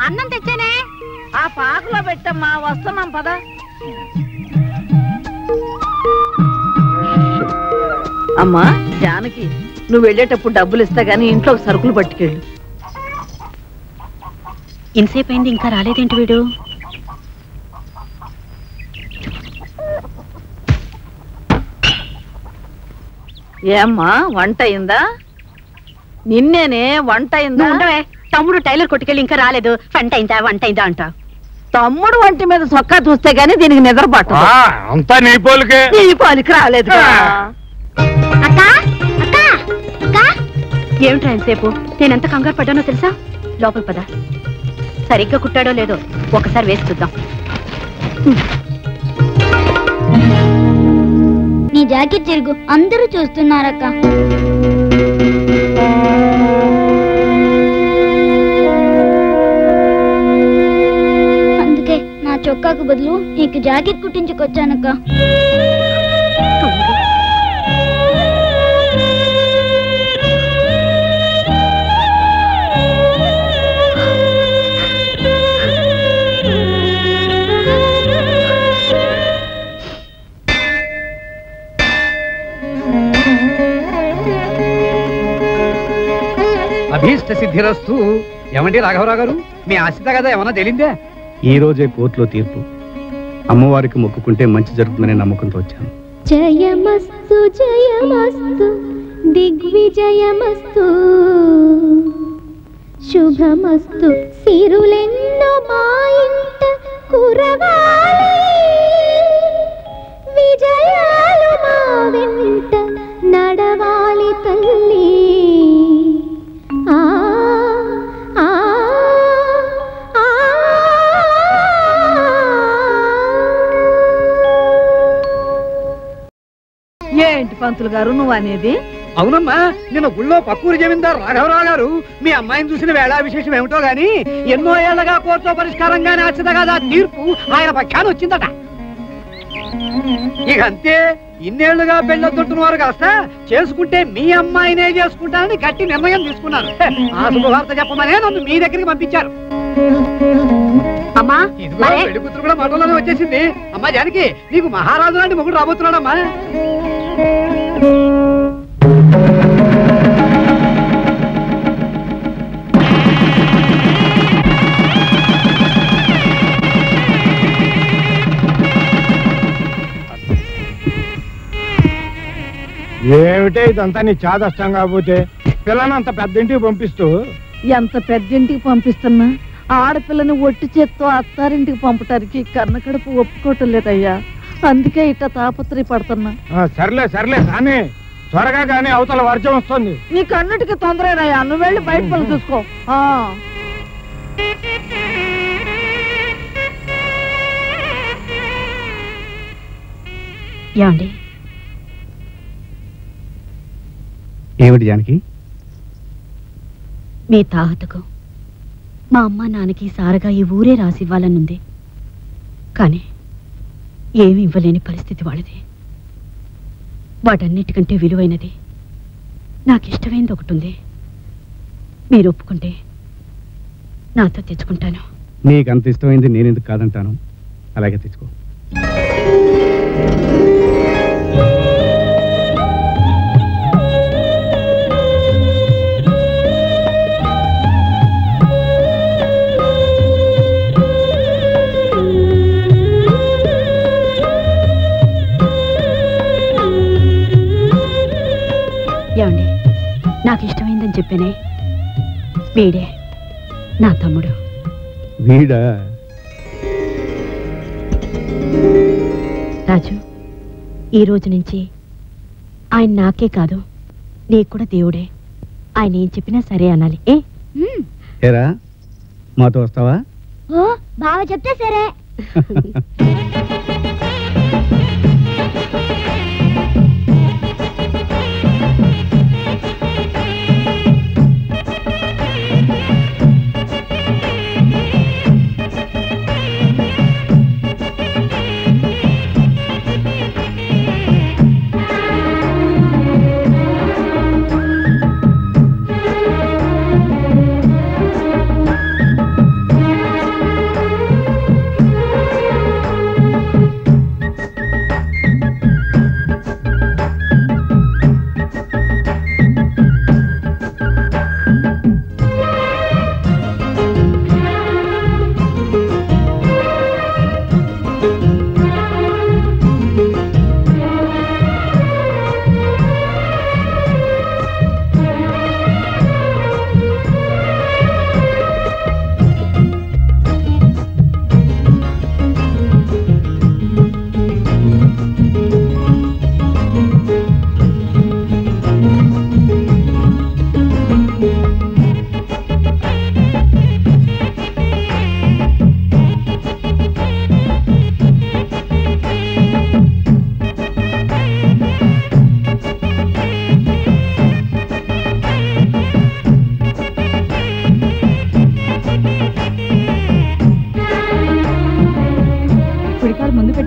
అన్నం తెచ్చానే. ఆ పాకలో పెట్టమ్మా, వస్తున్నాం పద. అమ్మా జానకి, నువ్వు వెళ్ళేటప్పుడు డబ్బులు ఇస్తా గానీ ఇంట్లోకి సరుకులు పట్టుకెళ్ళు. ఇంతసేపు అయింది, ఇంకా రాలేదేంటి వీడు? ఏమ్మా వంట అయిందా? నిన్నేనే వంట అయిందా? తమ్ముడు టైలర్ కొట్టుకెళ్ళి ఇంకా రాలేదు. వంట అయిందా అంట. తమ్ముడు వంటి మీద సొక్కా చూస్తే గానీ దీనికి నిద్ర పట్టదు. అంతా నీ పోలికే. నీ పోలికి రాలేదు. ఏమిట్రా ఎంతసేపు? నేనెంత కంగారు పడ్డానో తెలుసా? లోపల పద. సరిగ్గా కుట్టాడో లేదో ఒకసారి వేసి చూద్దాం. నీ జాకెట్ తిరుగు, అందరూ చూస్తున్నారక్క. అందుకే నా చొక్కాకు బదులు నీకు జాకెట్ కుట్టించుకొచ్చానక్క. అభీష్ట సిద్ధిరస్తు. ఏమండి రాఘవరావు గారు, మీ ఆశిత కదా ఏమన్నా తెలిందే? ఈ రోజే కోర్టులో తీర్పు. అమ్మవారికి మొక్కుకుంటే మంచి జరుగుతుందనే నమ్మకంతో వచ్చాను. జయమస్తు జయమస్తు దిగ్విజయమస్తు శుభమస్తు. సిరులెన్నో మా ఇంట కురవాలి, విజయాలు మా వెంట నడవాలి తల్లి. ఏంటి పంతులు గారు నువ్వు అనేది? అవునమ్మా, నిన్న గుళ్ళో పక్కూరు జమీందారు రాఘవరావు గారు మీ అమ్మాయిని చూసిన వేళా విశేషం ఏమిటో గాని ఎన్నో ఏళ్లగా కోర్టులో పరిష్కారంగానే ఆశిత కదా తీర్పు ఆయన పక్షాన్ని వచ్చిందట. ఇక అంతే, ఇన్నేళ్లుగా పెళ్ళొద్దుంటున్న వారు కాస్త చేసుకుంటే మీ అమ్మాయినే చేసుకుంటానని గట్టి నిర్ణయం తీసుకున్నారు. ఆ శుభవార్త చెప్పమనే నన్ను మీ దగ్గరికి పంపించారు. అమ్మా, ఇదిగో పెళ్లి కూతురు కూడా మాటల్లోనే వచ్చేసింది. అమ్మా జానకి, నీకు మహారాజు లాంటి మొగుడు రాబోతున్నాడమ్మా. ఏమిటే ఇదంతా నీ చాదష్టం కాకపోతే పిల్లనంత పెద్ద ఇంటికి పంపిస్తూ. ఎంత పెద్దింటికి పంపిస్తున్నా ఆడపిల్లని ఒట్టి చేత్తో అత్తారింటికి పంపటానికి కన్నకడుపు ఒప్పుకోవటం లేదయ్యా. అందుకే ఇట్లా తాపత్రయపడుతున్నా. సర్లే సర్లే కానీ త్వరగా కానీ అవతల వర్షం వస్తుంది. నీకు అన్నిటికీ తొందరయ్యా, నువ్వు వెళ్ళి బయట పనులు చూసుకో. ఏమండి? ఏమిటి జానకి? మీ తాహతకు మా అమ్మ నాన్నకి సారగా ఈ ఊరే రాసివ్వాలనుంది. కానీ ఏమి ఇవ్వలేని పరిస్థితి వాళ్ళది. వాటన్నిటికంటే విలువైనది నాకిష్టమైనది ఒకటి ఉంది. మీరు ఒప్పుకుంటే నాతో తెచ్చుకుంటాను. నీకంత ఇష్టమైంది నేనెందుకు కాదంటాను. అలాగే తెచ్చుకో. ఏమండి, నాకు ఇష్టమైందని చెప్పానే, వీడే నా తమ్ముడు. వీడా? రాజు, ఈ రోజు నుంచి ఆయన నాకే కాదు నీకు కూడా దేవుడే. ఆయన ఏం చెప్పినా సరే అనాలి. ఏరా మాతో వస్తావా? బాగా చెప్తే సరే.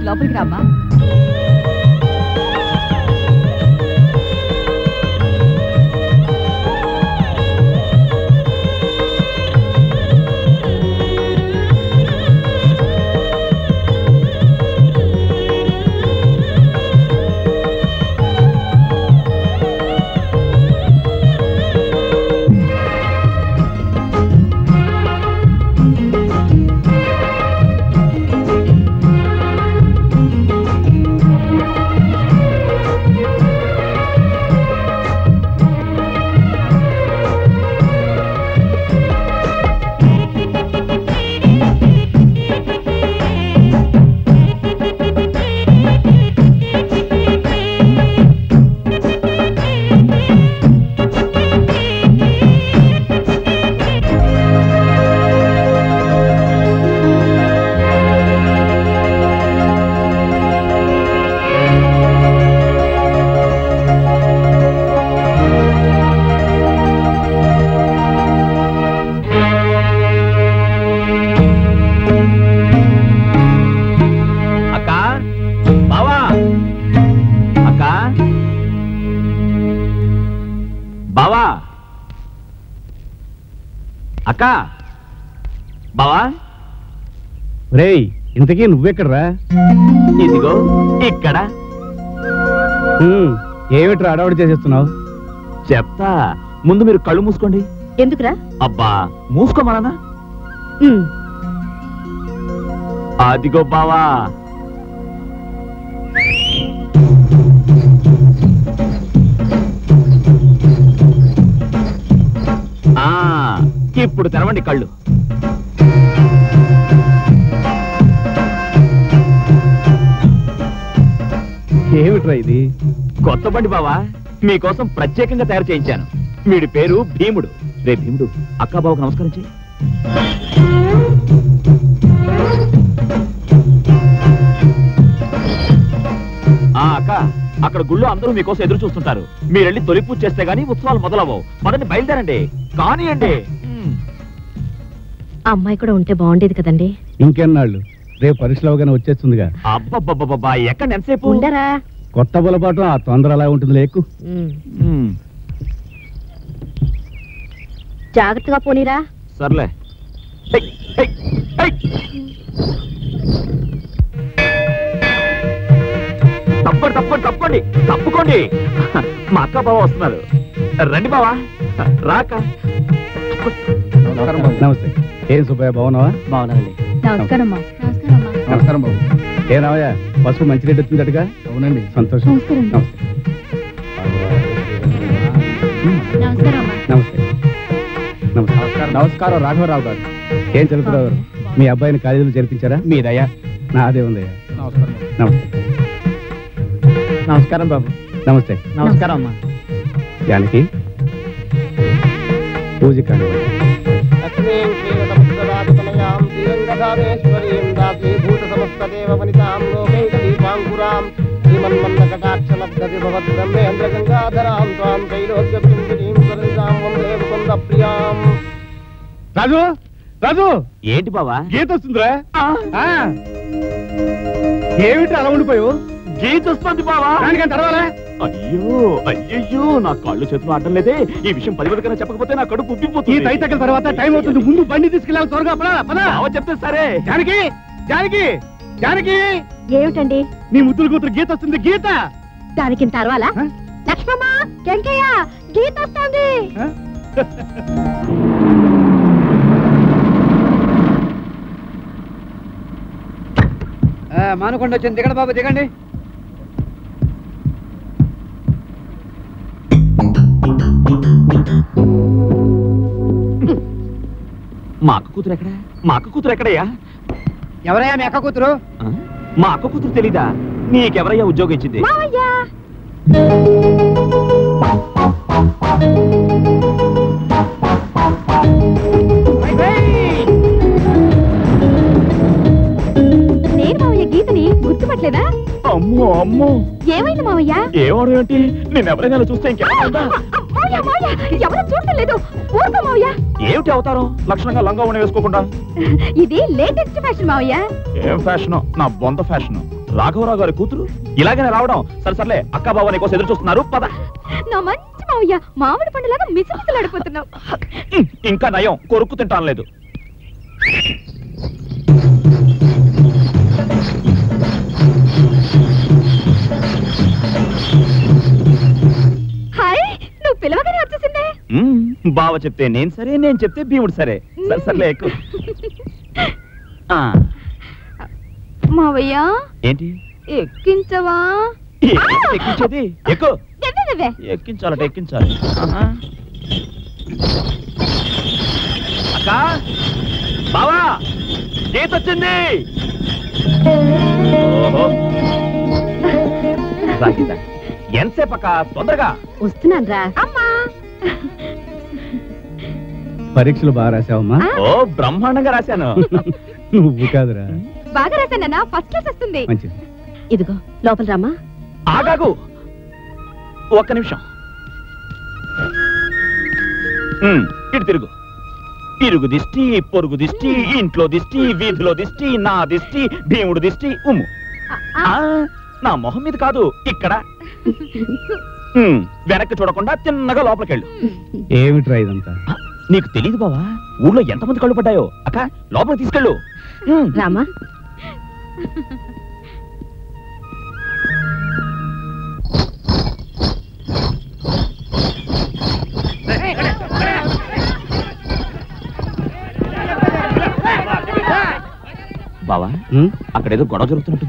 లోపలికి రామ్మా. అక్క బావా రేయ్ ఇంతకీ నువ్వెక్కడరా? ఇదిగో ఇక్కడ. ఏమిట్రా అడవాడు చేసేస్తున్నావు? చెప్తా, ముందు మీరు కళ్ళు మూసుకోండి. ఎందుకురా? అబ్బా మూసుకోమనా? అదిగో బావా. ఇప్పుడు తెరవండి కళ్ళు. ఏమిట్రా ఇది? కొత్త బండి బావా, మీకోసం ప్రత్యేకంగా తయారు చేయించాను. వీడి పేరు భీముడు. రే భీముడు, అక్కా బావకు నమస్కారం చేయి. అక్క, అక్కడ గుళ్ళో అందరూ మీకోసం ఎదురు చూస్తుంటారు. మీరెళ్ళి తొలి పూజ చేస్తే గానీ ఉత్సవాలు మొదలవవు. మొదటి బయలుదేరండి. కానియండి. అమ్మాయి కూడా ఉంటే బాగుండేది కదండి. ఇంకెన్నాళ్ళు? రేపు పరీక్షలు వచ్చేస్తుందిగా. అబ్బబ్బబ్బబ్బా, ఎక్కడ ఎంతసేపు ఉండరా? కొత్త బలపాటు ఆ తొందర అలా ఉంటుంది లేకు. జాగ్రత్తగా పోనీరా. సర్లే. తప్పండి తప్పండి తప్పండి తప్పుకోండి. మా అక్క బావ వస్తున్నారు. రండి బావా, రాక. నమస్తే. ఏం సుబ్బయ్య, బాగున్నావా? బాగున్నానండి. నమస్కారం. నమస్కారం బాబు. ఏ రావయ్యా, పసుపు మంచి రేటు వచ్చిందటగా? అవునండి, సంతోషం. నమస్తే. నమస్తే. నమస్కారం. నమస్కారం రాఘవరావు గారు. ఏం చదువుతున్నారు? మీ అబ్బాయిని కాలేజీలో చేర్పించారా? మీదయ్యా. నాదే ఉందయ్యా. నమస్కారం. నమస్తే. నమస్కారం బాబు. నమస్తే. నమస్కారం అమ్మా. జానకి, పూజ కానివ్వండి. రాజు, రాజు, ఏంటి బావా? గీత వస్తుందిరా? ఏమిటి అలా ఉండిపోయావు? గీత వస్తుంది బావా. దానికని తర్వాలా? అయ్యో అయ్యయ్యో, నా కాళ్ళు చేతులు ఆడడం లేదే. ఈ విషయం 10 మందికైనా చెప్పకపోతే నా కడుపు ఉబ్బిపోతుంది. ఈ దయ తగ్గల తర్వాత టైం అవుతుంది. ముందు బండి తీసుకెళ్ళాలి, త్వరగా పద. చెప్తే సరే. జానకి, జానకి, జానకి. ఏమిటండి? నీ ముద్దుల కూతురు గీత వస్తుంది. గీత దానికి తర్వాలా? లక్ష్మమ్మ, వెంకయ్య, గీత వస్తుంది. మానుకొండ వచ్చింది. దిగండి బాబు, దిగండి. మా అక్క కూతురు ఎక్కడా? మా అక్క కూతురు ఎక్కడయ్యా? ఎవరయ్యా మీ అక్క కూతురు? మా అక్క కూతురు తెలీదా? నీకెవరయ్యా ఉద్యోగం ఇచ్చింది? నేను మావయ్య గీతని గుర్తుపట్టలేదా? అమ్మో అమ్మో, ఏమైంది మావయ్య? ఏమడు ఏంటి? నేను ఎవరైనా చూస్తే ఇంకెవరైనా ఎవరు చూడలేదు. ఊరుకో మావయ్య. ఏమిటి అవతారం? లక్షణంగా లంగా ఉండి వేసుకోకుండా. ఇది లేటెస్ట్ ఫ్యాషన్ మావయ్య. ఏం ఫ్యాషన్? నా బొంద ఫ్యాషన్. రాఘవరావు గారి కూతురు ఇలాగనే రావడం సరే అక్క బావ నీ కోసం ఎదురు చూస్తున్నారు పద. నా మంచి మావయ్య మామిడి పండులాగా మిసమిసలాడిపోతున్నావు. ఇంకా నయం కొరుక్కు తింటాను లేదు. హాయ్, నువ్వు పిలవగానే వచ్చేసిందే. బావ చెప్తే నేను సరే, నేను చెప్తే భీముడు సరే. సర్లే ఎక్కు. మావయ్య ఏంటి ఎక్కించవా? ఎక్కించేది? ఎక్కు. ఎక్కించాలట ఎక్కించాలి. అక్క బావా గీత వచ్చింది. ఎంతసేపు అక్క? తొందరగా వస్తున్నాను రా. అమ్మా పరీక్షలు బాగా రాసావమ్మా? ఓ బ్రహ్మాండంగా రాశాను. నువ్వు కాదురా. బాగా రాశానన్నా, ఫస్ట్ క్లాస్ వస్తుంది. మంచిది. ఇదిగో లోపల రామా. ఆగాగు ఒక్క నిమిషం. ఇటు తిరుగు. ఇరుగు దిష్టి, పొరుగు దిష్టి, ఇంట్లో దిష్టి, వీధిలో దిష్టి, నా దిష్టి, భీముడు దిష్టి. నా మొహం మీద కాదు, ఇక్కడ. వెనక్కి చూడకుండా తిన్నగా లోపలికెళ్ళు. ఏమిట్రా ఇదంతా? నీకు తెలీదు బావా, ఊళ్ళో ఎంతమంది కళ్ళు పడ్డాయో. అక్క లోపలికి తీసుకెళ్ళు. రామా. బావా అక్కడేదో గొడవ జరుగుతున్నట్టుంది.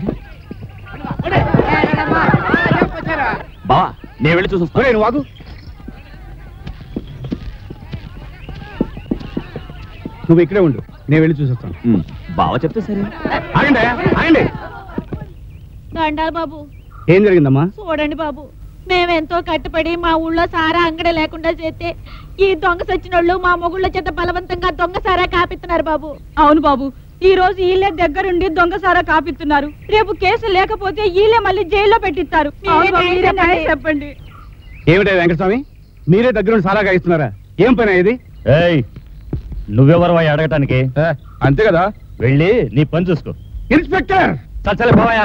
బావా నేను వెళ్ళి చూసొస్తా. వాగు. నువ్వు ఇక్కడే ఉండు, నేను వెళ్ళి చూసొస్తాను. బావ చెప్తే సరే. ఆగండి ఆగండి. దండాలు బాబు. ఏం జరిగిందమ్మా? చూడండి బాబు, మేమెంతో కట్టుబడి మా ఊళ్ళో సారా అంగడి లేకుండా చేస్తే ఈ దొంగ సచ్చినోళ్ళు మా మొగుళ్ళ చేత బలవంతంగా దొంగ సారా కాపిస్తున్నారు బాబు. అవును బాబు, ఈ రోజు ఈలే దగ్గరుండి దొంగ సారా కాపిస్తున్నారు. రేపు కేసు లేకపోతే ఈలే మళ్ళీ జైల్లో పెట్టిస్తారు. చెప్పండి. ఏమిటా వెంకటస్వామి, మీరే దగ్గరుండి సారా కాయిస్తున్నారా? ఏం పని ఇది? నువ్వెవరు అడగటానికి? అంతే కదా, వెళ్ళి నీ పని చూసుకో. ఇన్స్పెక్టర్. చలే బావయ్యా.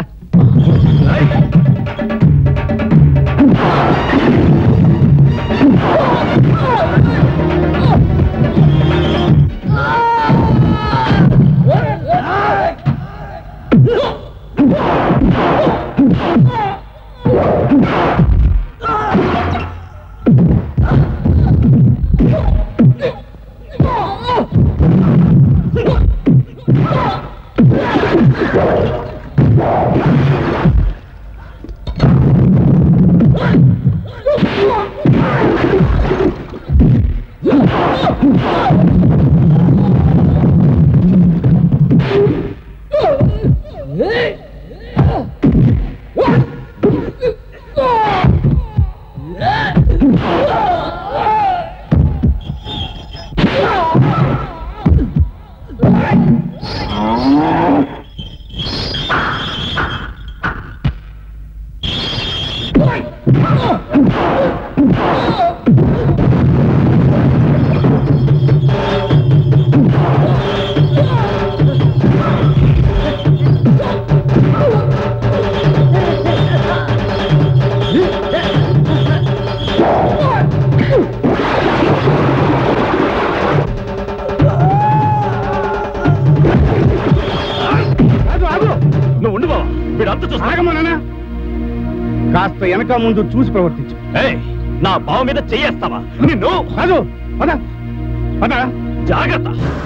కాస్త వెనక ముందు చూసి ప్రవర్తించు. నా బావ మీద చెయ్యేస్తావా నిన్ను? రాజు పద పద. జాగ్రత్త.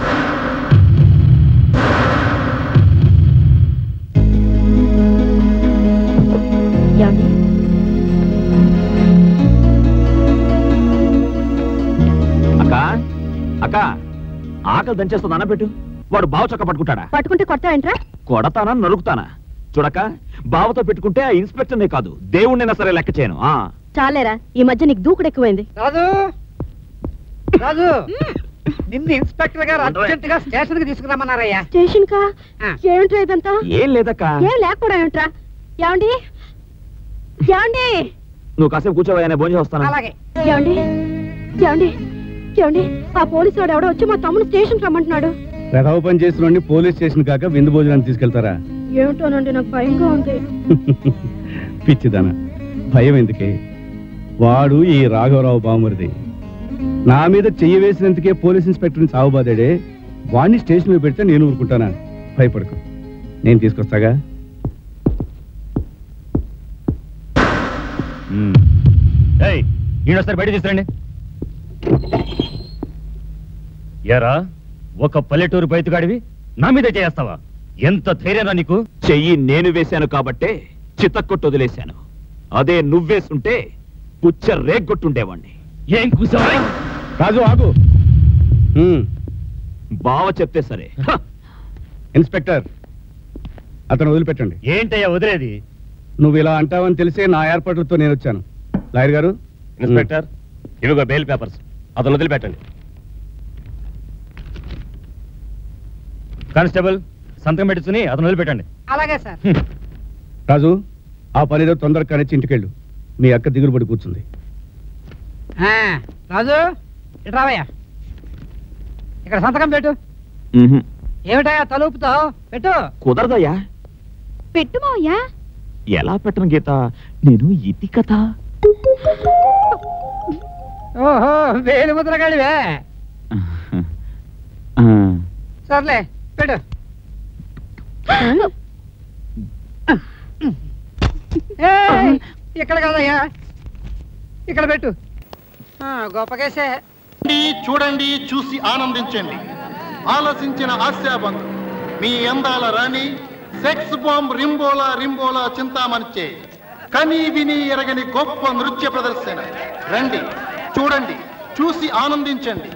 అక్క అక్క ఆకలి దంచేస్తుంది అన్నపెట్టు. వాడు బావ చక్క పట్టుకుంటాడా? పట్టుకుంటే కొడతావేంట్రా? కొడతానా నరుకుతానా? చూడక బావతో పెట్టుకుంటే ఆ ఇన్స్పెక్టర్నే కాదు దేవుణ్ణైనా సరే లెక్క చేయను. చాలేరా, ఈ మధ్య నీకు దూకుడు ఎక్కువైంది. రాజు రాజు నిన్ను ఇన్స్పెక్టర్ గారు అర్జెంట్ గా స్టేషన్ కి తీసుకురామన్నారయ్యా. స్టేషన్ కా? ఏమిట్రా ఇదంతా? ఏం లేదక్క. ఏం లేకపోవడం ఏమిట్రా? ఏమండి ఏమండి? నువ్వు కాసేపు కూర్చోవయ్యా, నేను భోజనం వస్తాను. అలాగే. ఏమండి ఏమండి ఏమండి, ఆ పోలీసు వాడు ఎవడో వచ్చి మా తమ్ముడు స్టేషన్ రమ్మంటున్నాడు. రథవ పని చేసిన పోలీస్ స్టేషన్ కాక విందు భోజనాన్ని తీసుకెళ్తారా? ఏమిటోనండి నాకు భయంగా ఉంది. పిచ్చిదన భయం ఎందుకే? వాడు ఈ రాఘవరావు బామరిది. నా మీద చెయ్యి వేసినందుకే పోలీస్ ఇన్స్పెక్టర్ని సాగుబాదాడే. వాడిని స్టేషన్ మీద పెడితే నేను ఊరుకుంటానా? భయపడకు, నేను తీసుకొస్తాగా. ఈయనొస్తారు బయట తీసుకురండి. ఎరా ఒక పల్లెటూరు బయటగాడివి నా మీద చేస్తావా? ఎంత ధైర్యం నీకు? చెయ్యి నేను వేశాను కాబట్టే చితక్కొట్టు వదిలేశాను. అదే నువ్వేసుంటే పుచ్చ రేగ్గొట్టుండేవాణ్ణి. ఏం కూసావా? రాజు ఆగు. బావ చెప్తే సరే. ఇన్స్పెక్టర్, అతను వదిలిపెట్టండి. ఏంటయ్యా వదిలేది? నువ్వు ఇలా అంటావని తెలిసే నా ఏర్పాట్లతో నేను వచ్చాను. లాయర్ గారు. ఇన్స్పెక్టర్, ఇవిగో బెయిల్ పేపర్స్. అతను వదిలిపెట్టండి. కానిస్టేబుల్, సంతకం పెట్టుకుని అతను వదిలిపెట్టండి. అలాగే సార్. రాజు, ఆ పనిలో తొందరగా కానిచ్చి ఇంటికెళ్ళు. మీ అక్క దిగులు పడి కూర్చుంది. రాజు ఇటు రావయ్యా. ఇక్కడ సంతకం పెట్టు. ఏమిటయ్యా తలుపుతావు? పెట్టు. కుదరదయ్యా. పెట్టు మావయ్యా. ఎలా పెట్టను గీత? నేను ఇది కదా. ఓహో, వేలు ముద్రగాడివే. సర్లే పెట్టు. ఇక్కడ కదయ్యా, ఇక్కడ పెట్టు. గొప్ప కేసే. చూడండి, చూసి ఆనందించండి. ఆలసించిన ఆశాబంధం మీ అందాల రాణి సెక్స్ బాంబ్ రింబోలా రింబోలా చింతామణిచే కని విని ఎరగని గొప్ప నృత్య ప్రదర్శన. రండి, చూడండి, చూసి ఆనందించండి.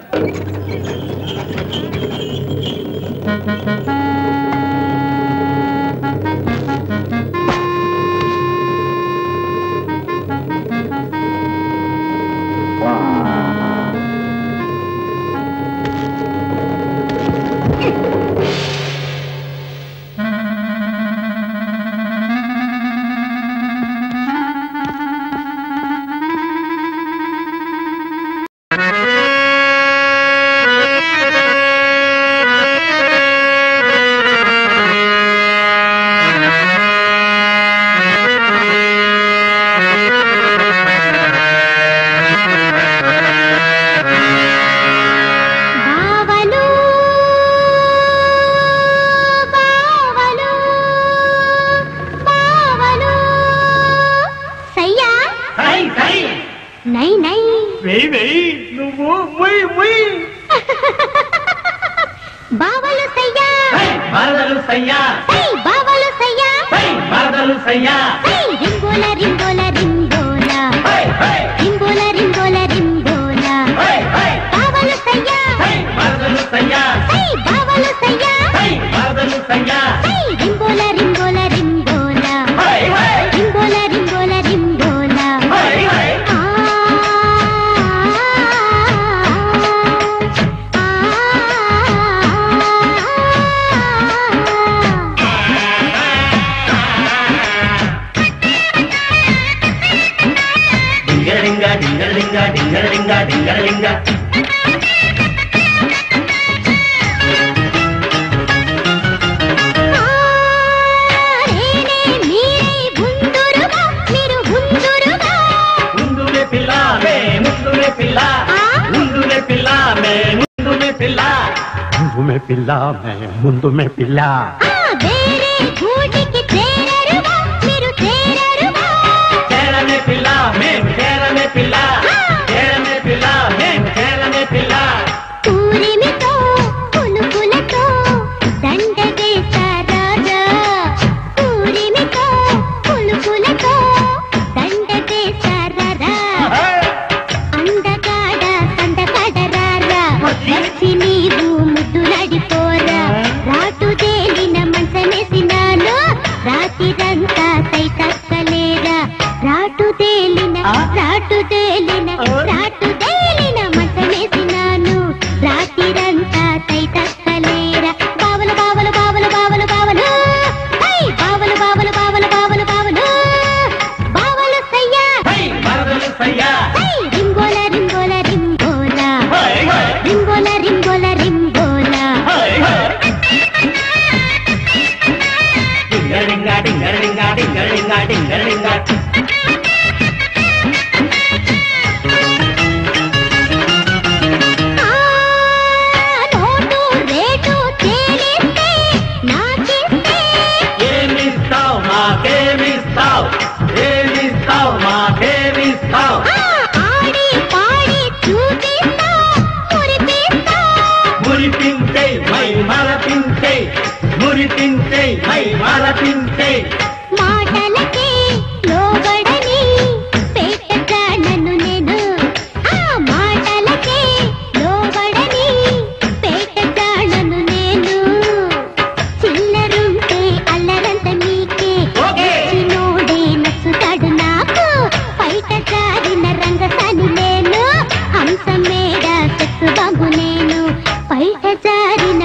ముందు మే పిల్ల డింగ డింగ డింగ ఏమిస్తావు మాకేమిస్తావు ఏమిస్తావు మాకేమిస్తావు మురిపించే మై మరపించే మురిపించే మై మరపించే మాటలకే లోబడని పేటగాడను నేను ఆ మాటలకే లోబడని పేటగాడను నేను చిల్లరుంటే అల్లరంత నీకే చిన్నోడే నచ్చుతాడు నాకు బయట జారిన రంగసాని నేను హంస మేడ సెక్స్ బాబు నేను బయట జారిన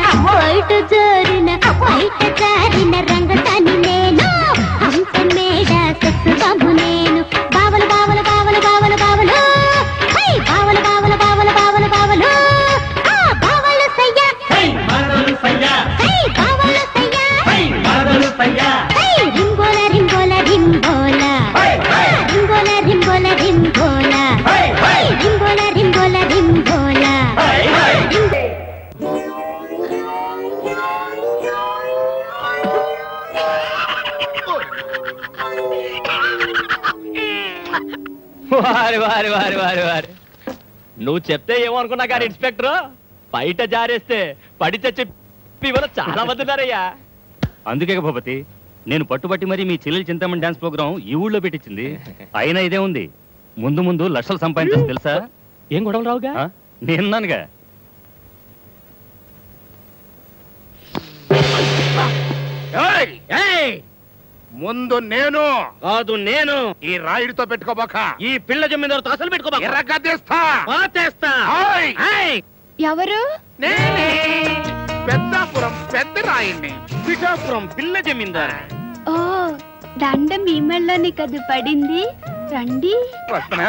రంగసాని నేను హంస మేడ సెక్స్ బాబు నేను బావలు బావలు బావలు బావలు బావలు హై బావలు బావలు బావలు బావలు బావలు ఆ బావలు సయ్యా హై మరదలు సయ్యా హై బావలు సయ్యా హై మరదలు సయ్యా హై రింగోల రింగోల రింగోల హై హై రింగోల రింగోల రింగోల హై హై రింగోల రింగోల రింగోల హై హై వారి వారి వారి వారి వారి నువ్వు చెప్తే ఏమో అనుకున్నా కానీ ఇన్స్పెక్టర్ బయట జారేస్తే పడి చచ్చి చాలా మంది ఉన్నారయ్యా. అందుకే భూపతి నేను పట్టుబట్టి మరి మీ చెల్లెలు చింతమణి డాన్స్ ప్రోగ్రాం ఈ ఊళ్ళో పెట్టించింది. అయినా ఇదే ఉంది, ముందు ముందు లక్షలు సంపాదించచ్చు తెలుసా? ఏం గొడవలు రావుగా? నేనున్నానుగా. ముందు నేను కాదు నేను ఈ రాయుడితో పెట్టుకోబోక ఈ పిల్ల జమీందారుతో అసలు పెట్టుకోబా. ఎర్రగద్దేస్తా పాతేస్తా. ఓయ్! ఎవరు నేనే పెద్దాపురం పెద్ద రాయుడిని. పిఠాపురం పిల్ల జమీందారు. ఓ దండ మీ మెళ్ళలోనే కదా పడింది, రండి. వస్తున్నా.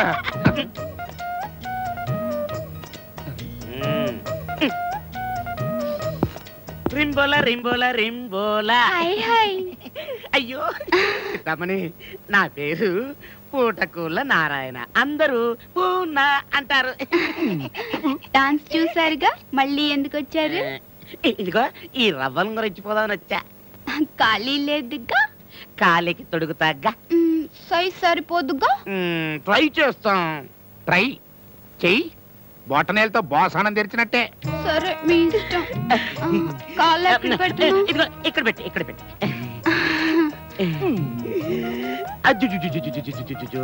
రింబోల రింబోల రింబోల. Hi hi. అయ్యో రమణి, నా పేరు పూటకూళ్ళ నారాయణ, అందరూ పూర్ణ అంటారు. డాన్స్ చూసారుగా, మళ్ళీ ఎందుకు వచ్చారు? ఇదిగో ఈ రవ్వల గురించి పోదామని వచ్చా. ఖాళీ లేదుగా, కాలికి తొడుగుతాగా. సై సరిపోదుగా. ట్రై చేస్తాం. ట్రై చెయ్యి. బొటనేలతో బాసానం తెరిచినట్టే. సరే మీ ఇష్టం. కాళ్ళు ఎక్కడ పెడుతున్నావు? ఇదిగో ఇక్కడ పెట్టి, ఇక్కడ పెట్టి. అజ్జుజుజుజుజుజుజుజుజు.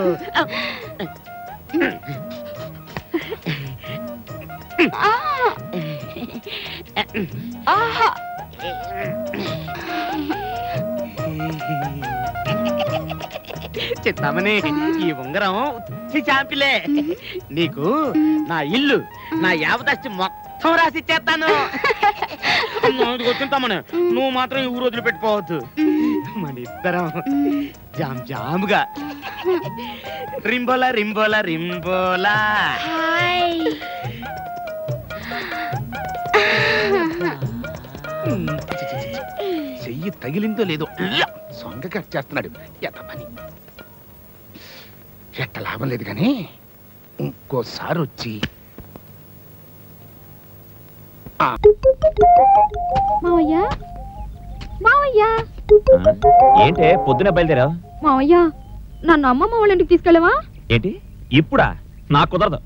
ఆహా. చిత్తామని ఈ ఉంగరం చాంపిలే. నీకు నా ఇల్లు, నా యావదస్తి మొత్తం రాసి ఇచ్చేస్తాను. వచ్చింటామని నువ్వు మాత్రం ఈ ఊరు వదిలిపెట్టుకోవద్దు. మన ఇద్దరం జామ్ జాముగా రింబోలా రింబోలా రింబోలా. హాయ్. చెయ్యి తగిలిందో లేదో సొంగగా చేస్తున్నాడు. ఎంత పని, ఎట్ట లాభం లేదు కానీ ఇంకోసారి వచ్చి మావయ్య మావయ్య ఏంటే పొద్దున బయలుదేరావు? మావయ్య నన్ను అమ్మమ్మ వాళ్ళ ఇంటికి తీసుకెళ్ళవా? ఏంటి ఇప్పుడా? నాకు కుదరదు.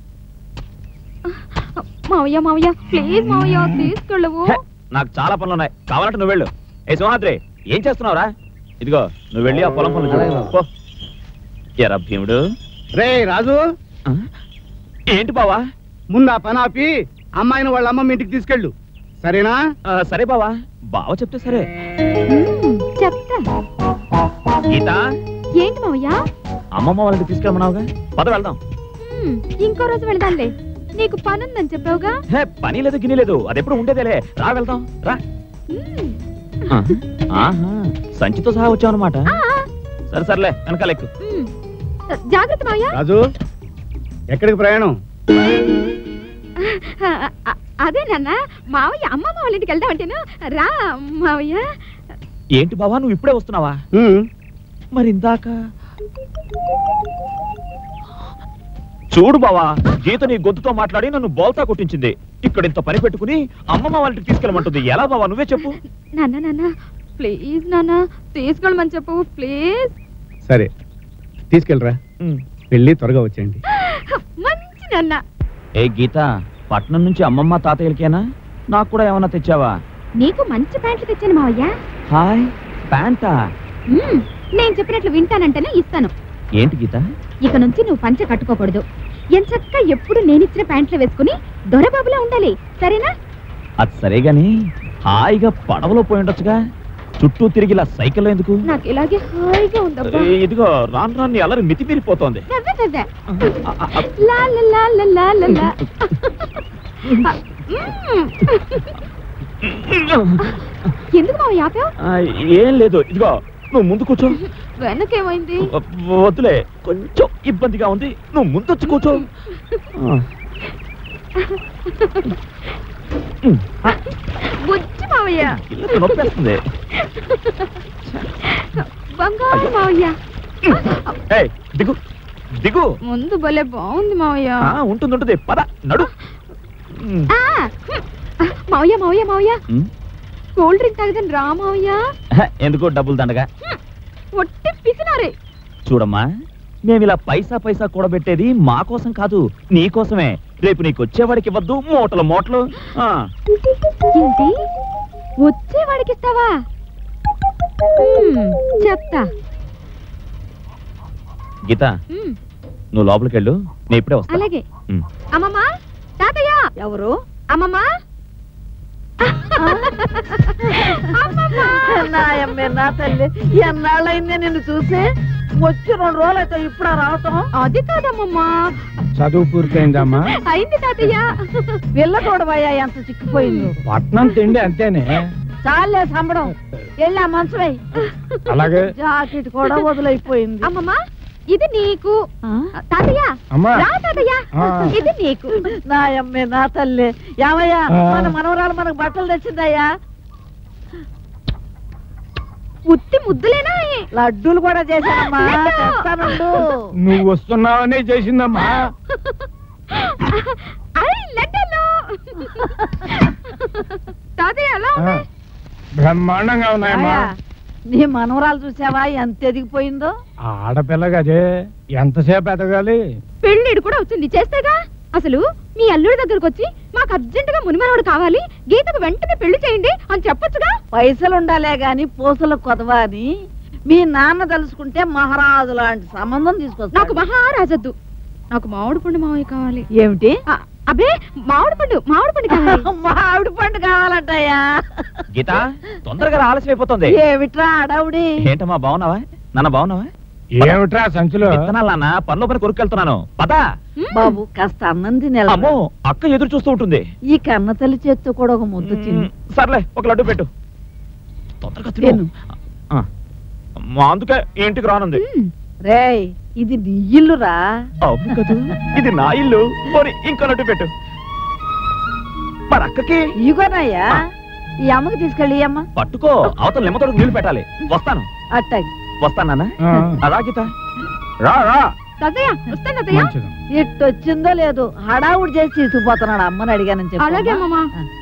మావయ్య మావయ్య ప్లీజ్ మావయ్య తీసుకెళ్ళవు. నాకు చాలా పనులు ఉన్నాయి, కావాలంటే నువ్వు వెళ్ళు. ఏ సింహాద్రి, ఏం చేస్తున్నావురా? ఇదిగో నువ్వు వెళ్ళి ఆ పొలం పనులు చూడు. ఎరా భీముడు. రే రాజు, ఏంటి బావా? ముందు ఆ పని ఆపి అమ్మాయిని వాళ్ళ అమ్మమ్మ ఇంటికి తీసుకెళ్ళు, సరేనా? సరే బావా, బావ చెప్తే సరే. చెప్తా. గీత, ఏంటి మావయ్య? అమ్మమ్మ వాళ్ళకి తీసుకెళ్ళమన్నావుగా, పద వెళ్దాం. ఇంకో రోజు వెళ్దాంలే, నీకు పని ఉందని చెప్పావుగా. పని లేదు గిని లేదు, అది ఎప్పుడు ఉండేదేలే. రా వెళ్దాం రా. ఆహా, సంచితో సహా వచ్చావన్నమాట. సరే సర్లే, వెనకాల ఎక్కు. జాగ్రత్త మావయ్య. రాజు, ఎక్కడికి ప్రయాణం? అదే నాన్న, మావయ్య అమ్మమ్మ వాళ్ళ ఇంటికి వెళ్దామంటేను. రా మావయ్య. ఏంటి బావా, నువ్వు ఇప్పుడే వస్తున్నావా? మరి ఇందాక చూడు బావా, గీత నీ గొంతుతో మాట్లాడి నన్ను బోల్తా కొట్టించింది. ఇక్కడ ఇంత పని పెట్టుకుని అమ్మమ్మ వాళ్ళకి తీసుకెళ్ళమంటుంది. ఎలా బావా, నువ్వే చెప్పు. నాన్న ప్లీజ్ నాన్న, తీసుకెళ్ళమని చెప్పు ప్లీజ్. సరే తీసుకెళ్ళరా, వెళ్ళి త్వరగా వచ్చేయండి. మంచి నాన్న. ఏ గీత, పట్నం నుంచి అమ్మమ్మ తాతయ్యలకేనా? నాకు కూడా ఏమన్నా తెచ్చావా? నీకు మంచి ప్యాంట్లు తెచ్చాను మావయ్య. హాయ్, ప్యాంటా? నేను చెప్పినట్లు వింటానంటేనే ఇస్తాను. ఏంటి గీత? ఇక నుంచి నువ్వు పంచ కట్టుకోకూడదు. ఎంచక్క ఎప్పుడు నేనిచ్చిన ప్యాంట్లు వేసుకుని దొరబాబులా ఉండాలి, సరేనా? అది సరే గాని హాయిగా పడవలో పోయి ఉండొచ్చుగా, చుట్టూ తిరిగి ఇలా సైకిల్లో ఎందుకు? నాకు ఇలాగే హాయిగా ఉందబ్బా. ఇదిగో రాను రాన్ని అల్లరి మితిమీరిపోతోంది. లా లా లా లా లా లా లా. ఎందుకు మావయ్య ఆపావు? ఏం లేదు, ఇదిగో నువ్వు ముందు కూర్చో. వెనకేమైంది? వద్దులే, కొంచెం ఇబ్బందిగా ఉంది, నువ్వు ముందొచ్చి కూర్చో. బుజ్జి మావయ్య, ఇల్లు నొప్పేస్తుంది. బంగారు మావయ్య. దిగు దిగు. ముందు భలే బాగుంది మావయ్య. ఉంటుంది, పద నడు. మావయ్య మావయ్య మావయ్య, కూల్ డ్రింక్ తాగదని రా మావయ్య. ఎందుకో డబ్బులు దండగా. ఒట్టి పిసినారే. చూడమ్మా, మేము ఇలా పైసా పైసా కూడబెట్టేది మా కోసం కాదు, నీ కోసమే. రేపు నీకు వచ్చేవాడికి ఇవ్వద్దు, మూటలు మూటలు. ఏంటి, వచ్చేవాడికి ఇస్తావా? చెప్తా. గీత, నువ్వు లోపలికి వెళ్ళు, నేను ఇప్పుడే వస్తా. అలాగే. అమ్మమ్మ, తాతయ్య. ఎవరు? అమ్మమ్మ. నాయమ్మే, నా తల్లి, ఎన్నాళ్ళైందే నిన్ను చూసి. వచ్చి 2 రోజులు అయితే ఇప్పుడు రావటం. అది కాదమ్మమ్మా, చదువు పూర్తయిందమ్మా? అయింది తాతయ్య. పిల్ల చూడబోయా ఎంత చిక్కిపోయింది. పట్నం తిండి అంతేనే. చాలే సంబడం, వెళ్ళా మంచమై. అలాగే. జాకెట్ కూడా వదిలైపోయింది. అమ్మమ్మ, ఇది నీకు. తాతయ్య, రా తాతయ్య, ఇది నీకు. నాయమ్మే, నా తల్లి. ఏమయ్యా, మన మనవరాలు మనకు బట్టలు తెచ్చిందయ్యా. ఉత్తి ముద్దులేనా? లడ్డూలు కూడా చేశానమ్మా, తెస్తానుండు. నువ్వు వస్తున్నావనే చేసిందమ్మా. తాతయ్య ఎలా ఉంది? బ్రహ్మాండంగా ఉన్నాయమ్మా. నీ మనవరాలు చూసావా ఎంత ఎదిగిపోయిందో? ఆడపిల్లగదే, ఎంతసేపు ఎదగాలి? పెళ్ళిడు కూడా వచ్చింది, చేస్తేగా. అసలు మీ అల్లుడి దగ్గరకు వచ్చి మాకు అర్జెంటుగా మునిమనోడు కావాలి, గీతకు వెంటనే పెళ్లి చేయండి అని చెప్పొచ్చుగా. పైసలు ఉండాలే గాని పూసలు కొదవా అని మీ నాన్న తలుసుకుంటే మహారాజు లాంటి సంబంధం తీసుకొస్తా. నాకు మహారాజొద్దు, నాకు మామిడి పండు మావయ్య కావాలి. ఏమిటి? అబ్బే, మామిడి పండు కావాలి. మామిడి పండు కావాలంటయ్యా. గీత, తొందరగా ఆలస్యం అయిపోతుంది. ఏమిట్రా అడవుడి? ఏంటమ్మా, బాగున్నావా? నాన్న బాగున్నావా? ఏమిట్రా సంచులో? విత్తనాలు నాన్న, పనిలో పని కొరుకెళ్తున్నాను, పదా. బాబు కాస్త అన్నం తినే. అమ్మో, అక్క ఎదురు చూస్తూ ఉంటుంది. ఈ కన్న తల్లి చేత్తో కూడా ఒక ముద్దు తిను. సర్లే, ఒక లడ్డు పెట్టు. తొందరగా తిను. అందుకే ఇంటికి రానుంది. రేయ్, ఇది నీ ఇల్లురా. అవును కదా, ఇది నా ఇల్లు. పోనీ ఇంకో లడ్డు పెట్టు. మరి అక్కకి ఇగోనయ్యా, ఈ అమ్మకి తీసుకెళ్ళి. అమ్మ పట్టుకో, అవతల నిమ్మతోడు నీళ్లు పెట్టాలి. వస్తాను. అట్టాగి వస్తానా? అదా గీత, రా రా. ఇట్టొచ్చిందో లేదు, హడావుడి చేసి తీసుకుపోతున్నాడు. అమ్మని అడిగానని చెప్పి. అలాగే అమ్మమ్మ.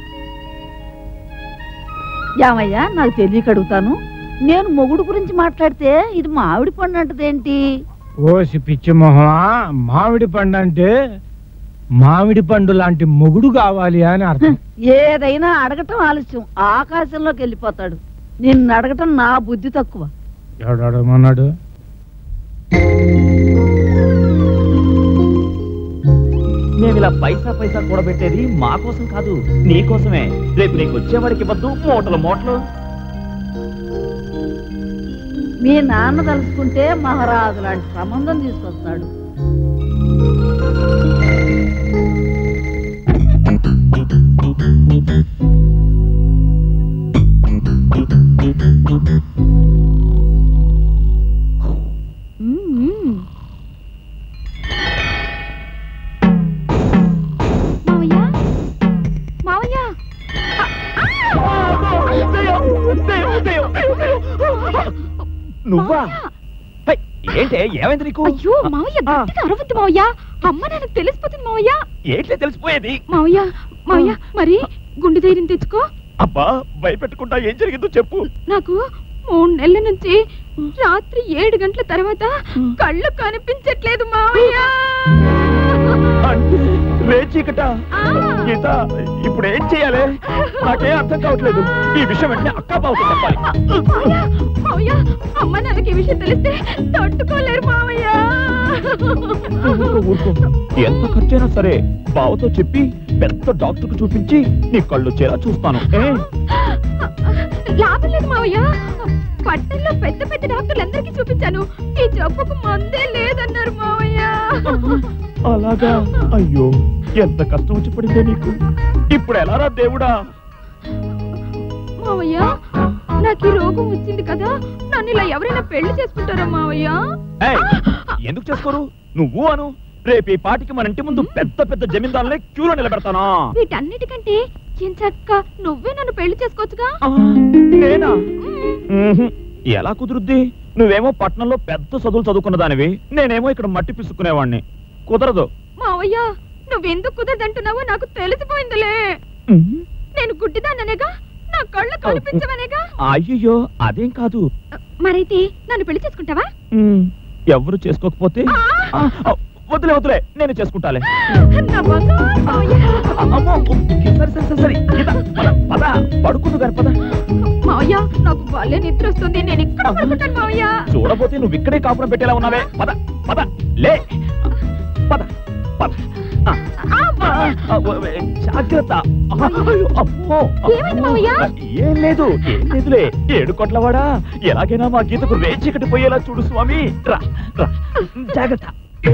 ఏమయ్యా, నాకు తెలియక అడుగుతాను, నేను మొగుడు గురించి మాట్లాడితే ఇది మామిడి పండు అంటదేంటి? ఓసి పిచ్చి మొహమా, మామిడి పండు అంటే మామిడి పండు లాంటి మొగుడు కావాలి అని అర్థం. ఏదైనా అడగటం ఆలస్యం, ఆకాశంలోకి వెళ్ళిపోతాడు. నిన్ను అడగటం నా బుద్ధి తక్కువ. ఎవడు అడగమన్నాడు? మేము ఇలా పైసా పైసా కూడబెట్టేది మా కోసం కాదు, నీ కోసమే. రేపు నీకు వచ్చేవాడికి ఇవ్వద్దు, మూటలు మూటలు. మీ నాన్న తలుసుకుంటే మహారాజు లాంటి సంబంధం తీసుకొస్తాడు. నువ్వా? ఏంటే ఏమైంది నీకు? అయ్యో మావయ్య గట్టిగా అరవద్దు మావయ్య, అమ్మ నాకు తెలిసిపోతుంది మావయ్య. ఏంటి తెలిసిపోయేది? మావయ్య మావయ్య మరి గుండె ధైర్యం తెచ్చుకో. అబ్బా భయపెట్టుకుంటా, ఏం జరిగిందో చెప్పు. నాకు 3 నెలల నుంచి రాత్రి 7 గంటల తర్వాత కళ్ళు కనిపించట్లేదు మావయ్య. రేచీకట గీత, ఇప్పుడు ఏం చెయ్యాలి? నాకేం అర్థం కావట్లేదు. ఈ విషయం వెంటనే అక్కా బావతో చెప్పాలి. మావయ్య అమ్మ నాన్నకి ఈ విషయం తెలిస్తే తట్టుకోలేరు మావయ్య. ఎంత ఖర్చైనా సరే బావతో చెప్పి పెద్ద డాక్టర్ కు చూపించి నీ కళ్ళు చేరా చూస్తాను. లాభం లేదు మావయ్య, పట్టణంలో పెద్ద పెద్ద డాక్టర్లందరికీ చూపించాను, ఈ జబ్బుకు మందే లేదన్నారు మావయ్య. అలాగా? అయ్యో ఎంత కష్టం వచ్చి పడిందే నీకు. ఇప్పుడు ఎలారా దేవుడా? మావయ్య నాకు ఈ రోగం వచ్చింది కదా, నన్ను ఇలా ఎవరైనా పెళ్లి చేసుకుంటారా మావయ్య? ఎందుకు చేసుకోరు? నువ్వు అను, రేపు ఈ పాటికి మన ఇంటి ముందు పెద్ద పెద్ద జమీందారులే క్యూలో నిలబెడతానా. వీటన్నిటికంటే ఎంచక్క నువ్వే నన్ను పెళ్లి చేసుకోవచ్చుగా. నేనా? ఎలా కుదురుద్ది? నువ్వేమో పట్నంలో పెద్ద చదువులు చదువుకున్న దానివి, నేనేమో ఇక్కడ మట్టి పిసుకునేవాడిని. కుదరదు. మావయ్య నువ్వెందుకు కుదరదంటున్నావో నాకు తెలిసిపోయిందిలే. నేను గుడ్డిదాన్ననేగా, నా కళ్ళు కనిపించవనేగా. అయ్యో అదేం కాదు. మరైతే నన్ను పెళ్లి చేసుకుంటావా? ఎవరు చేసుకోకపోతే వదిలే వదిలే, నేను చేసుకుంటాలే. సరే పడుకుందు గారు పద. మావయ్య నాకు భలే నిద్ర వస్తుంది, నేను ఇక్కడ పడుకుంటాను మావయ్య. చూడబోతే నువ్వు ఇక్కడే కాపురం పెట్టేలా ఉన్నావే. పద పద లే, పద పద. జాగ్రత్త. ఏం లేదు ఏం లేదులే. 7 కోట్లవాడా, ఎలాగైనా మా గీతకు రేచీకటి పోయేలా చూడు స్వామి. రా రా, జాగ్రత్త.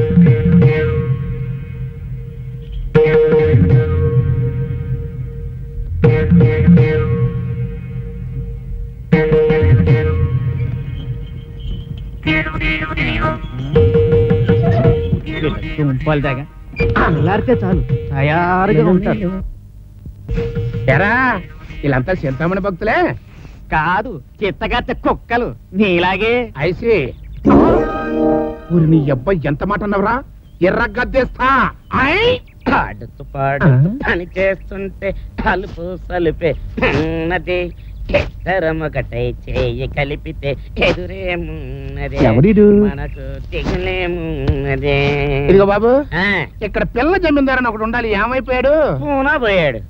తుంపాలి దాకా అల్లారితే చాలు తయారుగా ఉంటారు. ఎరా వీళ్ళంతా చింతామణి భక్తులే కాదు, చిత్తగత్త కుక్కలు నీలాగే. ఐసి ఊరి నీ అబ్బాయి ఎంత మాట అన్నవరా? ఎర్ర గద్దేస్తా. పాడుతూ పాడుతూ పని చేస్తుంటే కలుపు సలుపే ఉన్నది, ఒకటై చేయి కలిపితే ఎదురేమున్నదే, మనకు దిగులేమున్నదే. ఇదిగో బాబు, ఇక్కడ పిల్ల జమీందారని ఒకడు ఉండాలి, ఏమైపోయాడు? పూనా పోయాడు.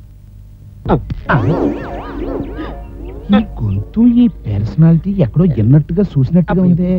ఈ గొంతు, ఈ పర్సనాలిటీ ఎక్కడో ఎన్నట్టుగా చూసినట్టుగా ఉంది.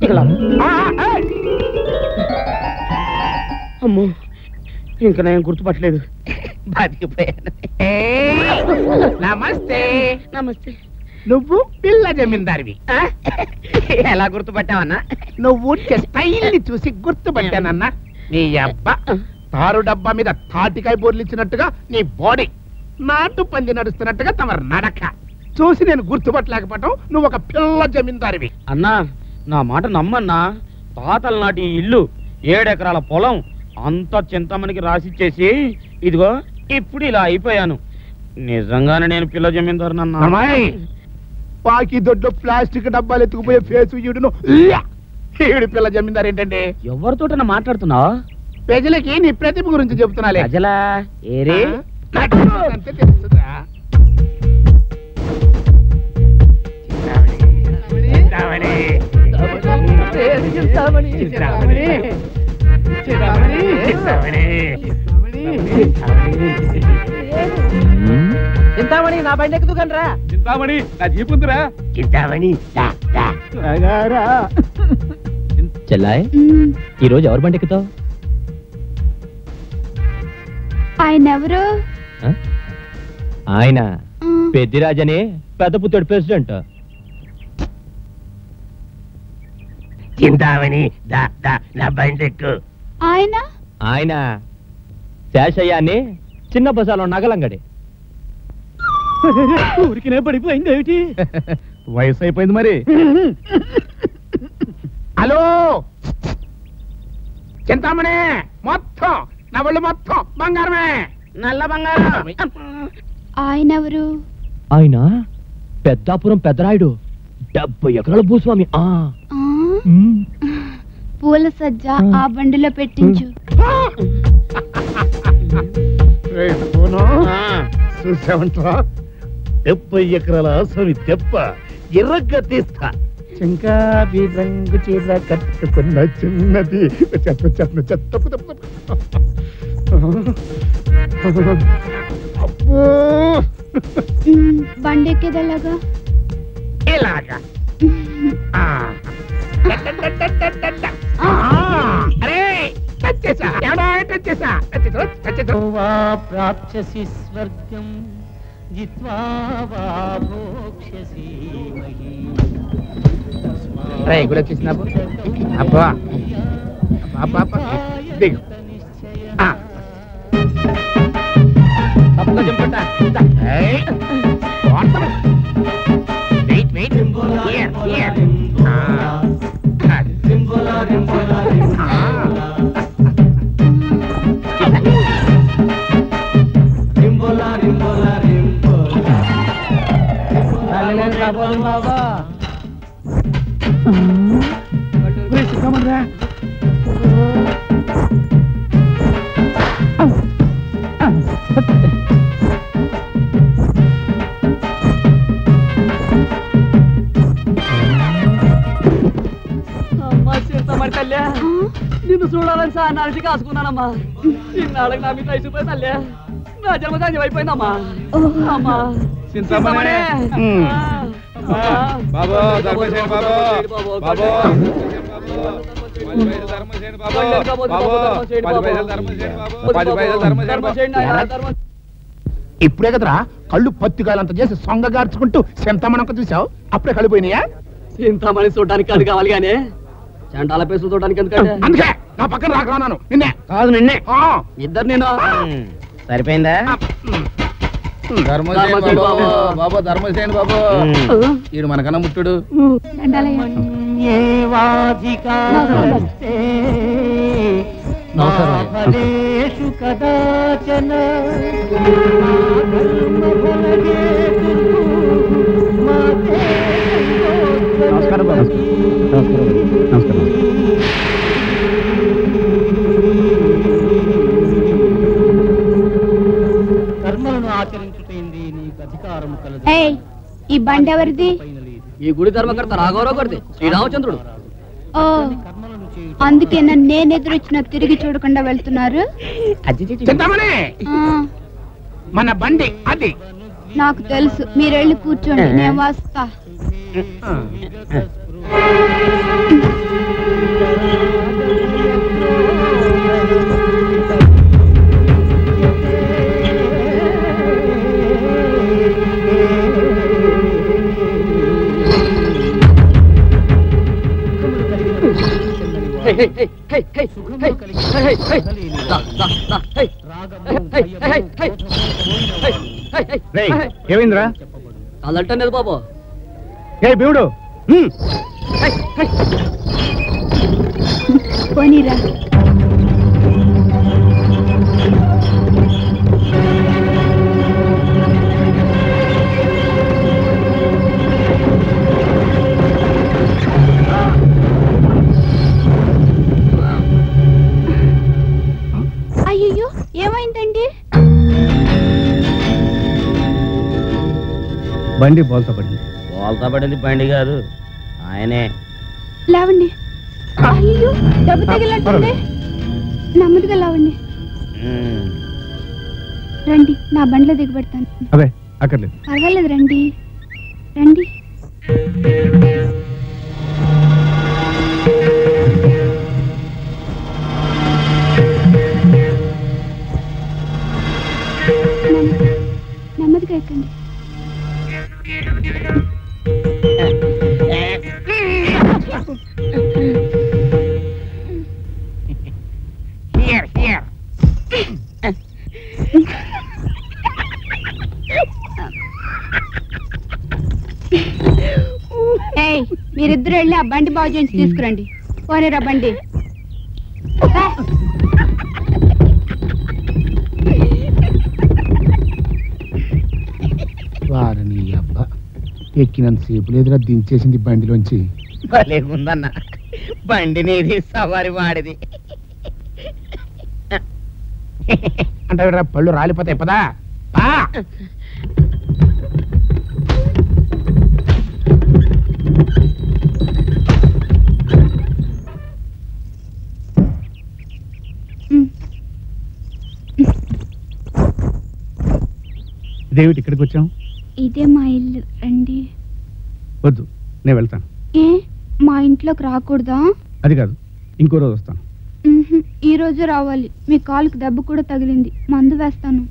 అమ్మో ఇంకా నేను గుర్తుపట్టలేదు, బతికిపోయాను. నమస్తే. నమస్తే. నువ్వు పిల్ల జమీందారివి. ఎలా గుర్తుపట్టావన్నా? నువ్వు స్టైల్ ని చూసి గుర్తుపట్టానన్నా. నీ అబ్బా తారు డబ్బా మీద తాటికాయ బోర్లిచ్చినట్టుగా నీ బాడీ, నాటు పంది నడుస్తున్నట్టుగా తమ నడక చూసి నేను గుర్తుపట్టలేకపోవటం. నువ్వు ఒక పిల్ల జమీందారివి. అన్నా నా మాట నమ్మన్నా, తాతల నాటి ఇల్లు, 7 ఎకరాల పొలం అంతా చింతమనికి రాసిచ్చేసి ఇదిగో ఇప్పుడు ఇలా అయిపోయాను. నిజంగానే నేను పిల్ల జమీందారునన్నా. పాకి దొడ్లో ప్లాస్టిక్ డబ్బాలు ఎత్తుకుపోయే ఫేసు ఈడును ఈడు పిల్ల జమీందారు ఏంటండి? ఎవరితోటన్నా మాట్లాడుతున్నావు? ప్రజలకి నీ ప్రతిభ గురించి చెప్తున్నాలే. ప్రజలా ఏరే అంతే తెలుస్తుందా? చింతామణి నా బండి ఎక్కుదుకనరా. చింతామణి నా జీప్ ఉందిరా. చింతామణి చెల్లాయ్, ఈరోజు ఎవరు బండి ఎక్కుతావు? ఆయన ఎవరు? ఆయన పెద్దిరాజని పెద్ద పుత్తడి ప్రెసిడెంట్. చింతామణి నా బండి ఎక్కు. ఆయన ఆయన శేషయ్యాన్ని చిన్న బజార్లో నగలంగడి. ఊరికినే పడిపోయింది ఏమిటి? వయసు అయిపోయింది మరి. హలో చింతామణి, మొత్తం నా వాళ్ళు మొత్తం బంగారమే, నల్ల బంగారం. ఆయన ఎవరు? ఆయన పెద్దాపురం పెద్దరాయుడు, 70 ఎకరాల భూస్వామి. పూల సజ్జ ఆ బండిలో పెట్టించు. చూసామంటరా 70 ఎకరాల ఆసవి తెప్ప ఎర్రగా తీస్తా. చెంకాబి రంగు చీర కట్టుకున్న చిన్నది అబ్బో బండి ఎక్కేదలాగా ఇలాగా. అరే ప్రాప్స్యసి స్వర్గం జిత్వా వా భోక్ష్యసి మహీం. కూడా వచ్చేసిన అబ్బా దిగు. నిన్ను చూడాలని సార్ నడిచి కాసుకున్నానమ్మా. ఇన్నాళ్ళకి నా మీద అయిపోయి తల్లే నా జన్మధాన్యం అయిపోయిందమ్మా. అమ్మా చింతమనే ఇప్పుడే కదరా కళ్ళు పత్తికాయలంత చేసి సొంగగార్చుకుంటూ చింతమనొక్క చూసావు, అప్పుడే కళ్ళు పోయినాయా? చింతమని చూడడానికి కళ్ళు కావాలి గానే చండాల పేసులు చూడడానికి ఎందుకంటే అందుకే నా పక్కన రాకరాను. నిన్నే కాదు నిన్నే ఇద్దరు నేను సరిపోయిందా? ధర్మసేన బాబు ధర్మసేన బాబు ఈడు మనకన్నా ముట్టుడు. నమస్కారం బాబు. నమస్కారం. కర్మలను ఆచరించుటైంది నీకు అధికారం కలదు. ఈ బండి ఎవరిది? ఈ గుడి ధర్మకర్త రాఘవరావు గారిది, శ్రీరామచంద్రుడు. ఓ అందుకే నన్ను నేను ఎదురొచ్చిన తిరిగి చూడకుండా వెళ్తున్నారు. మన బండి అది నాకు తెలుసు, మీరు వెళ్ళి కూర్చోండి, నేను వస్తా. ఏమైందిరా? అదంటలేదు బాబు. ఏ భీముడు పోనీరా. అయ్యో ఏమైందండి? బండి బోల్తా పడింది. బోల్తా పడింది బండి కాదు, ఆయనే. లేవండి. అయ్యో దెబ్బ తగిలినట్టుంది. నెమ్మదిగా లేవండి. రండి, నా బండిలో దిగబెడతాను. అదే అక్కర్లేదు. పర్వాలేదు, రండి రండి. నెమ్మదిగా ఎక్కండి. మీరిద్దరు వెళ్ళి ఆ బండి బాగు చేయించి తీసుకురండి. పోనేరా బండి. వారిని అబ్బా ఎక్కినంత సేపు లేదురా దించేసింది బండిలోంచి. లేకుందన్న బండి నీది సవారి వాడిది అంటే పళ్ళు రాలిపోతాయి పదా ఇదేమిటి ఇక్కడికి వచ్చాం? ఇదే మా ఇల్లు, రండి. వద్దు, నేను వెళ్తాను. ఏ మా ఇంట్లోకి రాకూడదా? అది కాదు, ఇంకో రోజు వస్తాను. ఈ రోజు రావాలి. మీ కాలుకి దెబ్బ కూడా తగిలింది, మందు వేస్తాను.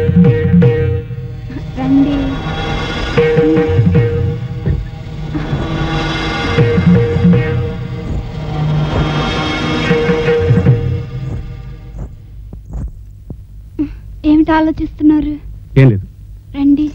రండి. ఏమిటి ఆలోచిస్తున్నారు? ఏం లేదు, రండి.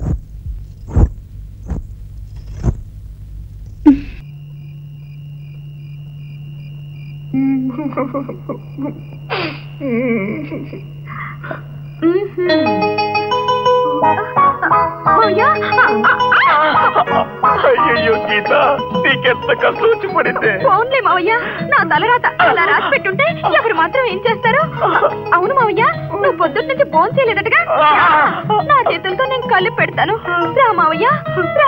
అయ్యో గీత, నీకెంత కష్టం వచ్చి పడింది. ఫోన్లే మావయ్య, నా తలరాత అలా రాసి పెట్టుంటే ఎవరు మాత్రం ఏం చేస్తారు? అవును మావయ్య, నువ్వు పొద్దున్న నుంచి ఫోన్ చేయలేదటగా. నా చేతులతో నేను కళ్ళు పెడతాను, రా మావయ్య రా.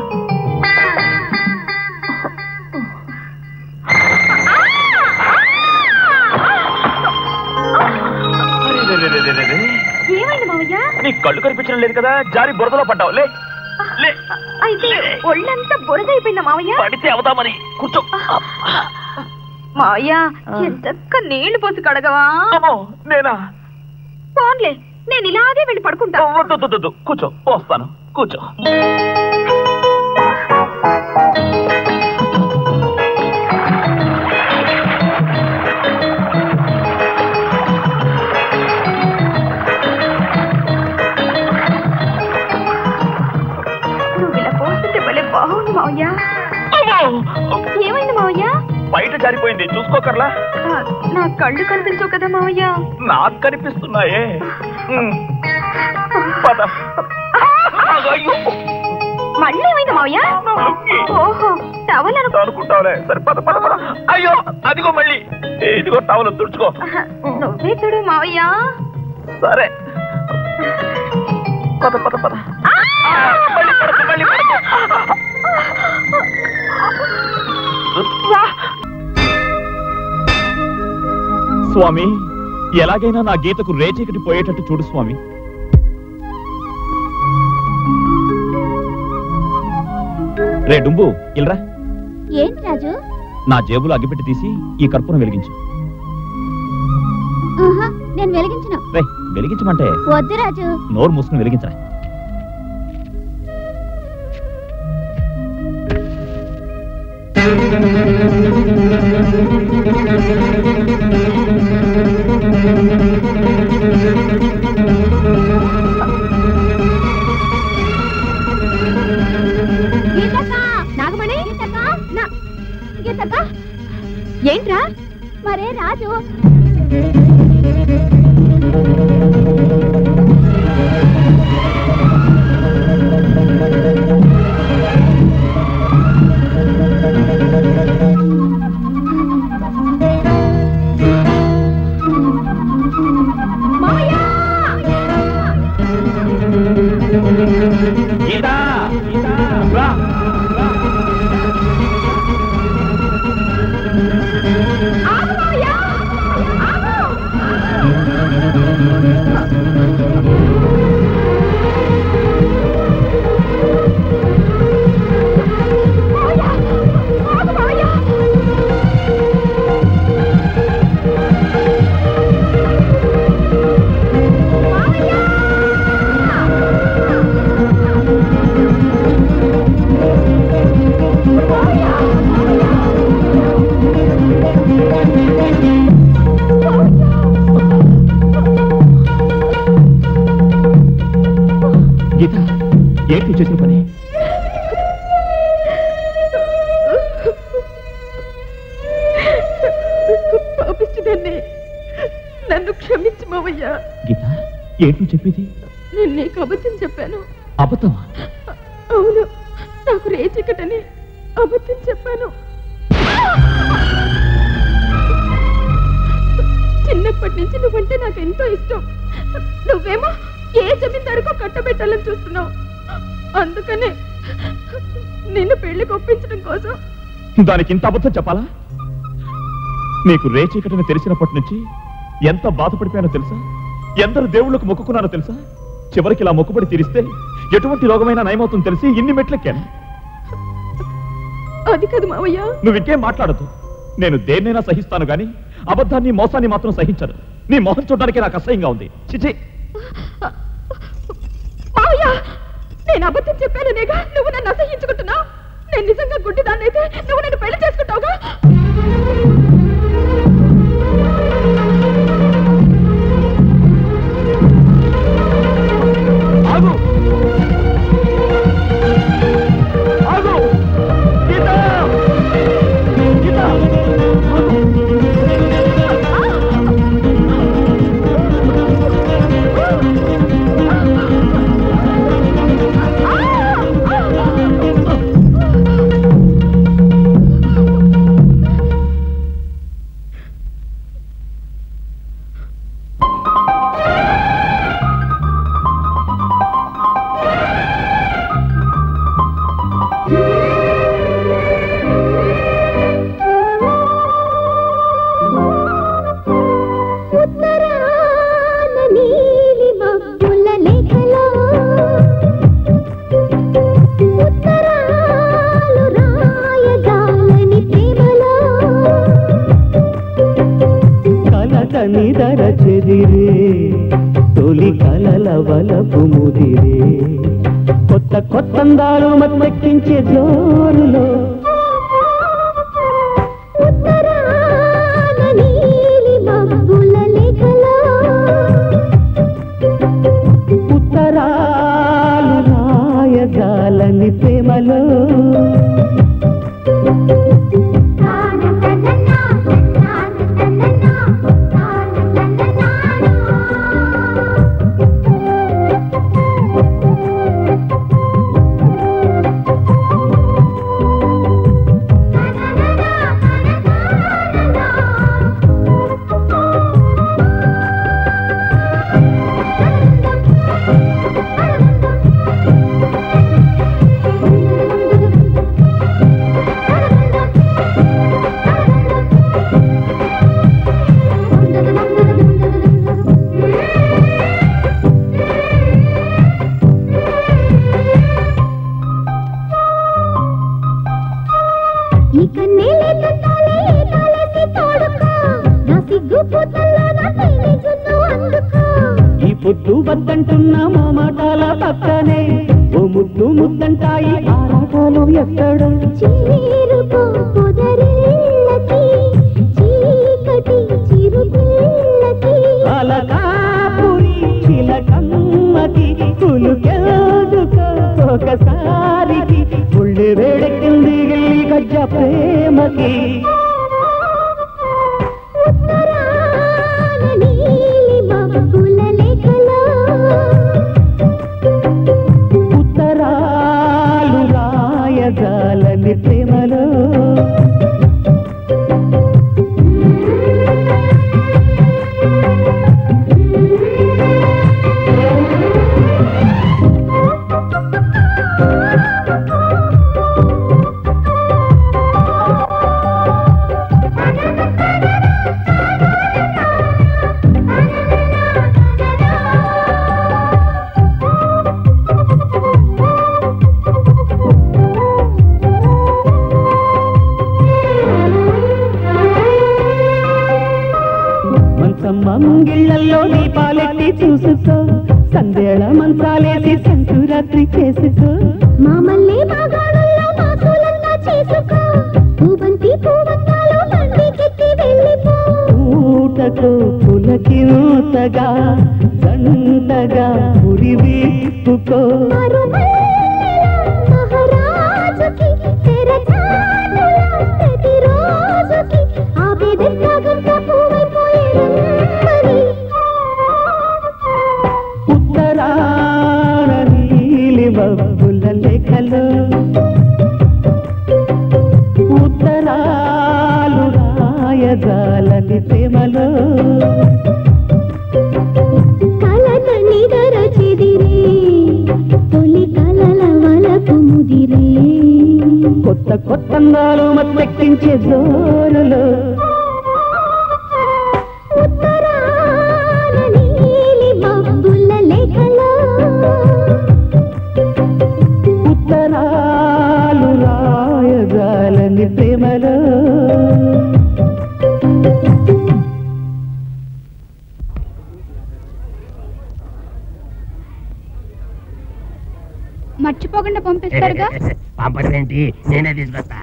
ఏమైంది మావయ్య? నీ కళ్ళు కనిపించడం లేదు కదా, జారి బురదలో పడ్డావు. లే లే. అయితే ఒళ్ళంతా బురద అయిపోయిందా మావయ్య? పడితే అవుతామని కూర్చో. మావయ్య, ఎంతక్క నీళ్లు పోసి కడగవా? నేనా? ఫోన్లే, నేను ఇలాగే వెళ్ళి పడుకుంటా. వద్దు, కూర్చో, పోస్తాను, కూర్చో. బాగుంది మావయ్య. ఏమైంది మావయ్య? బయట జారిపోయింది, చూసుకోకర్లా. నా కళ్ళు కనిపించవు కదా మావయ్య. నాకు కనిపిస్తున్నాయే. మళ్ళీ ఏమైంది మావయ్య? ఓహో, టవల్ అనుకుంటావులే. సరే పద పద పద. అయ్యో, అదిగో మళ్ళీ. ఇదిగో టవల్ తుడుచుకో. నువ్వే చూడు మావయ్య. సరే పద పద పద. స్వామి, ఎలాగైనా నా గీతకు రేచీకటి పోయేటట్టు చూడు స్వామి. రే డుంబు, ఇల్రా. ఏంటి రాజు? నా జేబులో అగ్గిపెట్టి తీసి ఈ కర్పూరం వెలిగించు. నేను వెలిగించను. రే, వెలిగించమంటే. వద్దు రాజు. నోరు మూసుకుని వెలిగించరా. నాగమణి, ఏంట్రా? మరే రాజు. గీత, ఏంటి చేసిన పని? పాపిస్తుందండి, నన్ను క్షమించు మావయ్య. గీత, ఏంటి చెప్పేది? నేను నీకు అబద్ధం చెప్పాను. అబద్ధమా? అవును, నాకు రేచికటని అబద్ధం చెప్పాను. చిన్నప్పటి నుంచి నువ్వంటే నాకు ఎంతో ఇష్టం. నువ్వేమో ఏ జమీందారుకో కట్టబెట్టాలని చూస్తున్నావు. అందుకనే నిన్ను పెళ్లికి ఒప్పించడం కోసం. దానికి ఇంత అబద్ధం చెప్పాలా? నీకు రేచీకటని తెలిసినప్పటి నుంచి ఎంత బాధపడిపోయానో తెలుసా? ఎందరు దేవుళ్ళకు మొక్కుకున్నానో తెలుసా? చివరికి ఇలా మొక్కుబడి తీరిస్తే ఎటువంటి రోగమైనా నయమవుతుంది తెలిసి ఇన్ని మెట్లెక్కాను. అది కాదు మావయ్య. నువ్వు ఇంకేం మాట్లాడద్దు. నేను దేన్నైనా సహిస్తాను గాని అబద్ధాన్ని మోసాన్ని మాత్రం సహించను. నీ మొహం చూడడానికి నాకు అసహ్యంగా ఉంది. చిచి. మావయ్య, నేను అబద్ధం చెప్పాననేగా నువ్వు నన్ను అసహించుకుంటున్నావు. నేను నిజంగా గుడ్డిదాన్నైతే నువ్వు నన్ను పెళ్లి చేసుకుంటావుగా. ఆగు ఆగు గీత గీత నిదర చెదిరే తొలి కలల వలపు ముదిరే కొత్త కొత్తందాలు మత్తెక్కించే జోరులో ఉత్తరాలు రాయజాలని ప్రేమలో ఈ పొద్దు వద్దంటున్నా మా మాటల పక్కనే ఓ ముద్దు ముద్దంటాయి ఆరాటాలు ఎక్కడ అలకాపురి చిలకమ్మకి కులుకెదుకో ఒకసారికి ఉళ్ళి వేడెక్కింది గిల్లి గజ్జ ప్రేమకి ఉత్తరాలు రాయజాలని ప్రేమలో మంగిళ్ళల్లో దీపాలెట్టి చూసుకో సందేళ మంచాలేసి సంకురాత్రి చేసుకో మామల్ని మాగాణంలో మాసూలంగా చేసుకో పూబంతి పూవంతాలు బండికెత్తి వెళ్ళిపో ఊటతో పులకి నూతగా దండగా ఉరి వీపుకో మహారాజుకి తెరచాటులా ప్రతిరోజుకి ఆవేదన గంట పూవైపోయే ఉత్తరాల నీలి మబ్బుల లేఖలో కొత్త కొత్త అందాలు మత్తెక్కించే జోరులో ఉత్తరాలు రాయజాలని ప్రేమలో మర్చిపోకుండా పంపిస్తారుగా. పంపదేంటి, నేనే తీసుకొస్తా.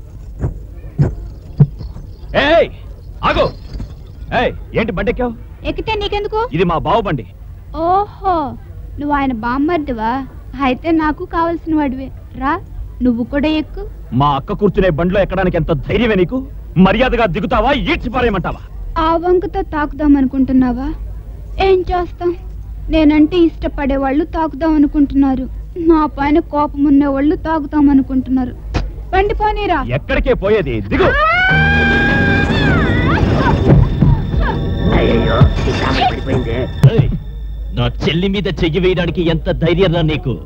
ఆగో. ఏంటి బండెక్కావు? ఎక్కితే నీకెందుకు? ఇది మా బావు బండి. ఓహో, నువ్వు ఆయన బామ్మర్దివా? అయితే నాకు కావలసిన వాడివే. రా, నువ్వు కూడా ఎక్కు. మా అక్క కూర్చునే బండిలో ఎక్కడానికి ఎంత ధైర్యమే నీకు? మర్యాదగా దిగుతావా, ఈడ్చి పారేయమంటావా? ఆ వంకతో తాకుదాం అనుకుంటున్నావా? ఏం చేస్తాం, నేనంటే ఇష్టపడే వాళ్ళు తాకుదాం అనుకుంటున్నారు, నా పైన కోపం ఉన్న వాళ్ళు తాగుతాం అనుకుంటున్నారు. బండి పోనీరా. ఎక్కడికే పోయేది, దిగు. నా చెల్లి మీద చెయ్యి వేయడానికి ఎంత ధైర్యం రా నీకు?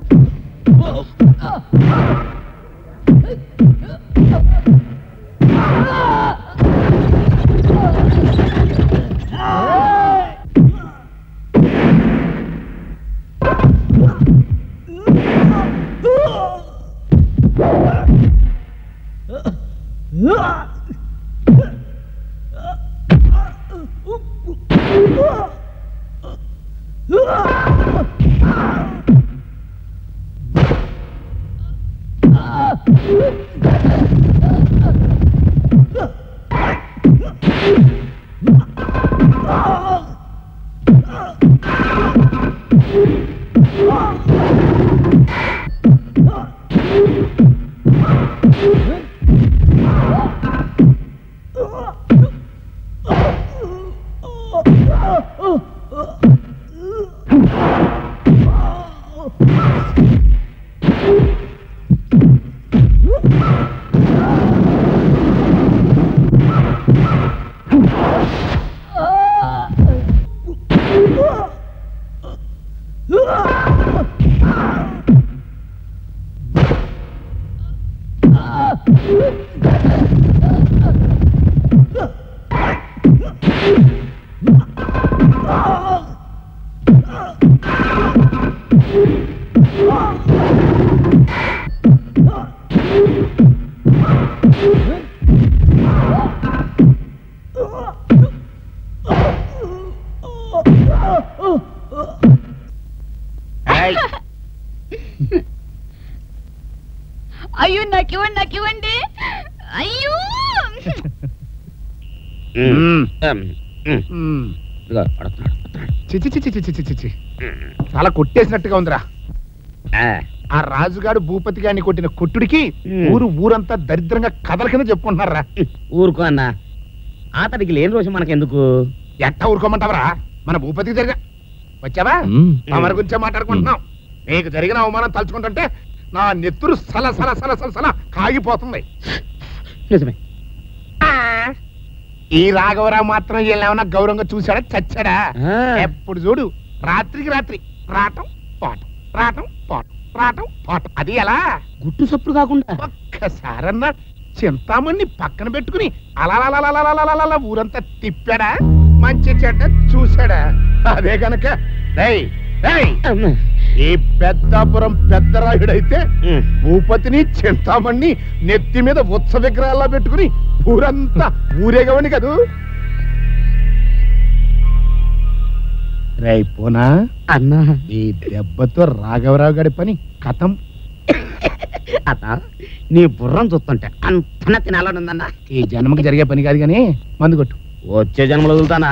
అయ్యో, నాకివ్వండి. అయ్యో, చిచి చాలా కొట్టేసినట్టుగా ఉందిరా. ఆ రాజుగాడు భూపతి గారిని కొట్టిన కొట్టుడికి ఊరంతా దరిద్రంగా కథల కింద చెప్పుకుంటున్నారా. ఊరుకో అన్న, అతడికి లేని రోజు మనకెందుకు? ఎట్టా ఊరుకోమంటావరా? మన భూపతికి జరిగా వచ్చావా? మన గురించే మాట్లాడుకుంటున్నాం. నీకు జరిగిన అవమానం తలుచుకుంటుంటే నా నెత్తురు సల సల సల సల సల కాగిపోతుంది. నిజమే. ఈ రాఘవరావు మాత్రం ఏమైనా గౌరవంగా చూశాడా, చచ్చాడా? ఎప్పుడు చూడు రాత్రికి రాత్రి రాటం పాటం, రాటం పాటం, రాటం పాటం. అది ఎలా గుట్టు సప్పుడు కాకుండా ఒక్కసారన్నా చింతామణ్ణి పక్కన పెట్టుకుని అలా ఊరంతా తిప్పాడా? మంచి చెడ్డ చూశాడా? అదే గనక ఈ పెద్దాపురం పెద్దరాయుడైతే భూపతిని చింతామణ్ణి నెత్తి మీద ఉత్సవ విగ్రహాల్లో పెట్టుకుని ఊరంతా ఊరేగవని కదూ. రైపోనా అన్నా, ఈ దెబ్బతో రాఘవరావు గారి పని కథం. అత నీ బుర్రం చూస్తుంటే అంతన తినాలనుందన్నా. ఈ జన్మకి జరిగే పని కాదు కానీ మందు కొట్టు. వచ్చే జన్మలు వదులుతానా?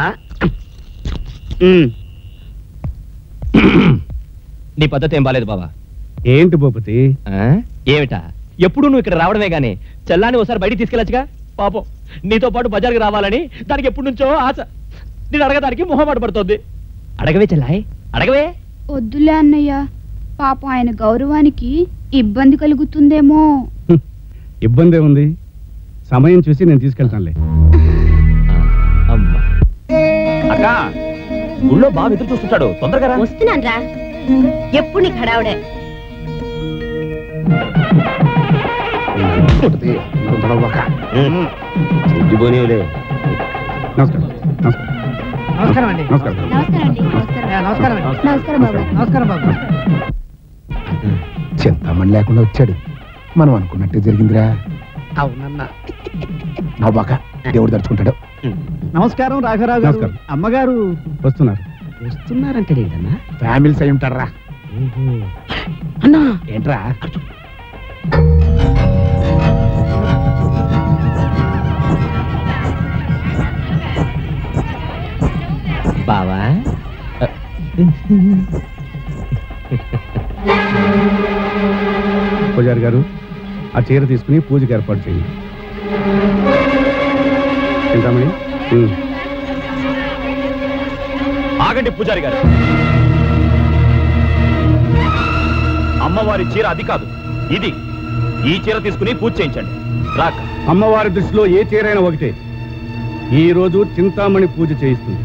నీ పద్ధతి ఏం బాలేదు బాబా. ఏంటి భూపతి? ఏమిటా, ఎప్పుడు నువ్వు ఇక్కడ రావడమే గానీ చెల్లాన్ని ఒకసారి బయటికి తీసుకెళ్ళచ్చుగా. పాపం నీతో పాటు బజార్కి రావాలని దానికి ఎప్పటి నుంచో ఆశ. నేను అడగడానికి మొహమాట పడుతోంది. అడగవే చెల్లాయ్, అడగవే. వద్దులే అన్నయ్య, పాపం ఆయన గౌరవానికి ఇబ్బంది కలుగుతుందేమో. ఇబ్బంది ఉంది, సమయం చూసి నేను తీసుకెళ్తానులే. అక్క, గుళ్ళో బాగా ఎదురు చూస్తుంటాడు, తొందరగా రా. వస్తున్నాను రా. ఎప్పుడు నీకు హడావుడే. నమస్కారం నమస్కారం అండి నమస్కారం బాబు. నమస్కారం బాబు. చింతామణి లేకుండా వచ్చాడు. మనం అనుకున్నట్టే జరిగిందిరా. అవునన్నా. నవ్వాక దేవుడు తడుచుకుంటాడు. నమస్కారం రాఘరావు గారు. నమస్కారం. అమ్మగారు వస్తున్నారు. వస్తున్నారంటే ఏంటన్నా? ఫ్యామిలీస్ అయి ఉంటారా? అన్నా ఏంట్రా? బావా పూజారి గారు ఆ చీర తీసుకుని పూజకి ఏర్పాటు చేయండి. చింతామణి ఆగండి పూజారి గారు. అమ్మవారి చీర అది కాదు, ఇది. ఈ చీర తీసుకుని పూజ చేయించండి. రాక అమ్మవారి దృష్టిలో ఏ చీరైనా ఒకటే. ఈ రోజు చింతామణి పూజ చేయిస్తుంది.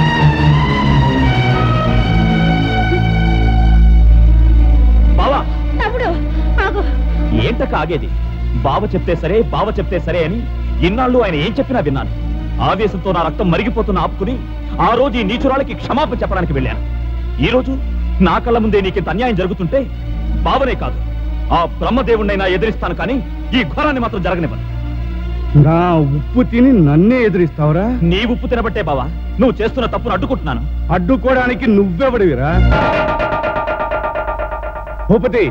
బావా తమ్ముడు ఆగు. ఏంటక్క ఆగేది? బావ చెప్తే సరే, బావ చెప్తే సరే అని ఇన్నాళ్ళు ఆయన ఏం చెప్పినా విన్నాను. ఆవేశంతో నా రక్తం మరిగిపోతున్న ఆపుకుని ఆ రోజు ఈ నీచురాలకి క్షమాపణ చెప్పడానికి వెళ్ళాను. ఈ రోజు నా కళ్ళ ముందే నీకింత అన్యాయం జరుగుతుంటే బావనే కాదు, ఆ బ్రహ్మదేవుణ్ణైనా ఎదిరిస్తాను, కానీ ఈ ఘోరాన్ని మాత్రం జరగనివ్వను. నా ఉప్పు తిని నన్నే ఎదురిస్తావురా? నీ ఉప్పు తినబట్టే బావా నువ్వు చేస్తున్న తప్పును అడ్డుకుంటున్నాను. అడ్డుకోవడానికి నువ్వెవడివిరా? భూపతి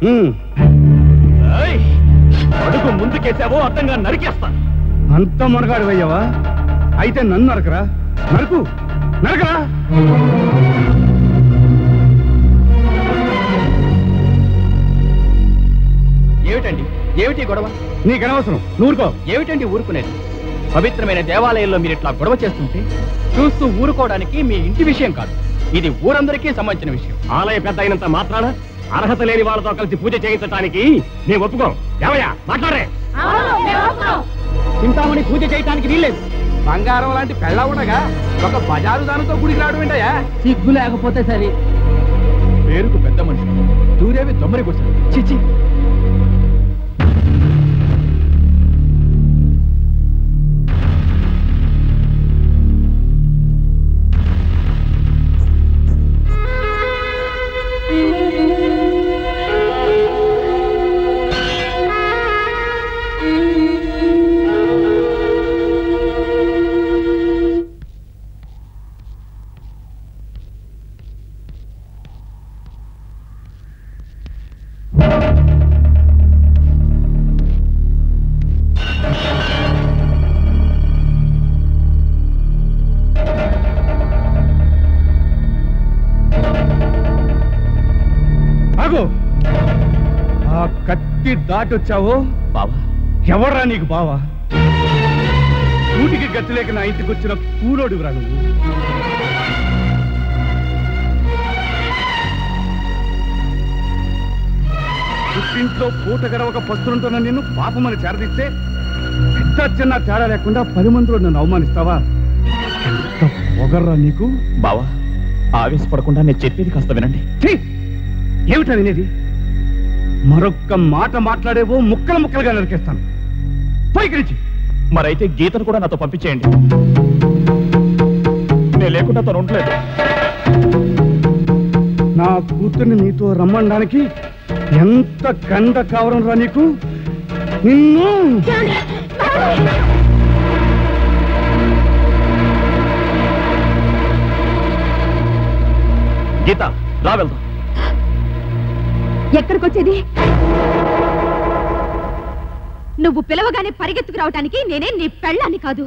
అడుగు ముందుకేసావో అర్థంగా నరికేస్తాను. అంత మునగాడివయ్యావా? అయితే నన్ను నరకరా? నరకు నరకరా? ఏమిటండి? ఏమిటి గొడవ? నీకనవసరం, నూరుకో. ఏమిటండి ఊరుకునేది? పవిత్రమైన దేవాలయంలో మీరు ఇట్లా గొడవ చేస్తుంటే చూస్తూ ఊరుకోవడానికి మీ ఇంటి విషయం కాదు, ఇది ఊరందరికీ సంబంధించిన విషయం. ఆలయ పెద్ద అయినంత మాత్రాన అర్హత లేని వాళ్ళతో కలిసి పూజ చేయించడానికి నేను ఒప్పుకోం. ఏమయ్యా మాట్లాడే? చింతామణి పూజ చేయడానికి వీల్లేదు. బంగారం లాంటి పెళ్ళ ఉండగా ఒక బజారు దానితో గుడికి రావడం ఏంటయ్యా? సిగ్గు లేకపోతే సరే. పేరుకు పెద్ద మనిషి, దూరేవి దొమ్మరి కూర్చొని చిచి. ఆ కత్తి దాటొచ్చావో బావా? ఎవడ్రా నీకు బావా? కూటికి గతి లేక నా ఇంటికి వచ్చిన కూలోడివిరా నువ్వు. పుట్టింట్లో పూట గడవక పస్తులుంటున్న నిన్ను పాపమని చేరదీస్తే పెద్ద చిన్న తేడా లేకుండా 10 మందిలో నన్ను అవమానిస్తావా? ఎంత పొగర్రా నీకు? బావా ఆవేశపడకుండా నేను చెప్పేది కాస్త వినండి. ఏమిటా వినేది? మరొక్క మాట మాట్లాడేవో ముక్కలు ముక్కలుగా నరికేస్తాను. పైకి నుంచి. మరైతే గీతను కూడా నాతో పంపించేయండి. నేను లేకుండా తను ఉండలేదు. నా కూతుర్ని నీతో రమ్మడానికి ఎంత కండ కావరం రా నీకు? నిన్ను గీత రా వెళ్దాం. ఎక్కడికొచ్చేది? నువ్వు పిలవగానే పరిగెత్తుకు రావటానికి నేనే నీ పెళ్ళాన్ని కాదు,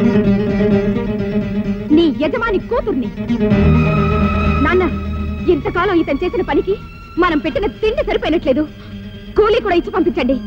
నీ యజమాని కూతుర్ని. నాన్న, ఇంతకాలం ఇతను చేసిన పనికి మనం పెట్టిన తిండి సరిపోయినట్లేదు. కూలీ కూడా ఇచ్చి పంపించండి.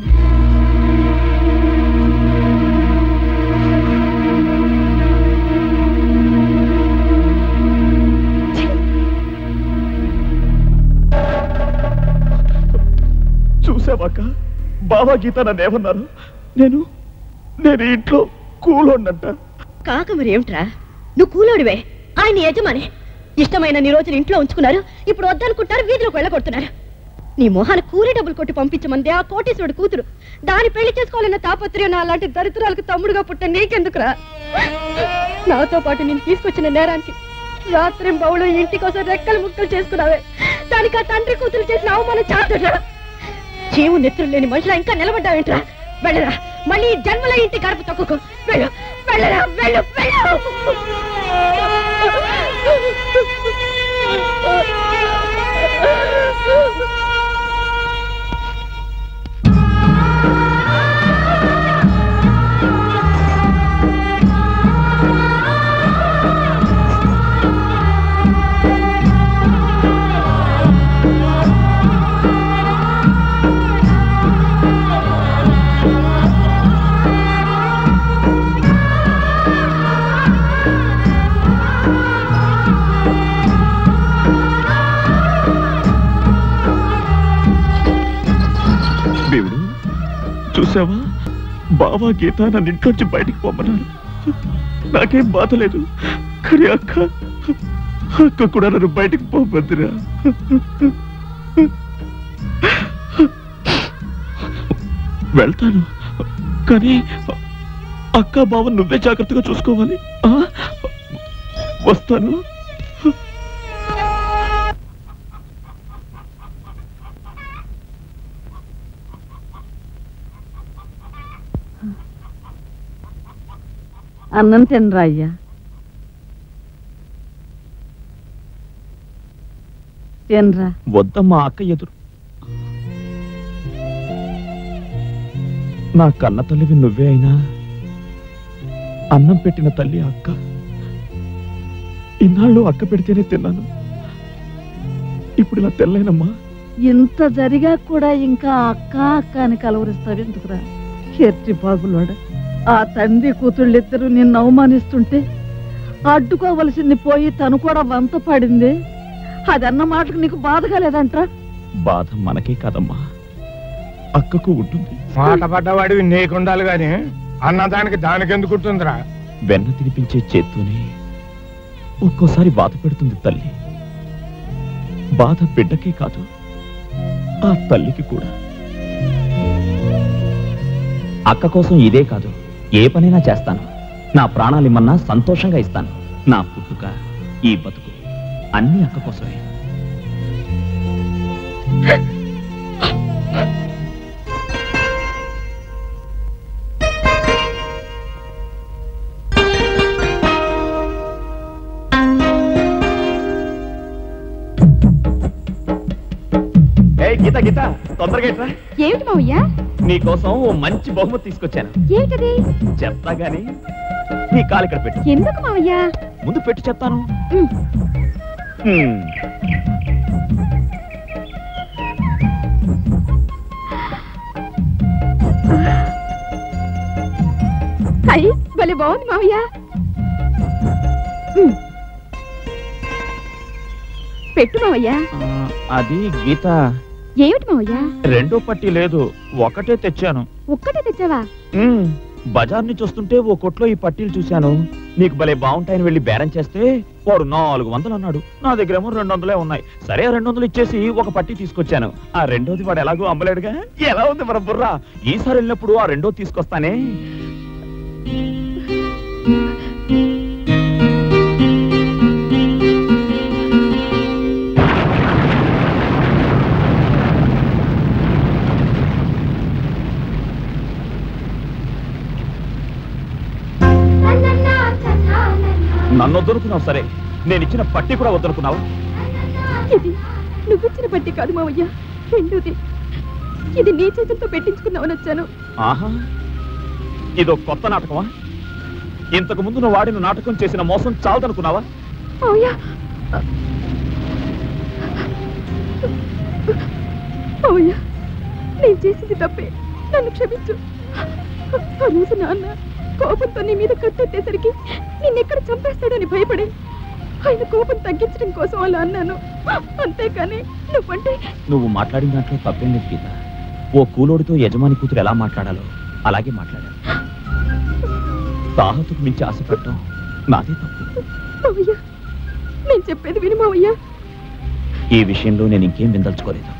చూసావాక బావా గీత నన్ను ఏమన్నారు? నేను ఇంట్లో కూలోనంట. కాక మరి ఏమిట్రా? నువ్వు కూలోడివే, ఆయన యజమాని. ఇష్టమైన నీ రోజులు ఇంట్లో ఉంచుకున్నారు, ఇప్పుడు వద్దనుకుంటారు, వీధిలోకి వెళ్ళగొడుతున్నారు. నీ మొహాన్ని కూలీ డబ్బులు కొట్టి పంపించమంది ఆ కోటీశ్వరుడు కూతురు. దాని పెళ్లి చేసుకోవాలన్న తాపత్రయం నా అలాంటి దరిద్రాలకు తమ్ముడుగా పుట్ట నీకెందుకురా? నాతో పాటు నేను తీసుకొచ్చిన నేరానికి రాత్రి బౌలు ఇంటి కోసం రెక్కలు ముక్కలు చేసుకున్నావే, దానికి ఆ తండ్రి కూతురు చేసిన అవమానం చాటురా. జీవు నెత్తులు లేని మనుషులా ఇంకా నిలబడ్డావేంట్రా? వెళ్ళరా, మళ్ళీ ఈ జన్మలో ఇంటి గడప తొక్కుకో. వెళ్ళు, వెళ్ళరా, వెళ్ళు, వెళ్ళు. దేవుడు చూసావా, బావా గీత నన్ను ఇంట్లోంచి బయటికి పొమ్మన్నారు. నాకేం బాధ లేదు, కానీ అక్క కూడా నన్ను బయటికి పోవద్దురా. వెళ్తాను, కానీ అక్క బావ నువ్వే జాగ్రత్తగా చూసుకోవాలి. వస్తాను. అన్నం తినరా అయ్యా. తినరా. వద్దమ్మా, అక్క ఎదురు. నా కన్న తల్లివి నువ్వే అయినా అన్నం పెట్టిన తల్లి అక్క. ఇన్నాళ్ళు అక్క పెడితేనే తిన్నాను, ఇప్పుడు ఇలా తెల్లేనమ్మా. ఇంత జరిగా కూడా ఇంకా అక్క అక్క అని కలవరిస్తావు ఎందుకురా? ఎర్రి బాగులోడ, ఆ తండ్రి కూతుళ్ళిద్దరూ నిన్ను అవమానిస్తుంటే అడ్డుకోవలసింది పోయి తను కూడా వంత పడింది. అదన్న మాటకు నీకు బాధగా లేదంట్రా? బాధ మనకే కాదమ్మా, అక్కకు ఉంటుంది. మాట పడ్డవాడివి నీకుండాలి గాని అన్నదానికి దానికెందుకు ఉంటుందిరా? వెన్న తినిపించే చేత్తోనే ఒక్కోసారి బాధ పెడుతుంది తల్లి. బాధ బిడ్డకే కాదు, ఆ తల్లికి కూడా. అక్క కోసం ఇదే కాదు, ఏ పనైనా చేస్తాను. నా ప్రాణాలిమ్మన్నా సంతోషంగా ఇస్తాను. నా పుట్టుక, ఈ బతుకు అన్ని అక్క కోసమే. గీత గీత, తొందరగా ఇట్రా. ఏమిటి మావయ్య? నీకోసం ఓ మంచి బహుమతి తీసుకొచ్చాను. ఏమిటది? చెప్తా గాని నీ కాలు ఇక్కడ పెట్టు. ఎందుకు మావయ్య? ముందు పెట్టి చెప్తాను. అయ్యి భలే బాగుంది మావయ్య. పెట్టు మావయ్య. అది గీత. ఏమిటి మావయ్య? రెండో పట్టి లేదు, ఒకటే తెచ్చాను. ఒక్కటే తెచ్చావా? బజార్ నుంచి వస్తుంటే ఓ కొట్లో ఈ పట్టీలు చూశాను. నీకు భలే బాగుంటాయని వెళ్ళి బేరం చేస్తే వాడు 400 అన్నాడు. నా దగ్గరేమో 200 ఉన్నాయి. సరే 200 ఇచ్చేసి ఒక పట్టీ తీసుకొచ్చాను. ఆ రెండోది వాడు ఎలాగో అమ్మలేడుగా. ఎలా ఉంది మన బుర్రా? ఈసారి వెళ్ళినప్పుడు ఆ రెండో తీసుకొస్తానే. నన్ను వద్దనుకున్నావు సరే, నేను ఇచ్చిన పట్టి కూడా వద్దనుకున్నావు. ఇది నువ్విచ్చిన పట్టి కాదు మావయ్య, రెండోది. ఇది నీ చేతులతో పెట్టించుకున్నావని వచ్చాను. ఆహా, ఇదో కొత్త నాటకమా? ఇంతకు ముందు నువ్వు వాడిన నాటకం చేసిన మోసం చాలదనుకున్నావా? మావయ్య, మావయ్య, నేను చేసింది తప్పే, నన్ను క్షమించు. ఆ రోజు నాన్న కోపంతో నీ మీద కత్తెత్తేసరికి నిన్నెక్కడ చంపేస్తాడని భయపడి ఆయన కోపం తగ్గించడం కోసం అలా అన్నాను. అంతేకాని నువ్వంటే. నువ్వు మాట్లాడిన దాంట్లో తప్పేం లేదు గీత. ఓ కూలోడితో యజమాని కూతురు ఎలా మాట్లాడాలో అలాగే మాట్లాడాను. తాహతుకు మించి ఆశపడటం నాదే తప్పు. మావయ్య, నేను చెప్పేది విను మావయ్య. ఈ విషయంలో నేను ఇంకేం విందల్చుకోలేదు.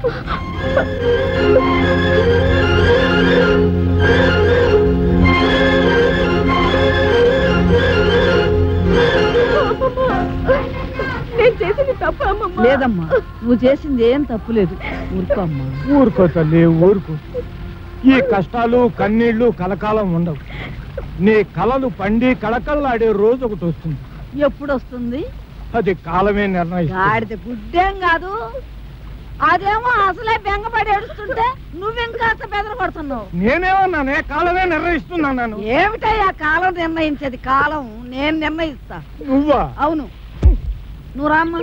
నేను చేసింది తప్ప అమ్మమ్మ? లేదమ్మా, నువ్వు చేసింది ఏం తప్పు లేదు. ఊరుకో అమ్మా. ఊరుకో తల్లి, ఊరుకో. ఈ కష్టాలు కన్నీళ్లు కలకాలం ఉండవు. నీ కలలు పండి కళకళలాడే రోజు ఒకటి వస్తుంది. ఎప్పుడు వస్తుంది? అది కాలమే నిర్ణయిస్తుంది. గాడిద గుడ్డేం కాదు. అదేమో అసలే బెంగపడి ఏడుస్తుంటే నువ్వింకాస్త బెదరపడుతున్నావు. నేనేమన్నానే? కాలమే నిర్ణయిస్తున్నాను. ఏమిటయ్యా కాలం నిర్ణయించేది? కాలం నేను నిర్ణయిస్తా. నువ్వా? అవును. నువ్వు రామ్మా.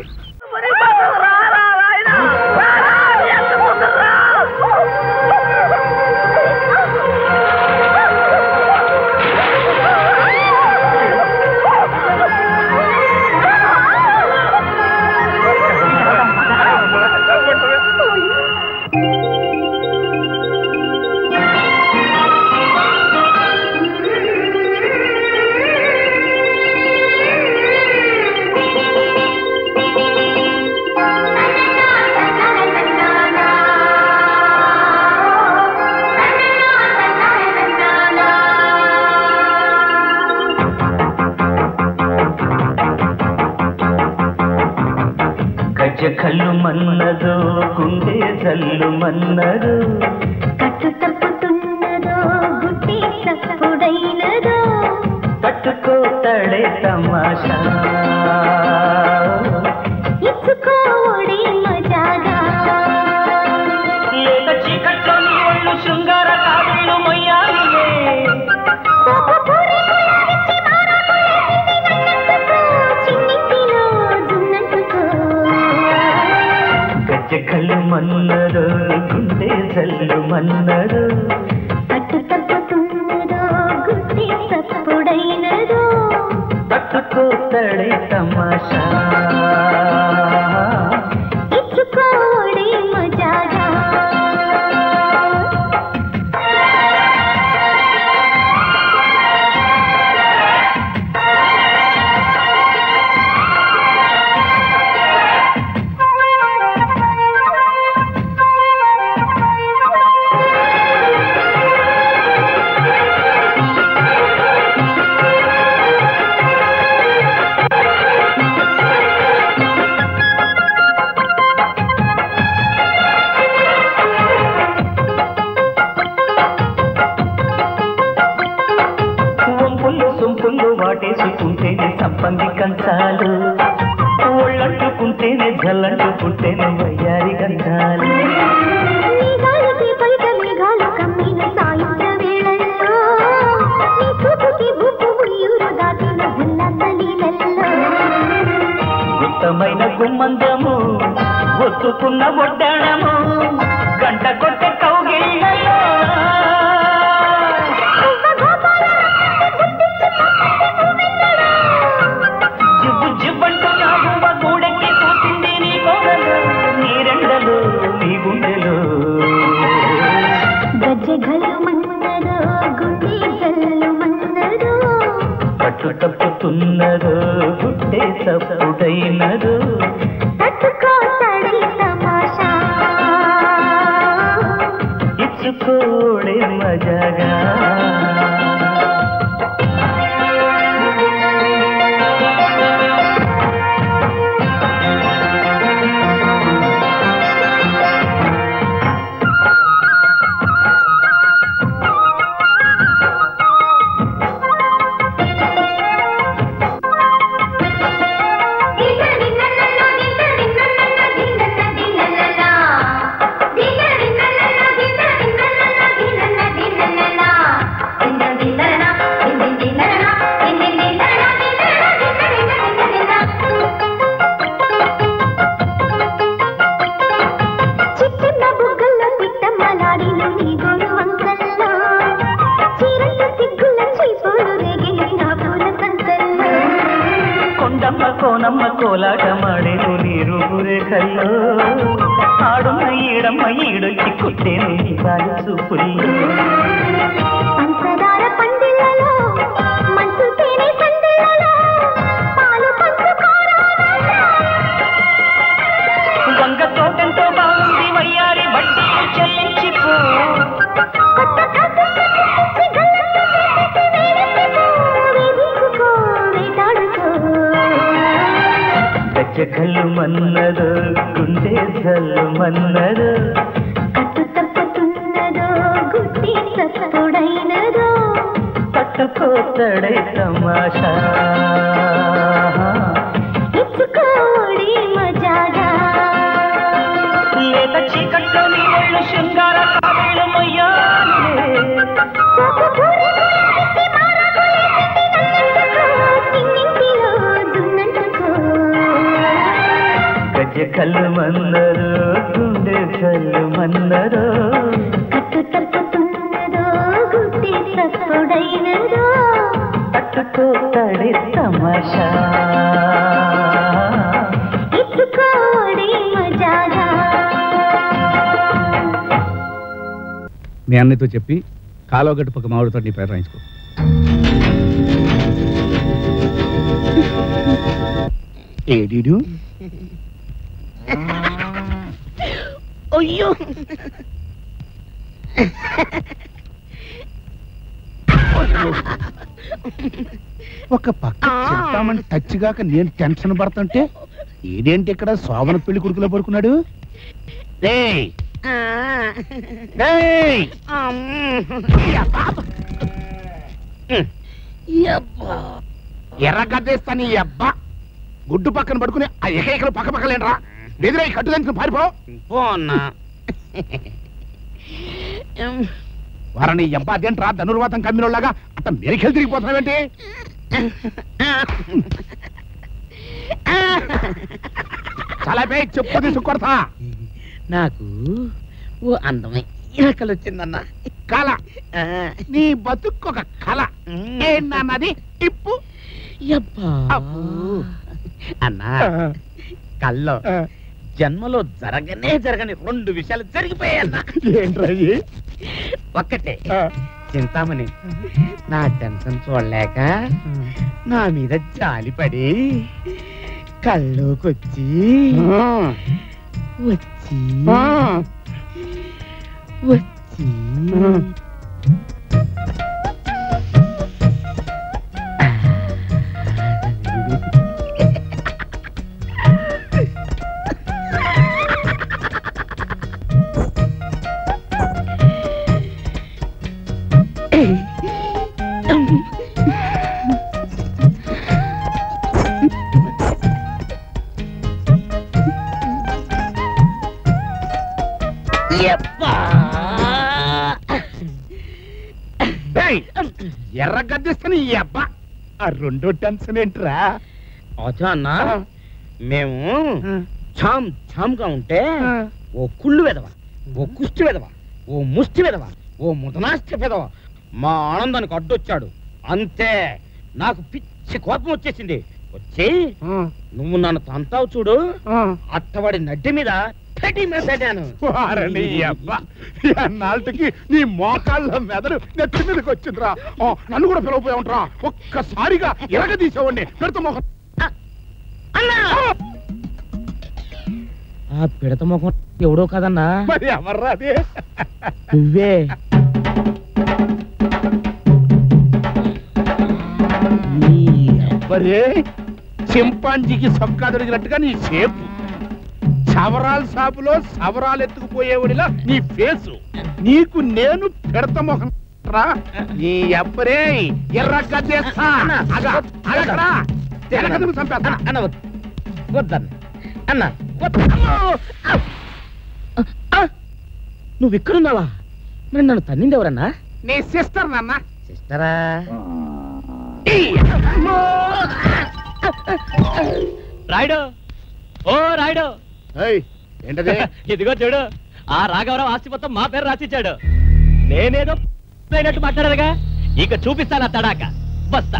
కళ్ళు మన్నదో గుండె జల్లు మన్నదో కట్టు తప్పుతున్నదో గుడ్డి తప్పుడైనదో పట్టుకోతడే తమాషా ఇచ్చుకోవడే మజాగా లేక చీకట్లోని ఒళ్ళు శృంగార కావిళ్ళు మొయ్యాలిలే కళ్ళు మన్నదో గుండె జల్లు మన్నదో కట్టు తప్పుతున్నదో గుడ్డి తప్పుడైనదో పట్టుకోతడే తమాషా ఇచ్చుకోవడే మజాగా వాటేసుకుంటేనే సంపంగి కంచాలు ఒళ్ళంటుకుంటేనే జల్లంటుకుంటేనే వయ్యారి గంధాలు మేఘాలకి పైట మేఘాలు కమ్మిన సాయంత్ర వేళల్లో నీ చూపుకి బుబ్బు ఉయ్యూరు దాటిన ఉల్లాసలీలల్లో గుత్తమైన గుమ్మందము ఒత్తుకున్న ఒడ్డాణము గంట కొట్టే కౌగిళ్ళలో జివ్వంటూ నా గుమ్మ గూడెక్కి కూర్చుంది నీ కోడలు నీ రెండలు నీ గుండెలు గజ్జెగలు మన్నదో గుండె జల్లు మన్నదో పట్టు తప్పుతున్నదో గుడ్డే తప్పుడైనదో తట్టుకోతడి తమాషా ఇచ్చుకోడే మజాగా కోనమ్మ కోలాటమాడేను నీరు గురేఖల్లో ఆడున్న ఈడమ్మ ఈడొచ్చి కొట్టేను నీ బాల చూపుల్లో పంచదార పందిళ్ళలో మంచు తేనె సందిళ్ళలో పాలు పంచు వంగ మన్నదో గుండె జల్లు మన్నదో తప్పుతున్నదో గుడ్డి సత్తుడైనదో పట్టుకోతడే తమాషా ఇచ్చుకోడి మజాగా లేత చీకట్లోని ఒళ్ళు శృంగార కావేలు మొయ్యాలే గజ కళ్ళు మన్నరు గుండె కళ్ళు మన్నరు కట్టు తప్పుతున్నదో గుడ్డి సత్తుడైనదో పట్టుకోతడే తమాషా ఇచ్చుకోడి మజాగా మీ అన్నయ్యతో చెప్పి కాలువగట్టు పక్క మామిడితో నీ పేరు రాయించుకో. ఏడీడు అయ్యో ఒక పక్క చెప్తామని టచ్గాక నేను టెన్షన్ పడుతుంటే ఏడేంటి ఇక్కడ శోభన పెళ్లి కొడుకులో పడుకున్నాడు. రేయ్ రేయ్ ఎర్ర గద్దేస్తా నీ అబ్బా గుడ్డు పక్కన పడుకుని ఆ ఎకైకలు పక్క పక్కలేంట్రా ఎదురై కట్టు దంచిన పారిపో వారని అబ్బా అదేంట్రా ధనుర్వాతం కమ్మినోళ్ళగా అట్ట మెరికెళ్ళి తిరిగిపోతున్నావేంటి? చాలా పే చెప్పు తీసుకొడతా. నాకు ఓ అందమైన కళ వచ్చిందన్న. కళ? నీ బతుక్కొక కళ ఏంటన్నది ఇప్పు. అన్నా కల్లో జన్మలో జరగని 2 విషయాలు జరిగిపోయాయన్నా. ఏంట్రయ్యి? ఒక్కటే చింతామణి నా టెన్షన్ చూడలేక నా మీద జాలిపడి కల్లోకొచ్చి వచ్చి వచ్చి ఎర్ర గద్దిస్తాను ఈ అబ్బా. ఆ 2వ టెన్షన్ ఏంట్రా? అచ్చా అన్న మేము ఛామ్ ఛామ్గా ఉంటే ఓ కుళ్ళు వెదవ, ఓ కుష్టి వెదవ, ఓ ముష్టి వెదవ, ఓ ముదనాష్ట వెదవ మా ఆనందానికి అడ్డొచ్చాడు. అంతే నాకు పిచ్చి కోపం వచ్చేసింది. వచ్చి నువ్వు నన్ను తంతావు చూడు, అత్తవాడి నడ్డి మీద నాటికి నీ మోకాళ్ళ మెదడు నెత్తి మీదకి వచ్చిందిరా. నన్ను కూడా పిలవపోయా ఉంటారా? ఒక్కసారిగా ఎరగ తీసేవాడిని పెడత మొహం. ఆ పిడత ముఖం ఎవడో కదన్నా. మరి ఎవర్రా అది? నువ్వే. మరే చింపాంజీకి సొక్కా దొరికినట్టుగా నీ షేపు, సవరాల షాపులో సవరాలు ఎత్తుకుపోయేవాడిలా నీ ఫేసు, నీకు నేను పెడత మొహం రా. నీ అబ్బరే ఎర్ర గద్దేస్తా. నువ్వు ఇక్కడున్నావా? మరి నన్ను తన్నింది ఎవరన్నా? నీ సిస్టర్ నాన్న. సిస్టరా? రాయుడు, ఓ రాయుడు, ఏంటది? ఇదిగో చూడు, ఆ రాఘవరావు ఆస్తి మొత్తం మా పేరు రాసిచ్చాడు. నేనేదో అయినట్టు మాట్లాడదుగా, ఇక చూపిస్తాను తడాక. బస్తా.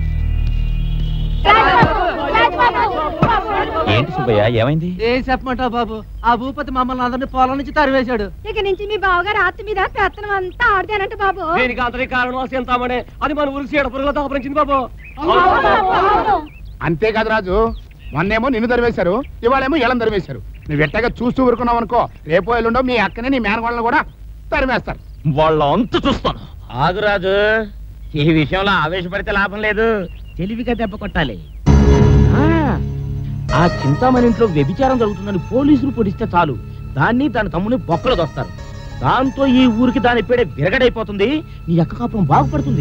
ఏంటి సుబ్బయ్య, ఏమైంది? ఏం చెప్పమంటావు బాబు, ఆ భూపతి మమ్మల్ని అందరినీ పొలం నుంచి తరివేశాడు. ఇక నుంచి మీ బావగారు ఆస్తి మీద పెత్తనం అంతా ఆడదేనంట బాబు. దీనికి అంతటి కారణం చింతామణి, అది మన ఊరికి చీడ పురుగులో దాపరించింది బాబు. అంతేకాదు రాజు, మొన్నేమో నిన్ను తరివేశారు, ఇవాళేమో ఇళ్ళని తరివేశారు. నువ్వు ఎట్టగా చూస్తూ ఊరుకున్నావు అనుకో, రేపో ఎల్లుండో మీ అక్కని నీ మేనగోళ్ళని కూడా తరివేస్తారు. వాళ్ళ అంత చూస్తాను. ఆగురాజు, ఈ విషయంలో ఆవేశపడితే లాభం లేదు, తెలివిగా దెబ్బ కొట్టాలి. ఆ చింతామణి ఇంట్లో వ్యభిచారం జరుగుతుందని పోలీసులు పొడిస్తే చాలు దాన్ని తన తమ్ముని బొక్కలు దోస్తారు. దాంతో ఈ ఊరికి దాని పేడే విరగడైపోతుంది. నీ అక్క కాపురం బాగుపడుతుంది.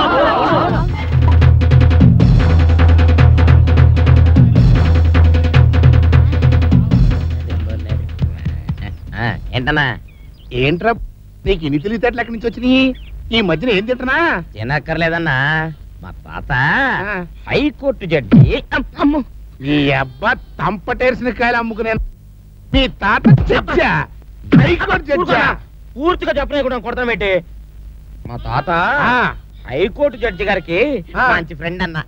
ఏంటన్నా? ఏంట్రా నీకు ఇన్ని తెలివితేటలు ఎక్కడి నుంచి వచ్చినాయి? ఈ మధ్యన ఏం తింటున్నా? తినక్కర్లేదన్నా, మా తాత హైకోర్టు జడ్జి. అమ్ము నీ అబ్బా తంపటేర్సిన కాయలు అమ్ముకునే మీ తాత జడ్జా? హైకోర్టు జడ్జా? పూర్తిగా చెప్పనే కొడతాం ఏంటి? మా తాత హైకోర్టు జడ్జి గారికి మంచి ఫ్రెండ్ అన్న.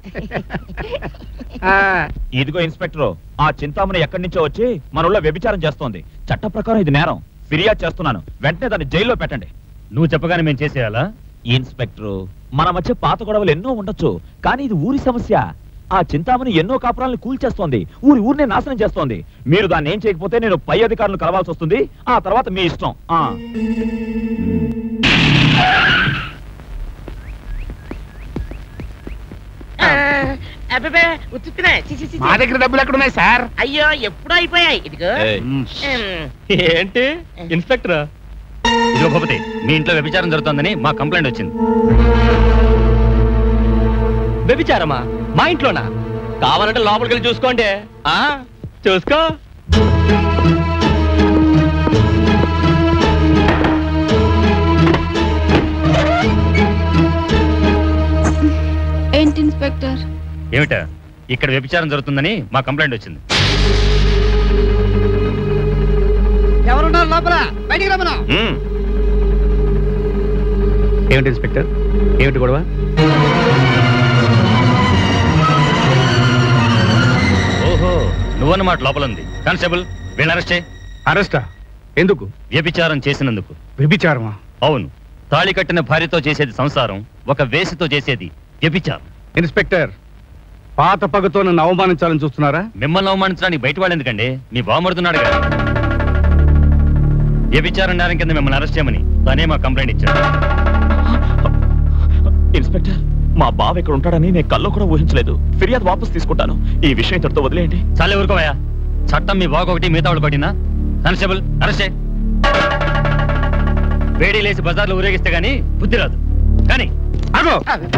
ఇదిగో ఇన్స్పెక్టర్, ఆ చింతామణి ఎక్కడి నుంచో వచ్చి మన ఊళ్ళో వ్యభిచారం చేస్తోంది. చట్ట ప్రకారం ఇది నేరం. ఫిర్యాదు చేస్తున్నాను. వెంటనే దాన్ని జైల్లో పెట్టండి. నువ్వు చెప్పగానే మేము చేసేయాలా? ఇన్స్పెక్టర్, మన మధ్య పాత గొడవలు ఎన్నో ఉండొచ్చు, కానీ ఇది ఊరి సమస్య. ఆ చింతామణి ఎన్నో కాపురాలను కూల్చేస్తోంది, ఊరినే నాశనం చేస్తోంది. మీరు దాన్ని ఏం చేయకపోతే నేను పై అధికారులను కలవాల్సి వస్తుంది. ఆ తర్వాత మీ ఇష్టం. మా దగ్గర డబ్బులు ఎక్కడ ఉన్నాయి సార్? అయ్యో ఎప్పుడో అయిపోయాయి. ఇదిగో ఏంటి ఇన్స్పెక్టర్? ఇదిగో భూపతి, మీ ఇంట్లో వ్యభిచారం జరుగుతుందని మా కంప్లైంట్ వచ్చింది. వ్యభిచారమా? మా ఇంట్లోనా? కావాలంటే లోపలికి వెళ్ళి చూసుకోండి. చూసుకో. ఏంటి ఇన్స్పెక్టర్? ఏమిటా? ఇక్కడ వ్యభిచారం జరుగుతుందని మా కంప్లైంట్ వచ్చింది. ఎవరున్నారు లోపల? బయటికి రమ్మను. ఏమిటి ఇన్స్పెక్టర్, ఏమిటి గొడవ? ఓహో, నువ్వన్నమాట లోపల ఉంది. కానిస్టేబుల్, వీళ్ళని అరెస్ట్ చేయి. అరెస్టా? ఎందుకు? వ్యభిచారం చేసినందుకు. వ్యభిచారమా? అవును. తాళి కట్టిన భార్యతో చేసేది సంసారం, ఒక వేసితో చేసేది వ్యభిచారం. ఇన్స్పెక్టర్, పాత పగతో నన్ను అవమానించాలని చూస్తున్నారా? మిమ్మల్ని అవమానించడానికి బయట వాళ్ళు ఎందుకండి? మీ బావమరుతున్నాడు కదా. వ్యభిచారం నేరం కింద మిమ్మల్ని అరెస్ట్ చేయమని తనే మా కంప్లైంట్ ఇచ్చాడు. ఇన్స్పెక్టర్, మా బావ ఇక్కడ ఉంటాడని నేను కల్లో కూడా ఊహించలేదు. ఫిర్యాదు వాపస్ తీసుకుంటాను. ఈ విషయం ఇంతటితో వదిలేయండి. చాలే ఊరుకోవయ్యా. చట్టం మీ బావ ఒకటి, మిగతా వాళ్ళు పట్టినా. కానిస్టేబుల్, అరెస్ట్ చేయి. వేడి లేసి బజార్లో ఊరేగిస్తే గానీ బుద్ధి రాదు. కానీ అగో,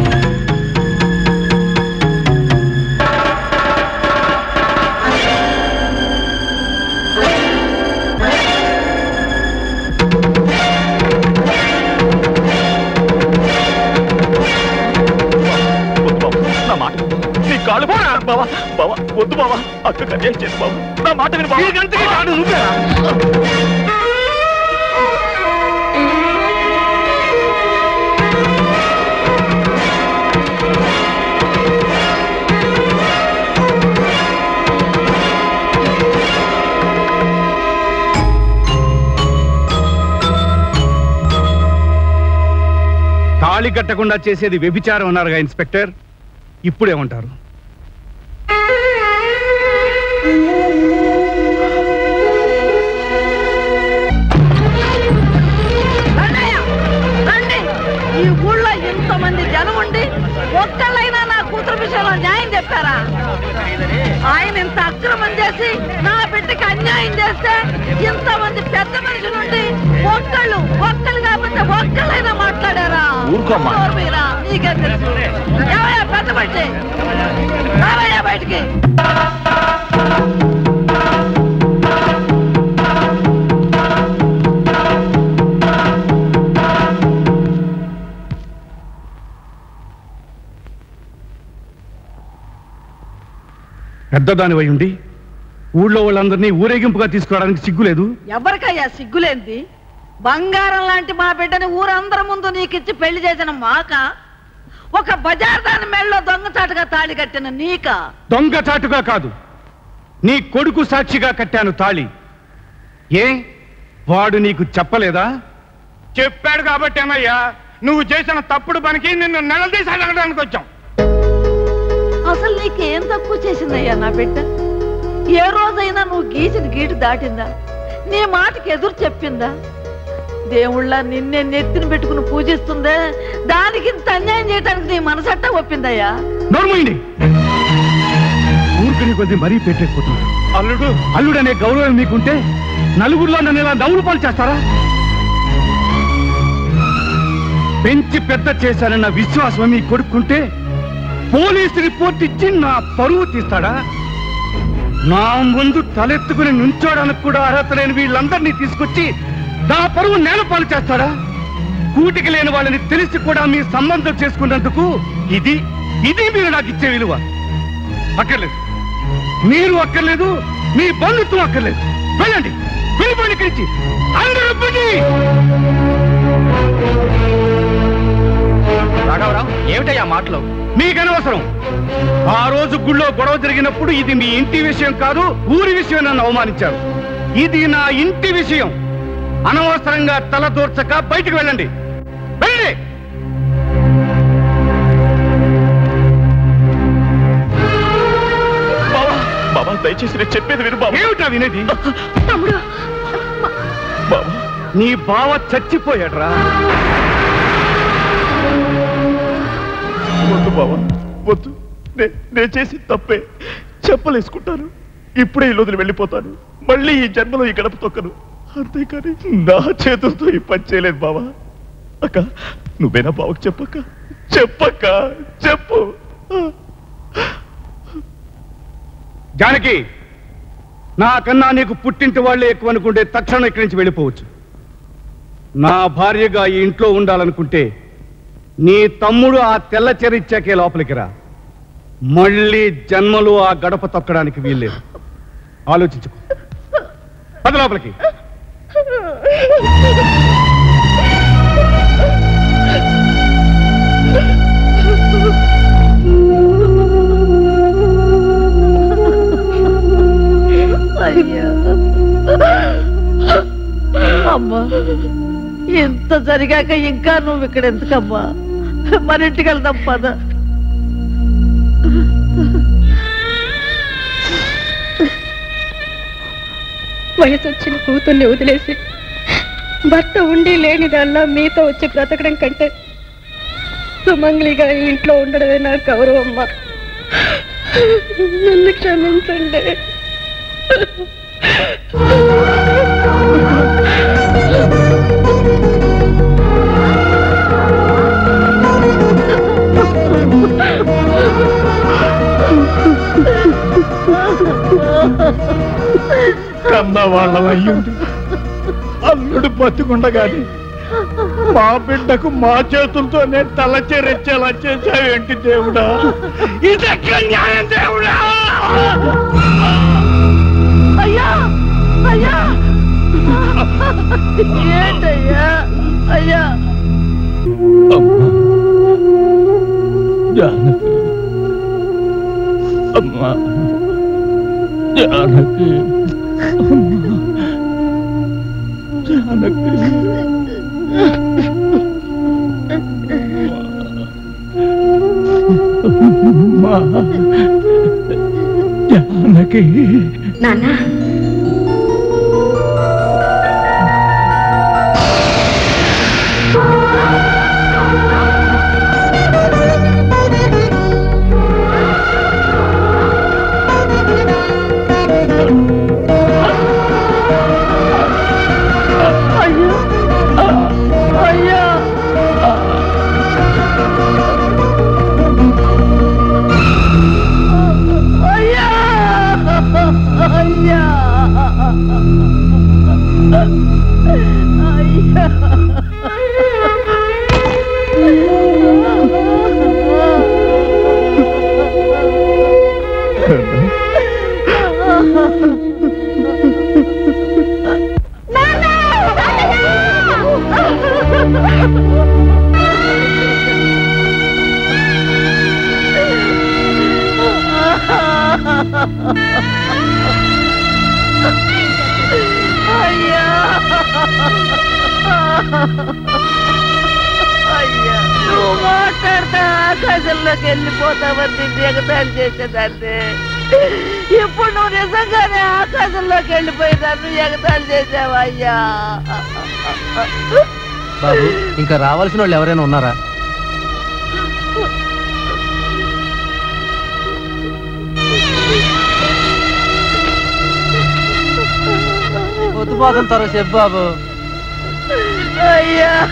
కాళ్ళు బావా, బావా వద్దు బావా, అక్క కన్యాయం చేసి బావా, నా మాట విను బావా. తాళి కట్టకుండా చేసేది వ్యభిచారం అన్నారుగా ఇన్స్పెక్టర్, ఇప్పుడేమంటారు? ఈ ఊళ్ళో ఎంతమంది జనం ఉండి ఒక్కళ్ళైనా నా కూతురు విషయంలో న్యాయం చెప్పారా? ఆయన ఇంత అక్రమం చేసి నా బిడ్డకి అన్యాయం చేస్తే ఇంతమంది పెద్ద మనుషులు ఉండి ఒక్కళ్ళు కాకపోతే ఒక్కళ్ళైనా మాట్లాడారా? నీకే తెలుసు. ఏమయ్యా పెద్ద మనిషి, రావయ్యా బయటికి. పెద్దదానివై ఉండి ఊళ్ళో వాళ్ళందరినీ ఊరేగింపుగా తీసుకురావడానికి సిగ్గులేదు? ఎవరికయ్యా సిగ్గులేంది? బంగారం లాంటి మా బిడ్డని ఊరందరి ముందు నీకిచ్చి పెళ్లి చేసిన మాక, ఒక బజార్ దాని మెళ్ళలో దొంగచాటుగా తాళి కట్టిన నీక? దొంగచాటుగా కాదు, నీ కొడుకు సాక్షిగా కట్టాను తాళి. ఏ వాడు నీకు చెప్పలేదా? చెప్పాడు కాబట్టి అన్నయ్యా, నువ్వు చేసిన తప్పుడు పనికి నిన్ను నిలదీసి అడగడానికి వచ్చాం. అసలు నీకేం తక్కువ చేసిందయ్యా నా బిడ్డ? ఏ రోజైనా నువ్వు గీసిన గీటు దాటిందా? నీ మాటకి ఎదురు చెప్పిందా? దేవుళ్ళ నిన్నే నెత్తిని పెట్టుకుని పూజిస్తుందే, దానికి ఇంత అన్యాయం చేయడానికి నీ మనసట్టా ఒప్పిందయ్యా? నోర్మూయండి. ఊరుకుని కొద్ది మరీ పెట్టేసుకుంటున్నారు. అల్లుడనే గౌరవం మీకుంటే నలుగురిలో నన్ను ఇలా నవ్వులు పాలు చేస్తారా? పెంచి పెద్ద చేశానన్న విశ్వాసం మీ కొడుకుంటే పోలీసు రిపోర్ట్ ఇచ్చి నా పరువు తీస్తాడా? నా ముందు తలెత్తుకుని నుంచోడానికి కూడా అర్హత లేని వీళ్ళందరినీ తీసుకొచ్చి నా పరువు నేలపాలు చేస్తాడా? కూటికి లేని వాళ్ళని తెలిసి కూడా మీ సంబంధం చేసుకున్నందుకు ఇది మీరు నాకు ఇచ్చే విలువ. అక్కర్లేదు, మీరు అక్కర్లేదు, మీ బంధుత్వం అక్కర్లేదు. వెళ్ళండి, వెళ్ళిపోండి ఇక్కడి నుంచి అందరూ. రాఘవరావు, ఏమిటయ్యా మాటలు? మీకు అనవసరం. ఆ రోజు గుళ్ళో గొడవ జరిగినప్పుడు ఇది మీ ఇంటి విషయం కాదు, ఊరి విషయం నన్ను అవమానించారు. ఇది నా ఇంటి విషయం. అనవసరంగా తల దూర్చక బయటికి వెళ్ళండి, వెళ్ళండి. బాబా దయచేసి నేను చెప్పేది విను బాబా. ఏమిటా వినేది? నీ బావ చచ్చిపోయాడ్రా. వద్దు బాబా, వద్దు. నేను చేసి తప్పే. చెప్పలేసుకుంటాను. ఇప్పుడే ఇల్లు వదిలి వెళ్ళిపోతాను. మళ్ళీ ఈ జన్మలో ఈ గడప తొక్కను. అంతేకాని నా చేతులతో ఈ పని చేయలేదు బావా. అక్క, నువ్వేనా బావకు చెప్పక్క? చెప్పక్క, చెప్పు. జానకి, నాకన్నా నీకు పుట్టింటి వాళ్ళే ఎక్కువ అనుకుంటే తక్షణం ఇక్కడి నుంచి వెళ్ళిపోవచ్చు. నా భార్యగా ఈ ఇంట్లో ఉండాలనుకుంటే నీ తమ్ముడు ఆ తెల్ల చీర ఇచ్చాకే లోపలికి రా. మళ్ళీ జన్మలో ఆ గడప తొక్కడానికి వీల్లేదు. ఆలోచించుకో. పద లోపలికి. అయ్యా అమ్మా, ఇంత జరిగాక ఇంకా నువ్వు ఇక్కడ ఎందుకమ్మా? మన ఇంటికి వెళ్దాం పద. వయసు వచ్చిన కూతుర్ని వదిలేసి భర్త ఉండి లేనిదల్లా మీతో వచ్చి బ్రతకడం కంటే సుమంగ్లిగా ఇంట్లో ఉండడమే నా గౌరవం. నన్ను క్షమించండి. కన్నా వాళ్ళం అయ్యుండి అల్లుడు బతుకుండగాని మా బిడ్డకు మా చేతులతోనే తలచేరెచ్చేలా చేశావేంటి దేవుడా? ఇదెక్కడ న్యాయం దేవుడా? అయ్యా అయ్యా, ఏంటయ్యా? అయ్యా జానకి, అమ్మా జానకి, జానకి, అమ్మా జానకి. నాన్న, అయ్యా అయ్యా, నువ్వు మాట్లాడతా ఆకాశంలోకి వెళ్ళిపోతావని ఎగతాళి చేసేదాన్ని. ఇప్పుడు నువ్వు నిజంగానే ఆకాశంలోకి వెళ్ళిపోయేదాన్ని ఎగతాళి చేసావా? అయ్యా బాబు, ఇంకా రావాల్సిన వాళ్ళు ఎవరైనా ఉన్నారా? పొద్దుపోతుంటారో చెప్పు బాబు. అయ్యా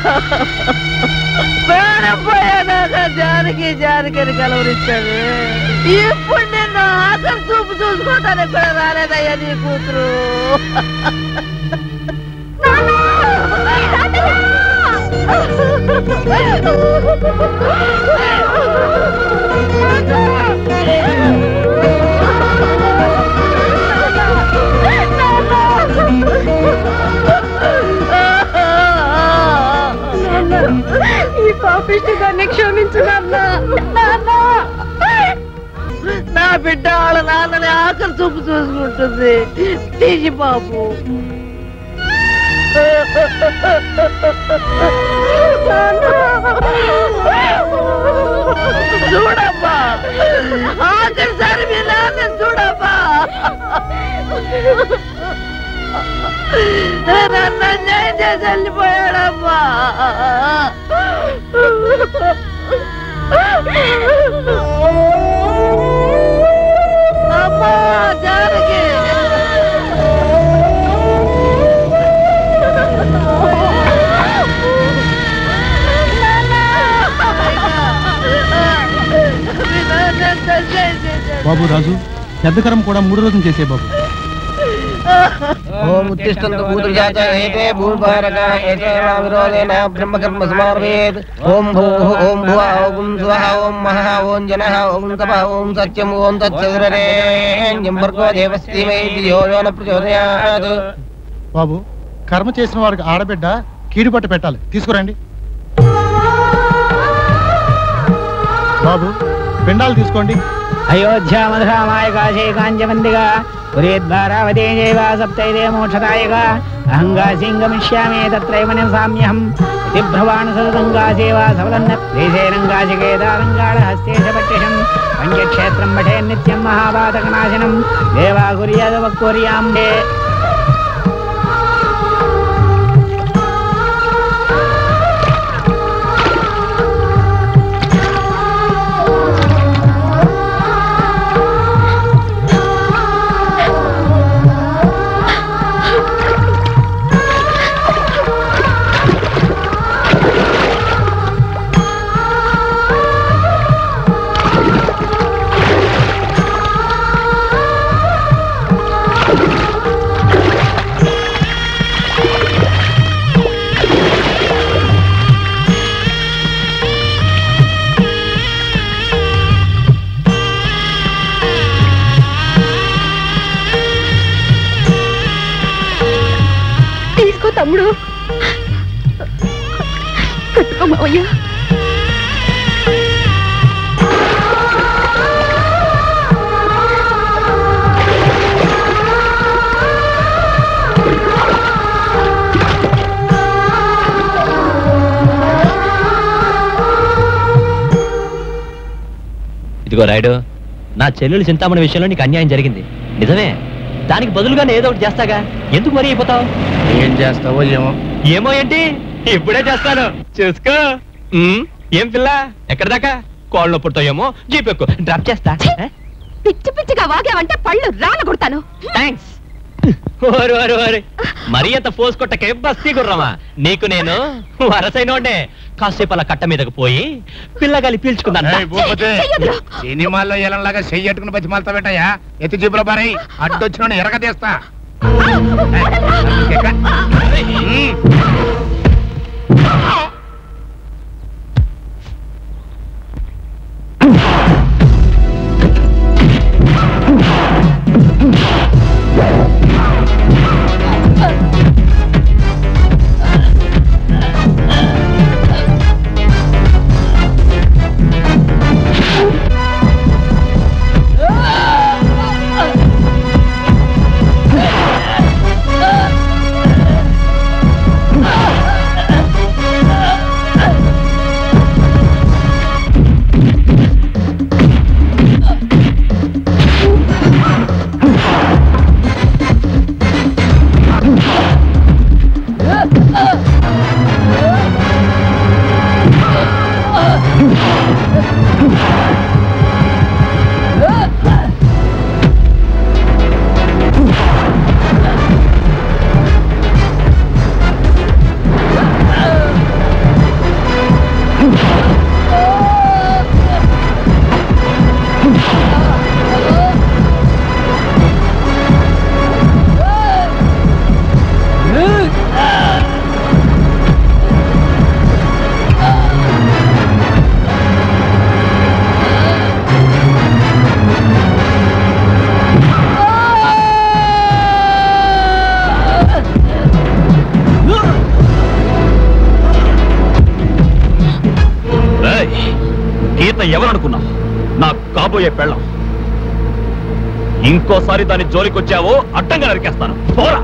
పోయానాక జానకి కలవరిస్తాడు. ఇప్పుడు నిన్ను ఆఖరి చూపు చూసుకోవటానికి కూడా రాలేదయ్యా నీ కూతురు. ఈ పాపిష్టి దాన్ని క్షమించు నా బిడ్డ వాళ్ళ నాన్నని ఆఖరి చూపు చూసుకుంటుంది. తీసి బాబు చూడమ్మా, ఆఖరిసారి మీ నాన్న చూడమ్మా. నన్ను అన్యాయం చేసి వెళ్ళిపోయాడమ్మా. అమ్మా జానకి, బాబు రాజు పెద్దకరం కూడా 3 రోజులు చేసే బాబు. ఓం ఉత్తిష్టంతు భూతజాత ఏతే భూభారక ఏతే విరోధేన బ్రహ్మకర్మ సమార్వేత్. ఓం భూః ఓం భువః ఓం స్వః ఓం మహః ఓం జనః ఓం తపః ఓం సత్యం ఓం తచ్చదురేణ్యం భర్గో దేవస్య ధీమహి ధియో యో న ప్రచోదయాత్. బాబు కర్మ చేసిన వారికి ఆడబిడ్డ కీడు పట్టు పెట్టాలి, తీసుకురండి. బాబు పిండాలు తీసుకోండి. అయోధ్య మధురామాయ కాశీ కాంచవందిగా పురీద్వారావతీ జైవ సప్తైదే మోక్షదాయగా అహంగాసింగమిష్యామి తత్రైవ నివసామ్యహం ఇతి భ్రవాణ సదతంగాసేవా సవదన్న దేశేనంగాశికేదారంగాళ హస్తేశ పట్టిషం పంచక్షేత్రం పఠే నిత్యం మహాపాతకనాశనం దేవా కుర్యాదవక్కుర్యాంబే. తమ్ముడు కట్టుకో మావయ్య. ఇదిగో రాయుడు, నా చెల్లెలు చింతామణి విషయంలో నీకు అన్యాయం జరిగింది నిజమే. దానికి బదులుగానే ఏదో ఒకటి చేస్తాగా, ఎందుకు మరీ అయిపోతావు? ఏం చేస్తావో ఏమో. ఏమో ఏంటి, ఇప్పుడే చేస్తాను, చూసుకో. ఏం పిల్ల, ఎక్కడ దాకా? కోళ్ళ పుడతాయేమో, జీపెక్కు, డ్రాప్ చేస్తా. పిచ్చి పిచ్చిగా వాగావంటే పళ్ళు రాన కొడతాను. థ్యాంక్స్. మరీ అంత ఫోర్స్ కొట్టకే బస్తీ గుర్రమా. నీకు నేను వరసైనోండే. కాసేపు అలా కట్ట మీదకు పోయి పిల్లగాలి పీల్చుకున్నాను. సినిమాల్లో ఎలాగా చెయ్యట్టుకుని బతి మాలతా పెట్టాయా? ఎత్తి జీపులో బారై అడ్డొచ్చిన ఎరగ తీస్తా. సుజాత ఎవరనుకున్నావు? నా కాబోయే పెళ్ళం. ఇంకోసారి దాని జోలికొచ్చావో అడ్డంగా నరికేస్తాను. పోరా.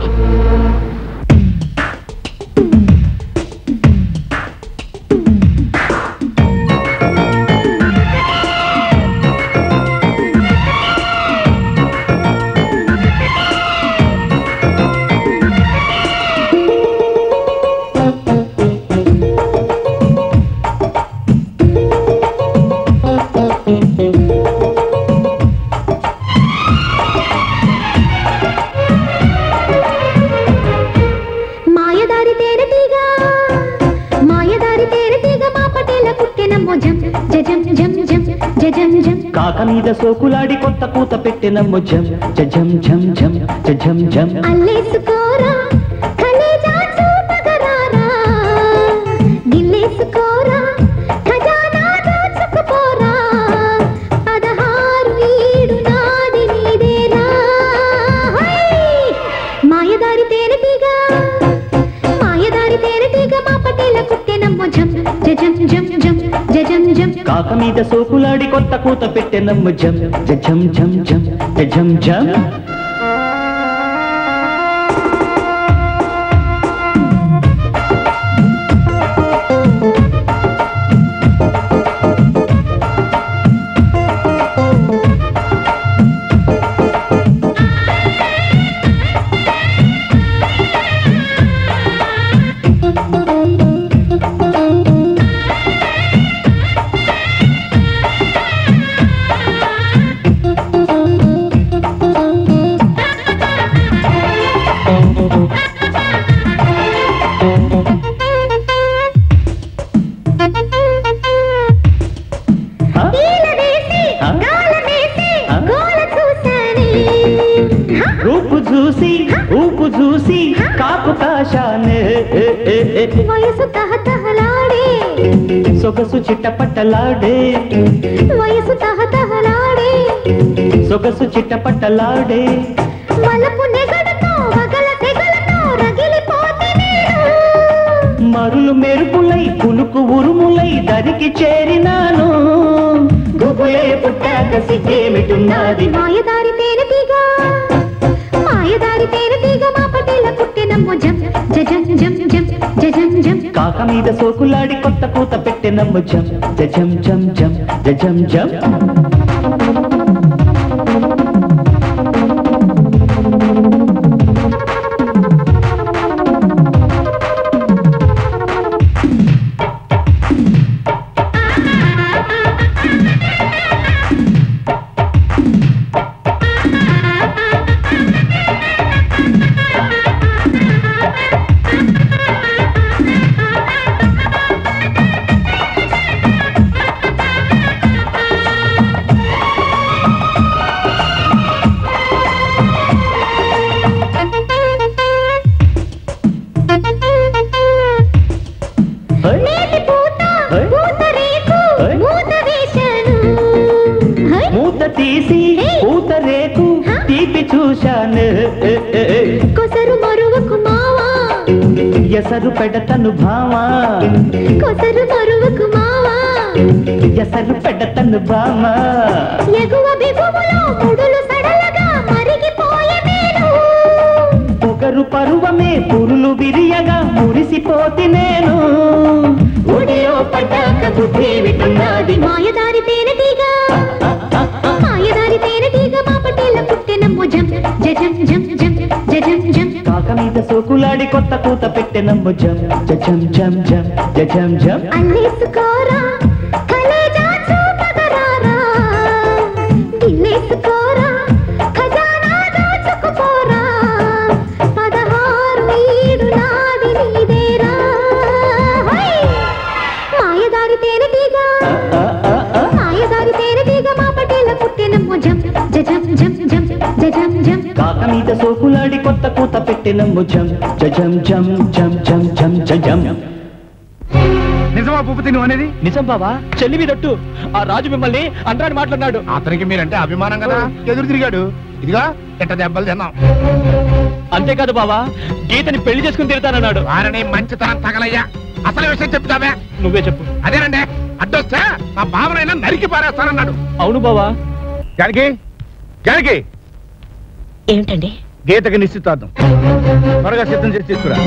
కాక మీద సోకులాడి కొత్త కూత పెట్టినమ్ము జం జం జం జం జం జం అల్లేసుకోరా కలేజా చూపగరారా గిల్లేసుకోరా ఖజానా దోచుకుపోరా 16 ఈడు నాది నీదేరా మాయదారి తేనెటీగ మా పటేల కుట్టెనమ్ము జం జం జం జం జం జం కాక మీద సోకులాడి కొత్త కూత పెట్టినమ్ము జం జం జం జం జం జం ఊపు చూసి కాపు కాశానే వయసు తహతహలాడే సొగసు చిట్టపట్టలాడే వయసు తహతహలాడే సొగసు చిట్టపట్టలాడే వలపు నెగడతో వగల తెగలతో రగిలిపోతే మరులు మెరుపులై కులుకు ఉరుములై దరికి చేరినాను గుబులే పుట్టాక సిగ్గేమిటున్నది మాయదారి తేనెటీగ మా పటేల కుట్టెనమ్ము జం జం జం జం జం జం కాక మీద సోకులాడి కొత్త కూత పెట్టెనమ్ము జం జం జం జం జం జం మూత తీసి పూత రేకు తీపి చూశాను కొసరు మరువకు మావా ఎసరు పెడతను భామా కొసరు మరువకు మావా ఎసరు పెడతను భామా ఎగువ బిగువులో ముడులు సడలగా మరిగిపోయే నేను పొగరు పరువమే పురులు విరియగా మురిసిపోతి నేను ఉడిలో పడ్డాక బుద్ధి విటున్నది మాయదారి తేనెటీగ మా పటేల కుట్టెనమ్ము జం జం జం జం జం జం కాక మీద సోకులాడి కొత్త కూత పెట్టెనమ్ము జం జం జం జం జం జం అల్లేసుకోరా కలేజా చూపగరారా గిల్లేసుకోరా ఖజానా దోచుకుపోరా 16 ఈడు నాది నీదేరా మాయదారి తేనెటీగ మా పటేల కుట్టెనమ్ము జం జం జం జం జం జం కాక మీద సోకులాడి కొత్త కూత పెట్టెనమ్ము జం జం జం జం జం జం జం నిజమా భూపతి నువ్వు అనేది? నిజం బావా, చెల్లి మీదట్టు. ఆ రాజు మిమ్మల్ని అంటాడు మాట్లాడినాడు. అతనికి మీరంటే అభిమానం కదా, ఎదురు తిరిగాడు. ఇదిగా ఎట్ట దెబ్బలు తిన్నాం. అంతేకాదు బావా, గీతని పెళ్లి చేసుకుని తిడతానన్నాడు. వారిని మంచితనం తగలయ్యా. అసలు విషయం చెప్తావే? నువ్వే చెప్పు. అదేనండి, అడ్డొచ్చా మా బావనైనా నరికి పారేస్తానన్నాడు. అవును బావా. జానకి జానకి ఏమిటండి? గీతకి నిశ్చితార్థం త్వరగా సిద్ధం చేసి తీసుకురా.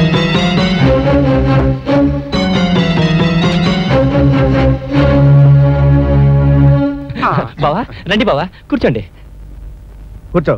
బావా రండి బావా, కూర్చోండి. కూర్చో.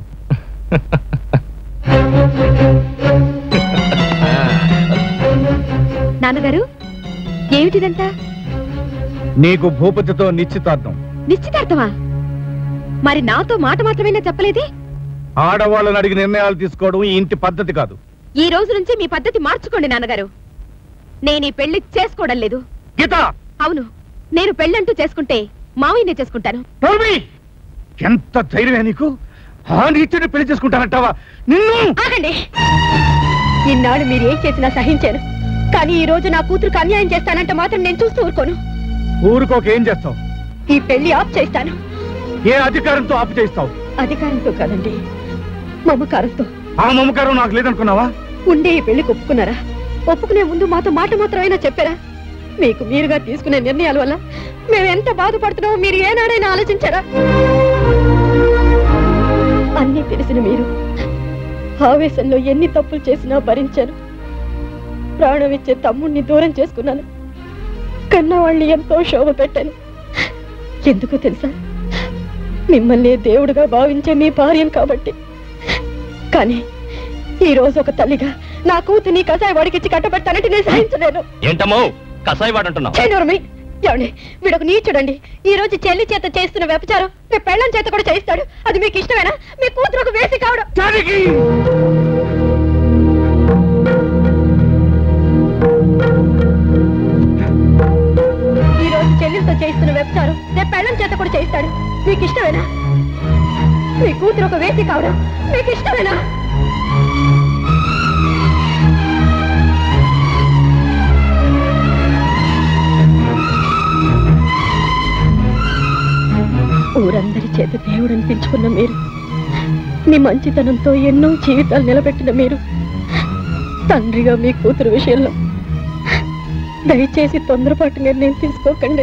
నాన్నగారు ఏమిటిదంతా? నీకు భూపతితో నిశ్చితార్థం. నిశ్చితార్థమా? మరి నాతో మాట మాత్రమేనా చెప్పలేదే? ఆడవాళ్ళని అడిగి నిర్ణయాలు తీసుకోవడం ఈ ఇంటి పద్ధతి కాదు. ఈ రోజు నుంచి మీ పద్ధతి మార్చుకోండి నాన్నగారు. నేను ఈ పెళ్లి చేసుకోవడం లేదు. గీత! అవును, నేను పెళ్ళంటూ చేసుకుంటే మావయ్యనే చేసుకుంటాను. ఎంత ధైర్యమే నీకు? ఆ నీచుని పెళ్లి చేసుకుంటానంటావా? నిన్ను ఆగండి. ఇన్నాళ్ళు మీరు ఏం చేసినా సహించాను, కానీ ఈ రోజు నా కూతురుకు అన్యాయం చేస్తానంటే మాత్రం నేను చూస్తూ ఊరుకోను. ఊరుకోక ఏం చేస్తావు? ఈ పెళ్లి ఆఫ్ చేస్తాను. ఏ అధికారంతో ఆపు చేస్తావు? అధికారంతో కాదండి, మమకారంతో. ఆ మమకారం నాకు లేదనుకున్నావా? ఉండే ఈ పెళ్లికి ఒప్పుకున్నారా? ఒప్పుకునే ముందు మాతో మాట మాత్రమైనా చెప్పారా? మీకు మీరుగా తీసుకునే నిర్ణయాల వల్ల మేము ఎంత బాధపడుతున్నామో మీరు ఏనాడైనా ఆలోచించారా? అన్నీ తెలిసిన మీరు ఆవేశంలో ఎన్ని తప్పులు చేసినా భరించాను. ప్రాణం ఇచ్చే తమ్ముణ్ణి దూరం చేసుకున్నాను. కన్నవాళ్ళని ఎంతో శోభ పెట్టాను. ఎందుకో తెలుసా? మిమ్మల్ని దేవుడుగా భావించే మీ భార్యం కాబట్టి. కానీ ఈ రోజు ఒక తల్లిగా నా కూతుని కసాయి వాడికిచ్చి కట్టబెట్టానంటే నేను సహించలేను. ఏంటమ్మో కసాయి వాడంటున్నావు? ఏమండి, వీడొక నీచుడండి. ఈ రోజు చెల్లి చేత చేస్తున్న వ్యభిచారం మీ పెళ్ళం చేత కూడా చేయిస్తాడు. అది మీకు ఇష్టమేనా? మీ కూతురుకు వేసి కావడం. ఈ రోజు చెల్లితో చేయిస్తున్న వ్యభిచారం రేపు పెళ్ళం చేత కూడా చేయిస్తాడు. మీకు ఇష్టమేనా? మీ కూతురు ఒక వేసి కావడం మీకు ఇష్టమేనా? ఊరందరి చేత దేవుడు అనిపించుకున్న మీరు, మీ మంచితనంతో ఎన్నో జీవితాలు నిలబెట్టిన మీరు, తండ్రిగా మీ కూతురు విషయంలో దయచేసి తొందరపాటు నిర్ణయం తీసుకోకండి.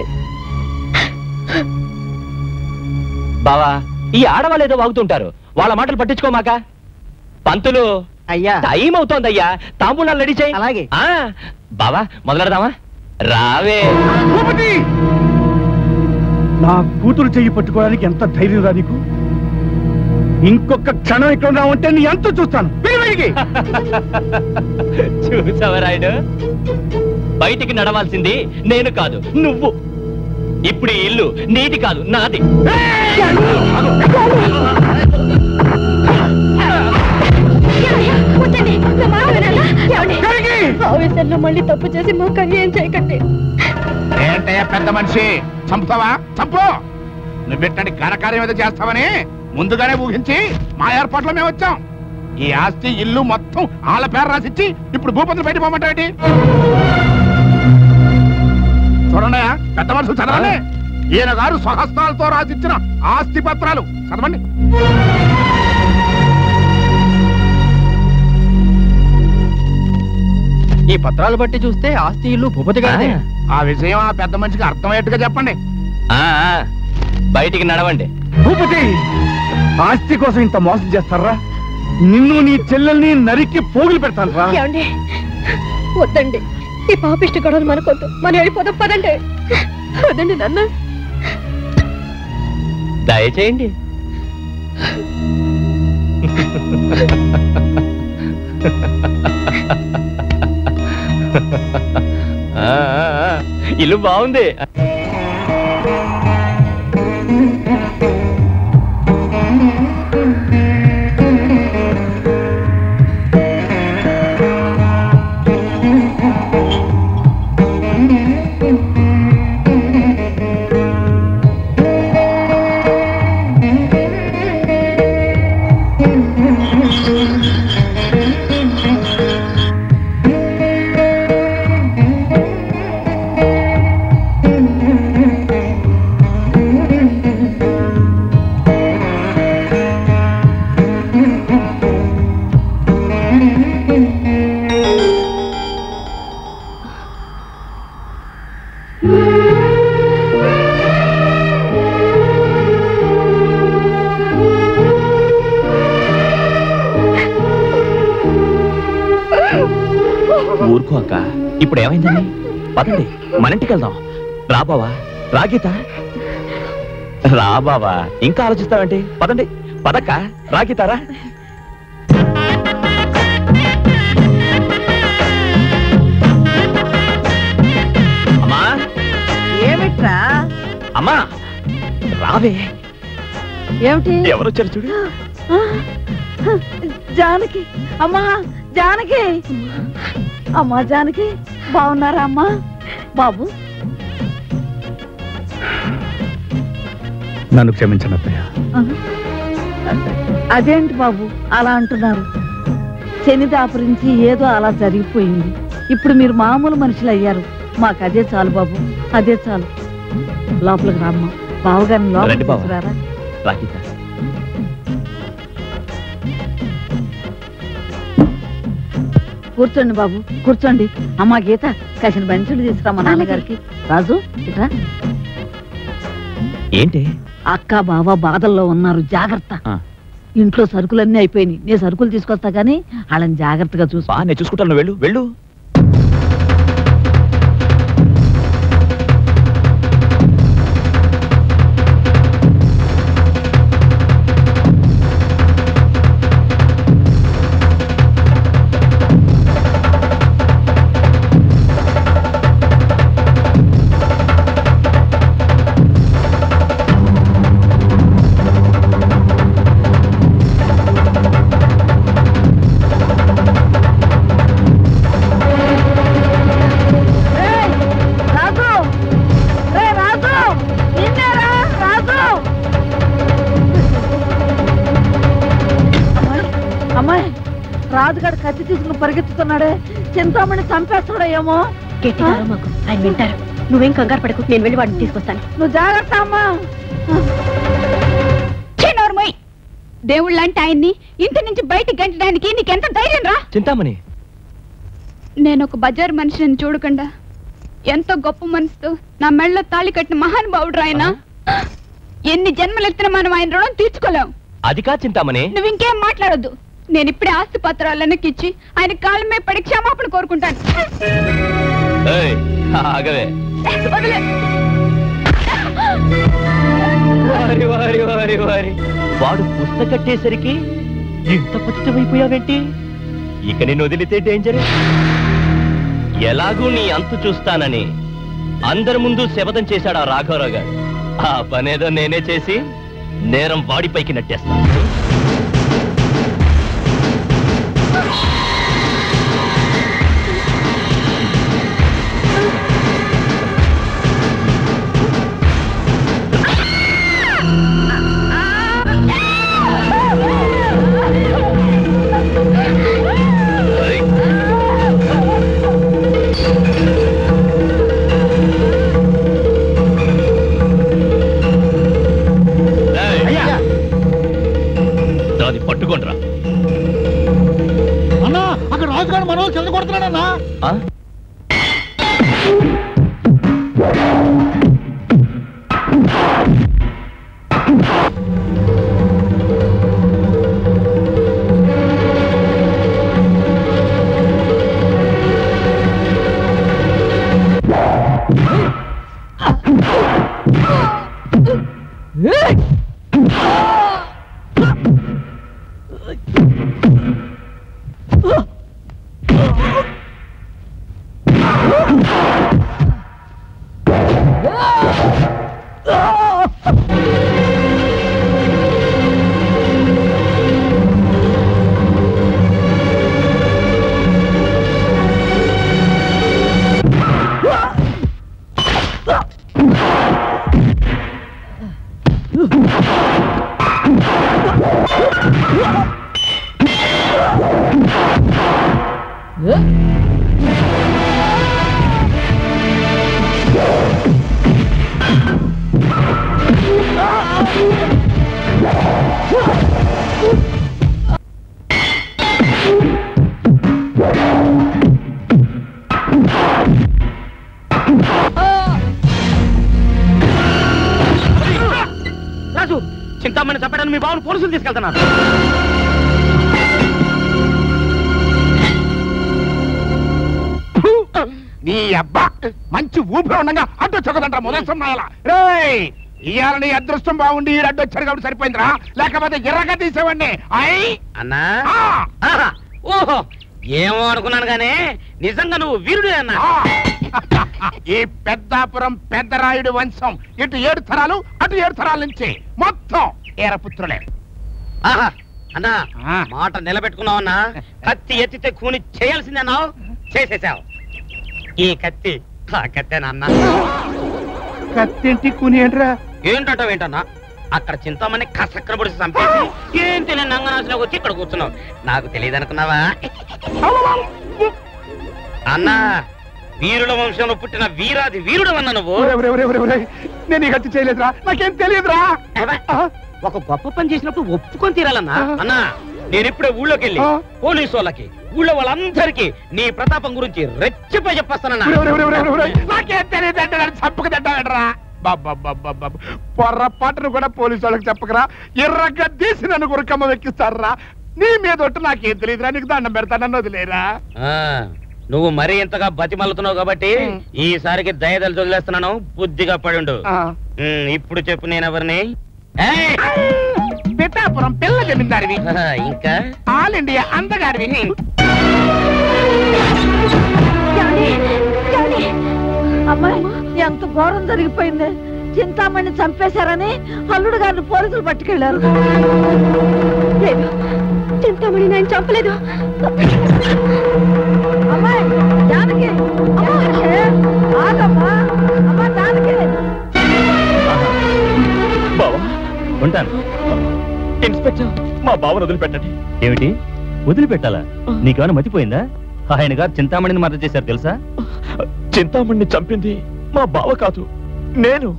బావా, ఈ ఆడవాళ్ళు ఏదో వాగుతుంటారు, వాళ్ళ మాటలు పట్టించుకోమాక. పంతులు అయ్యా, టైం అవుతోందయ్యా, తాంబూలాలు రెడీ చేయి. అలాగే. బావా మొదలెడదామా? రావే. నా కూతురు చెయ్యి పట్టుకోవడానికి ఎంత ధైర్యం రా నీకు? ఇంకొక క్షణం ఇక్కడ ఉన్నావంటే నీ ఎంత చూస్తాను. చూసావా రాయుడు, బయటికి నడవాల్సింది నేను కాదు నువ్వు. ఇప్పుడు ఈ ఇల్లు నీది కాదు నాది. ఆవేశంలో మళ్ళీ తప్పు చేసి మాకు అన్యాయం చేయకండి. ఏంటయ్యా పెద్ద మనిషి, చంపుతావా? చంపు. నువ్వు పెట్టండి ఘనకార్యం ఏదో చేస్తావని ముందుగానే ఊహించి మా ఏర్పాట్లో మేము వచ్చాం. ఈ ఆస్తి ఇల్లు మొత్తం వాళ్ళ పేరు రాసిచ్చి ఇప్పుడు భూపతులు బయట పోమంటావేంటి? చూడండి పెద్ద మనుషులు చదవండి. ఈయన గారు స్వహస్తాలతో రాసిచ్చిన ఆస్తి పత్రాలు చదవండి. ఈ పత్రాలు బట్టి చూస్తే ఆస్తి ఇల్లు భూపతి గారిదే. ఆ విషయం ఆ పెద్ద మనిషికి అర్థమయ్యేట్టుగా చెప్పండి. బయటికి నడవండి. భూపతి, ఆస్తి కోసం ఇంత మోసం చేస్తారా? నిన్ను నీ చెల్లెల్ని నరికి పోగులు పెడతాను రా. వద్దండి, ఈ పాపిష్టి గొడవలు మనకొద్దు. మనం వెళ్ళిపోదాం పదండి. వదండి నాన్న. దయచేయండి. ఇల్లు బాగుంది. ఊరుకో అక్క, ఇప్పుడు ఏమైందని? పదండి మన ఇంటికి వెళ్దాం. రా బావా, రా గీత, రా బావా, ఇంకా ఆలోచిస్తావేంటి? పదండి, పదక్క, రా గీత, రా. అమ్మా, ఏమిట్రా? అమ్మా రావే. ఏమిటి? ఎవరు వచ్చారు చూడు. జానకి, అమ్మా జానకి, అమ్మా జానకి, బాగున్నారా అమ్మా? బాబు, నన్ను క్షమించండి అత్తయ్య. అదేంటి బాబు అలా అంటున్నారు? శని దాపురించి ఏదో అలా జరిగిపోయింది. ఇప్పుడు మీరు మామూలు మనుషులు అయ్యారు. మాకు అదే చాలు బాబు, అదే చాలు. లోపలికి రామ్మా, బావగారిని లోపలికి తీసుకురారా. కూర్చోండి బాబు, కూర్చోండి. అమ్మా గీత, కాసిన బెంచులు తీసుకురా మా నాన్నగారికి. రాజు ఇట్రా. ఏంటి? అక్క బావ బాధల్లో ఉన్నారు, జాగ్రత్త. ఇంట్లో సరుకులన్నీ అయిపోయినాయి. నేను సరుకులు తీసుకొస్తా గానీ వాళ్ళని జాగ్రత్తగా చూసుకో. నేను చూసుకుంటాను, వెళ్ళు వెళ్ళు. రాజుగాడు కత్తి తీసుకుని పరిగెత్తుతున్నాడే, చింతామణి చంపేస్తాడో ఏమో. మాకు ఆయన వింటారు. నువ్వేం కంగారు పడకు, నేను వెళ్ళి వాడిని తీసుకొస్తాను. నువ్వు జాగ్రత్త అమ్మా. దేవుళ్ళంటే ఆయన్ని ఇంటి నుంచి బయటికి గంటడానికి నీకెంత ధైర్యం రా? చింతామణి, నేను ఒక బజార్ మనిషిని చూడకుండా ఎంతో గొప్ప మనసుతో నా మెళ్ళలో తాళి కట్టిన మహానుభావుడు ఆయన. ఎన్ని జన్మలెత్తిన మనం ఆయన రుణం తీర్చుకోలేం. అది కా చింతామణి. నువ్వు ఇంకేం మాట్లాడొద్దు. నేను ఇప్పుడే ఆస్తి పత్రాలు వెనక్కిచ్చి ఆయన కాళ్ళ మీద పడి క్షమాపణ కోరుకుంటాను. ఆగవే. వారి వారి వారి వారి, వాడు పుస్తక కట్టేసరికి ఇంత పచ్చితమైపోయావేంటి? ఇక నేను వదిలితే డేంజర్. ఎలాగూ నీ అంతు చూస్తానని అందరి ముందు శపథం చేశాడు ఆ రాఘవరావు గారు. ఆ పనేదో నేనే చేసి నేరం వాడిపైకి నెట్టేస్తాను. పట్టుకోండిరా. అన్నా, అక్కడ రాజుగారు మన వాళ్ళు చెల్లు కొడుతున్నాడన్నా. రాజు, చింతామణి చంపడానికి మీ బావను పోలీసులు తీసుకెళ్తున్నారు. నీ అబ్బా మంచి ఊపిరి ఉండగా అడ్డు చొక్కదంట మొదటి సన్నాయాల రేయ్ ఇవాళ నీ అదృష్టం బాగుండి ఈ అడ్డు వచ్చాడు కాబట్టి సరిపోయిందిరా లేకపోతే ఎర్రగా తీసేవాడిని అన్నా ఓహో ఏమో అనుకున్నాను గానీ నిజంగా నువ్వు వీరుడే అన్నా. ఈ పెద్దాపురం పెద్దరాయుడు వంశం ఇటు 7 తరాలు అటు 7 తరాల నుంచి మొత్తం ఏరపుత్రులే. అన్నా మాట నిలబెట్టుకున్నావన్నా. కత్తి ఎత్తితే కూని చేయాల్సిందన్నావు, చేసేసావు. ఈ కత్తి ఆ కత్తేనన్నా. కత్తింటి కూని ఏంట్రా? ఏంటంటా అక్కడ చింతామని కసక్కన పొడిచి చంపేసి ఏం తెలియని నంగనాశిలోకి వచ్చి ఇక్కడ కూర్చున్నావు. నాకు తెలియదు అనుకున్నావా? అన్నా వీరుల వంశంలో పుట్టిన వీరాది వీరుడు అన్నా నువ్వు. నేను ఈ హత్య చేయలేదురా, నాకేం తెలియదురా. ఒక గొప్ప పని చేసినప్పుడు ఒప్పుకొని తీరాలన్నా. అన్నా నేను ఇప్పుడే ఊళ్ళోకి వెళ్ళి పోలీసు వాళ్ళకి ఊళ్ళో వాళ్ళందరికీ నీ ప్రతాపం గురించి రెచ్చిపోయి చెప్పేస్తానన్నా. నాకేం తెలియదంటే చంపక తింటాడరా. పొర్రపాటును కూడా పోలీసు వాళ్ళకి చెప్పకరా, ఎర్రగా తీసి నన్ను గురకమ్మ వెక్కిస్తారా. నీ మీద ఒట్టు నాకేం తెలియదురా, నీకు దండం పెడతానని వదిలేరా. నువ్వు మరీ ఇంతగా బతిమలుతున్నావు కాబట్టి ఈసారికి దయదలు వదిలేస్తున్నాను, బుద్ధిగా పడుండు. ఇప్పుడు చెప్పు నేనెవరిని? పిఠాపురం పిల్ల జమీందారివి, ఇంకా ఆల్ ఇండియా అందగారివి. అమ్మాయి ఎంత ఘోరం జరిగిపోయింది. చింతామణి చంపేశారని అల్లుడు గారిని పోలీసులు పట్టుకెళ్లారు. చింతామణి నేను చంపలేదు. అమ్మాయి జానకి, ఆగమ్మా, అమ్మా జానకి. బావా ఉంటాను. ఇన్స్పెక్టర్ మా బావను వదిలిపెట్టండి. ఏమిటి వదిలిపెట్టాలా? నీకేమైనా మతిపోయిందా? ఆయన గారు చింతామణిని మద్దతు చేశారు తెలుసా? చింతామణిని చంపింది మా బావ కాదు, నేను.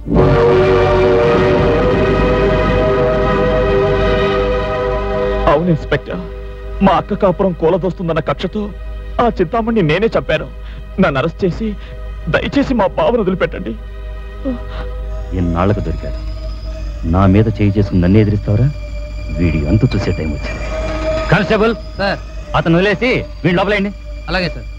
అవును ఇన్స్పెక్టర్, మా అక్క కాపురం కూలదోస్తుందన్న కక్షతో ఆ చింతామణిని నేనే చంపాను. నన్ను అరెస్ట్ చేసి దయచేసి మా బావను వదిలిపెట్టండి. ఎన్నాళ్లకు దొరికాడు, నా మీద చేయి చేసుకుని నన్ను ఎదిరిస్తావరా? వీడి అంతు చూసే టైం వచ్చింది. కానిస్టేబుల్ సార్, అతను వదిలేసి వీడి లోపలేండి. అలాగే సార్.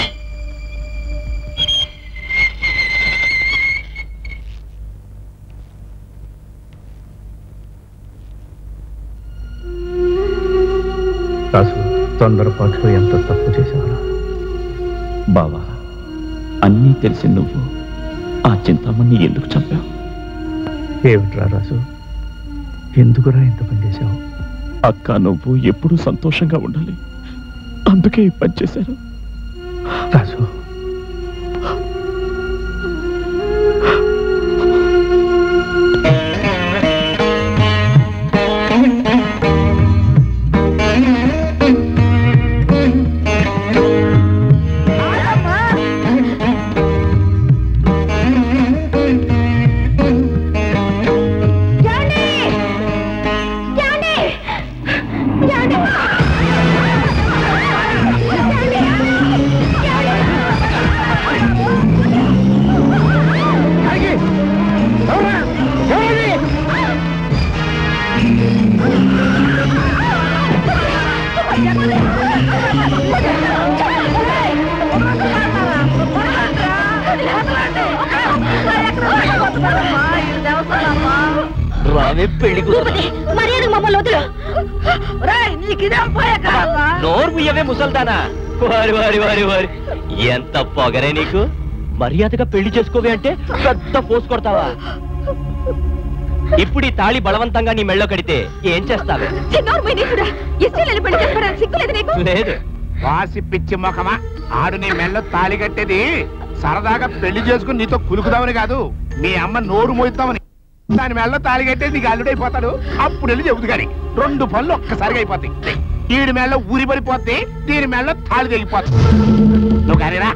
రాసు, తొందరపాటులో ఎంత తప్పు చేసేవారా? బావా అన్నీ తెలిసి నువ్వు ఆ చింతామణిని ఎందుకు చంపావు? ఏమిట్రా రాసు, ఎందుకురా ఇంత పని చేశావు? అక్క నువ్వు ఎప్పుడూ సంతోషంగా ఉండాలి, అందుకే ఈ పని చేశాను. రాసు, రావే పెళ్లి మర్యాద మమ్మల్ని వదిలో. నోరు ముయ్యవే ముసల్దానా. వారి వారి వారి వారి ఎంత పొగరే నీకు. మర్యాదగా పెళ్లి చేసుకోవే అంటే పెద్ద పోసు కొడతావా? ఇప్పుడు ఈ తాళి బలవంతంగా నీ మెళ్ళో కడితే ఏం చేస్తావే? లేదు. వాసి పిచ్చి మొఖమా, ఆడు నీ మెళ్ళ తాళి కట్టేది సరదాగా పెళ్లి చేసుకుని నీతో కులుకుదామని కాదు, మీ అమ్మ నోరు మోయిద్దామని. దాని మెళ్ళ తాళి కట్టేది నీకు అల్లుడైపోతాడు, అప్పుడు వెళ్ళి చెబుతు గాని 2 పనులు ఒక్కసారిగా అయిపోతాయి. వీడి మెళ్ళ ఊరి పడిపోతే, దీని మెళ్ళ తాళి తెగిపోతుంది. నువ్వు కానీరా.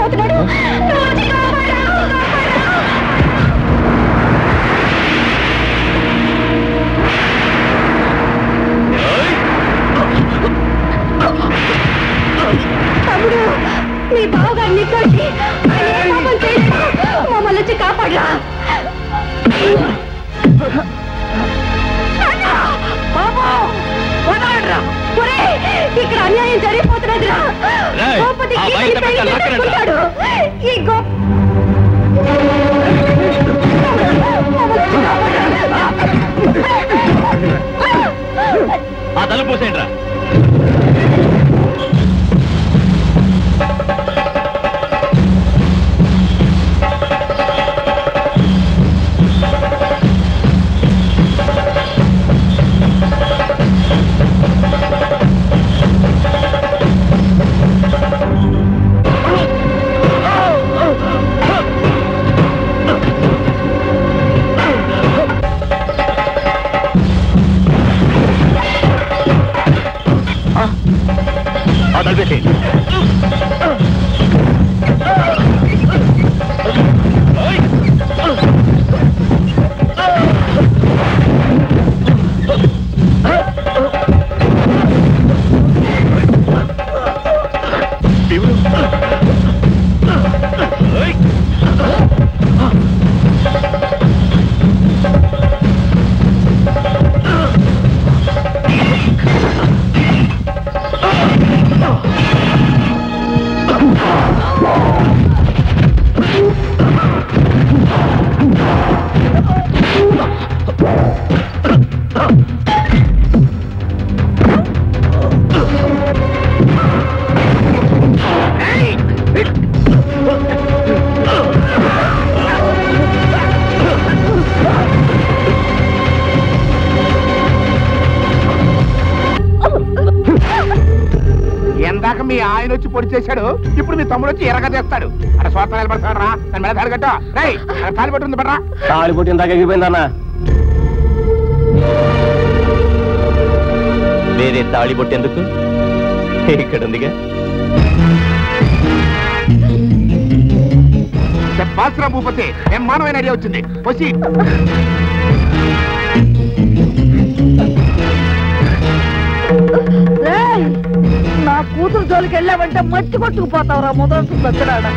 జరిగిపోతున్నాడు. తమ్ముడు, మీ బావగారిని తోటి మమ్మల్ని వచ్చి కాపాడరా. ఇక్కడ అన్యాయం జరిగిపోతున్నదిరా. ఆ తలుపు పోసేయండి రా. ఎందాక మీ ఆయన వచ్చి పొడి చేశాడు, ఇప్పుడు మీ తమ్ముడు వచ్చి ఎరగ చేస్తాడు. అక్కడ స్వార్థ నిలబడతాడు రా. దాని మీద తాడిగట్ట రై తాళి పట్టుంది పడరా. తాళి పొట్టి ఇందాక ఎగిరిపోయిందన్న. వేరే తాళి పొట్టి ఎందుకు? ఇక్కడ ఉందిగా. చెప్పాల్సిన భూపతి బ్రహ్మాండమైన ఐడియా వచ్చింది. వచ్చి నా కూతురు జోలికి వెళ్ళావంటే మట్టి కొట్టుకుపోతావురా మొదటి దగ్గరాడ.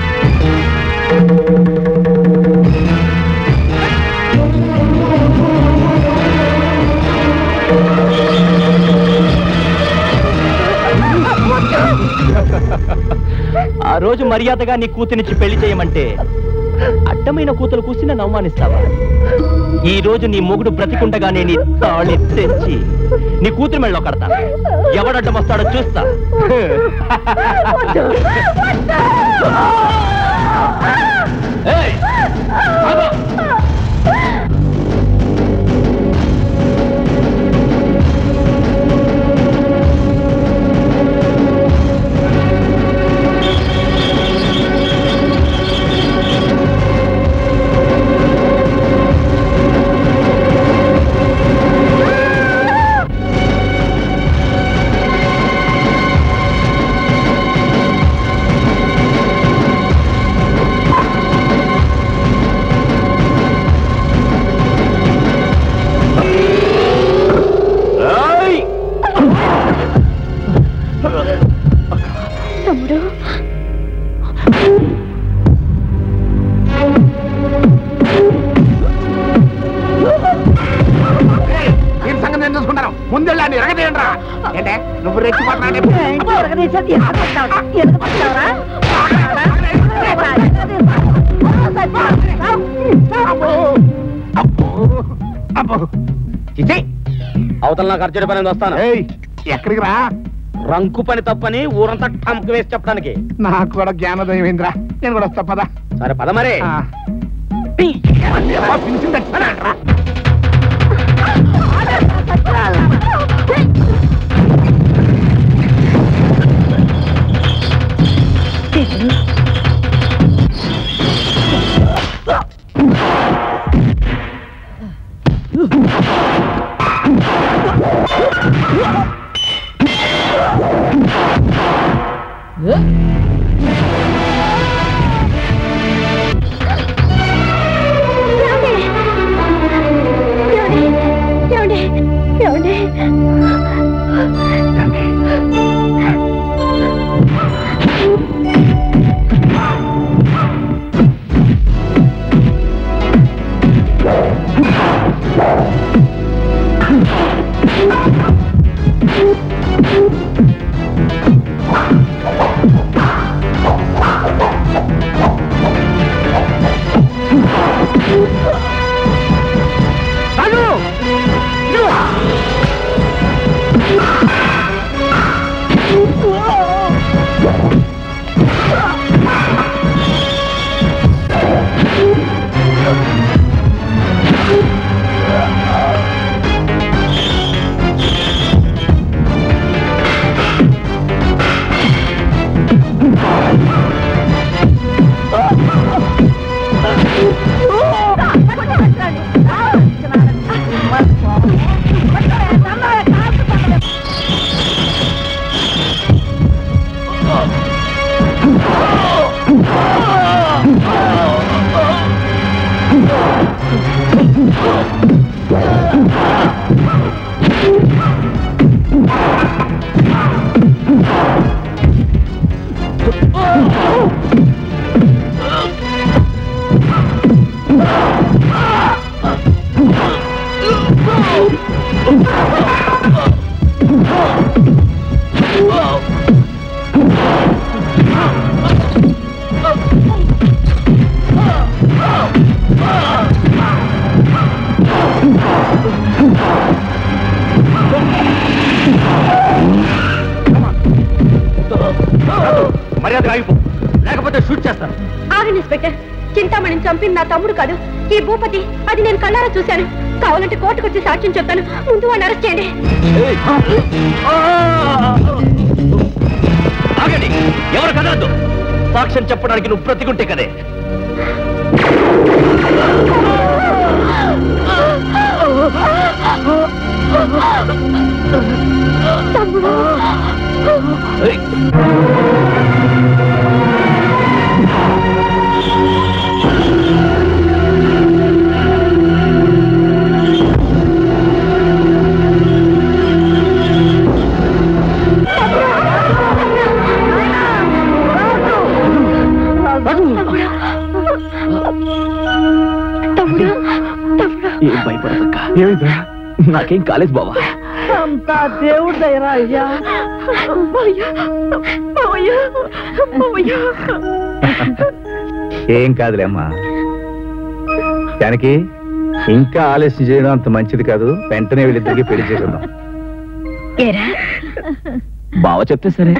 ఆ రోజు మర్యాదగా నీ కూతురినిచ్చి పెళ్లి చేయమంటే అడ్డమైన కూతురు కూసి నన్ను అవమానిస్తావా? ఈ రోజు నీ మొగుడు బ్రతికుండగానే నీ తాళి తెచ్చి నీ కూతురు మెళ్ళలో కడతా. ఎవడడ్డం వస్తాడో చూస్తా. ముందెళ్ళాన్ని ఎరగదేయండి రా. ఏంటే నువ్వు రెచ్చిపోతున్నావు? అవతల నాకు అర్జెంట్ పని వస్తాను. ఎక్కడికి రా? రంకు పని తప్పని ఊరంతా టంకు వేసి చెప్పడానికి. నాకు కూడా జ్ఞానోదయం అయిందిరా. నేను కూడా వస్తా పద. సరే పద మరి. మర్యాద ఆగిపో, లేకపోతే షూట్ చేస్తాను. ఆగండి ఇన్స్పెక్టర్. చింతామణిని చంపింది నా తమ్ముడు కాదు, ఈ భూపతి. అది నేను కళ్ళారా చూశాను. కావాలంటే కోర్టుకు వచ్చి సాక్ష్యం చెప్తాను. ముందు వాడిని అరెస్ట్ చేయండి. ఆగండి, ఎవరు కదలద్దు. సాక్ష్యం చెప్పడానికి నువ్వు బ్రతికుంటే కదే. తమ్ముడు ఏం భయపడదక్క. ఏమైందా? నాకేం కాలేదు బావా. అంతా దేవుడు దయరా అయ్యా. ఏం కాదులే అమ్మా. దానికి ఇంకా ఆలస్యం చేయడం అంత మంచిది కాదు. వెంటనే వీళ్ళిద్దరికి పెళ్లి చేసుకుందాం. బావ చెప్తే సరే.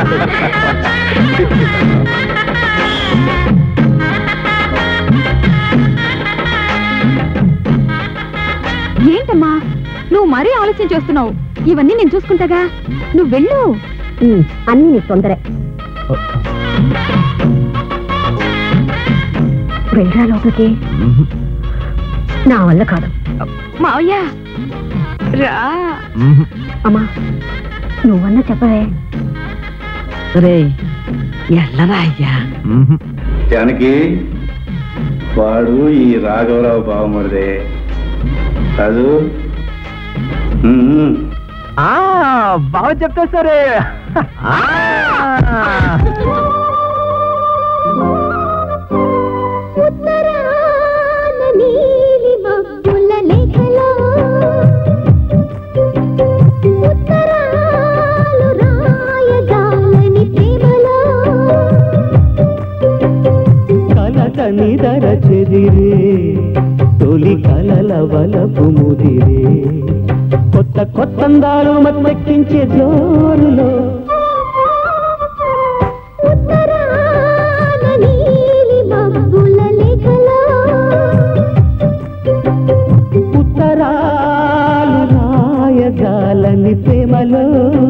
ఏంటమ్మా నువ్వు మరీ ఆలోచన చేస్తున్నావు? ఇవన్నీ నేను చూసుకుంటాగా, నువ్వు వెళ్ళు. అన్ని నీ తొందరే. వెళ్ళరా లోపలికి. నా వల్ల కాదు. మావయ్య రా. అమ్మా నువ్వన్నా చెప్పవే. రే ఎల్లరా అయ్యా. దానికి వాడు ఈ రాఘవరావు బావమరిదే కాదు. బావ చెప్తే సరే. నిదర చెదిరే తొలి కలల వలపు ముదిరే కొత్త కొత్తందాలు మత్తెక్కించే జోరులో ఉత్తరాలు రాయజాలని ప్రేమలో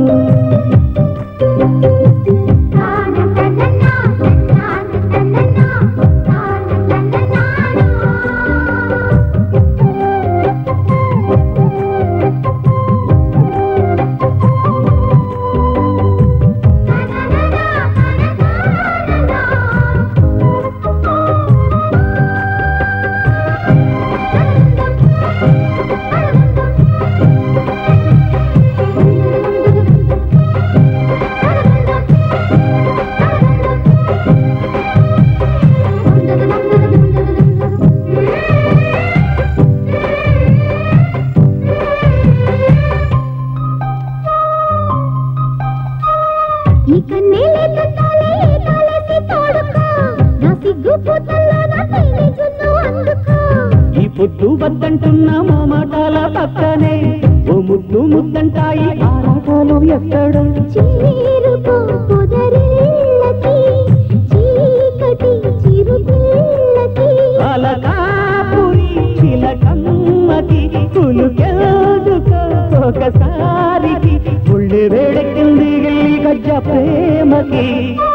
ఈ పొద్దు వద్దంటున్నా మా మాటల పక్కనే ఓ ముద్దు ముద్దంటాయి ఆరాటాలు ఎక్కడ అలకాపురి చిలకమ్మకి కులుకెల్దుకో ఒకసారికి ఉళ్ళి వేడెక్కింది గల్లి గజ్జ ప్రేమకి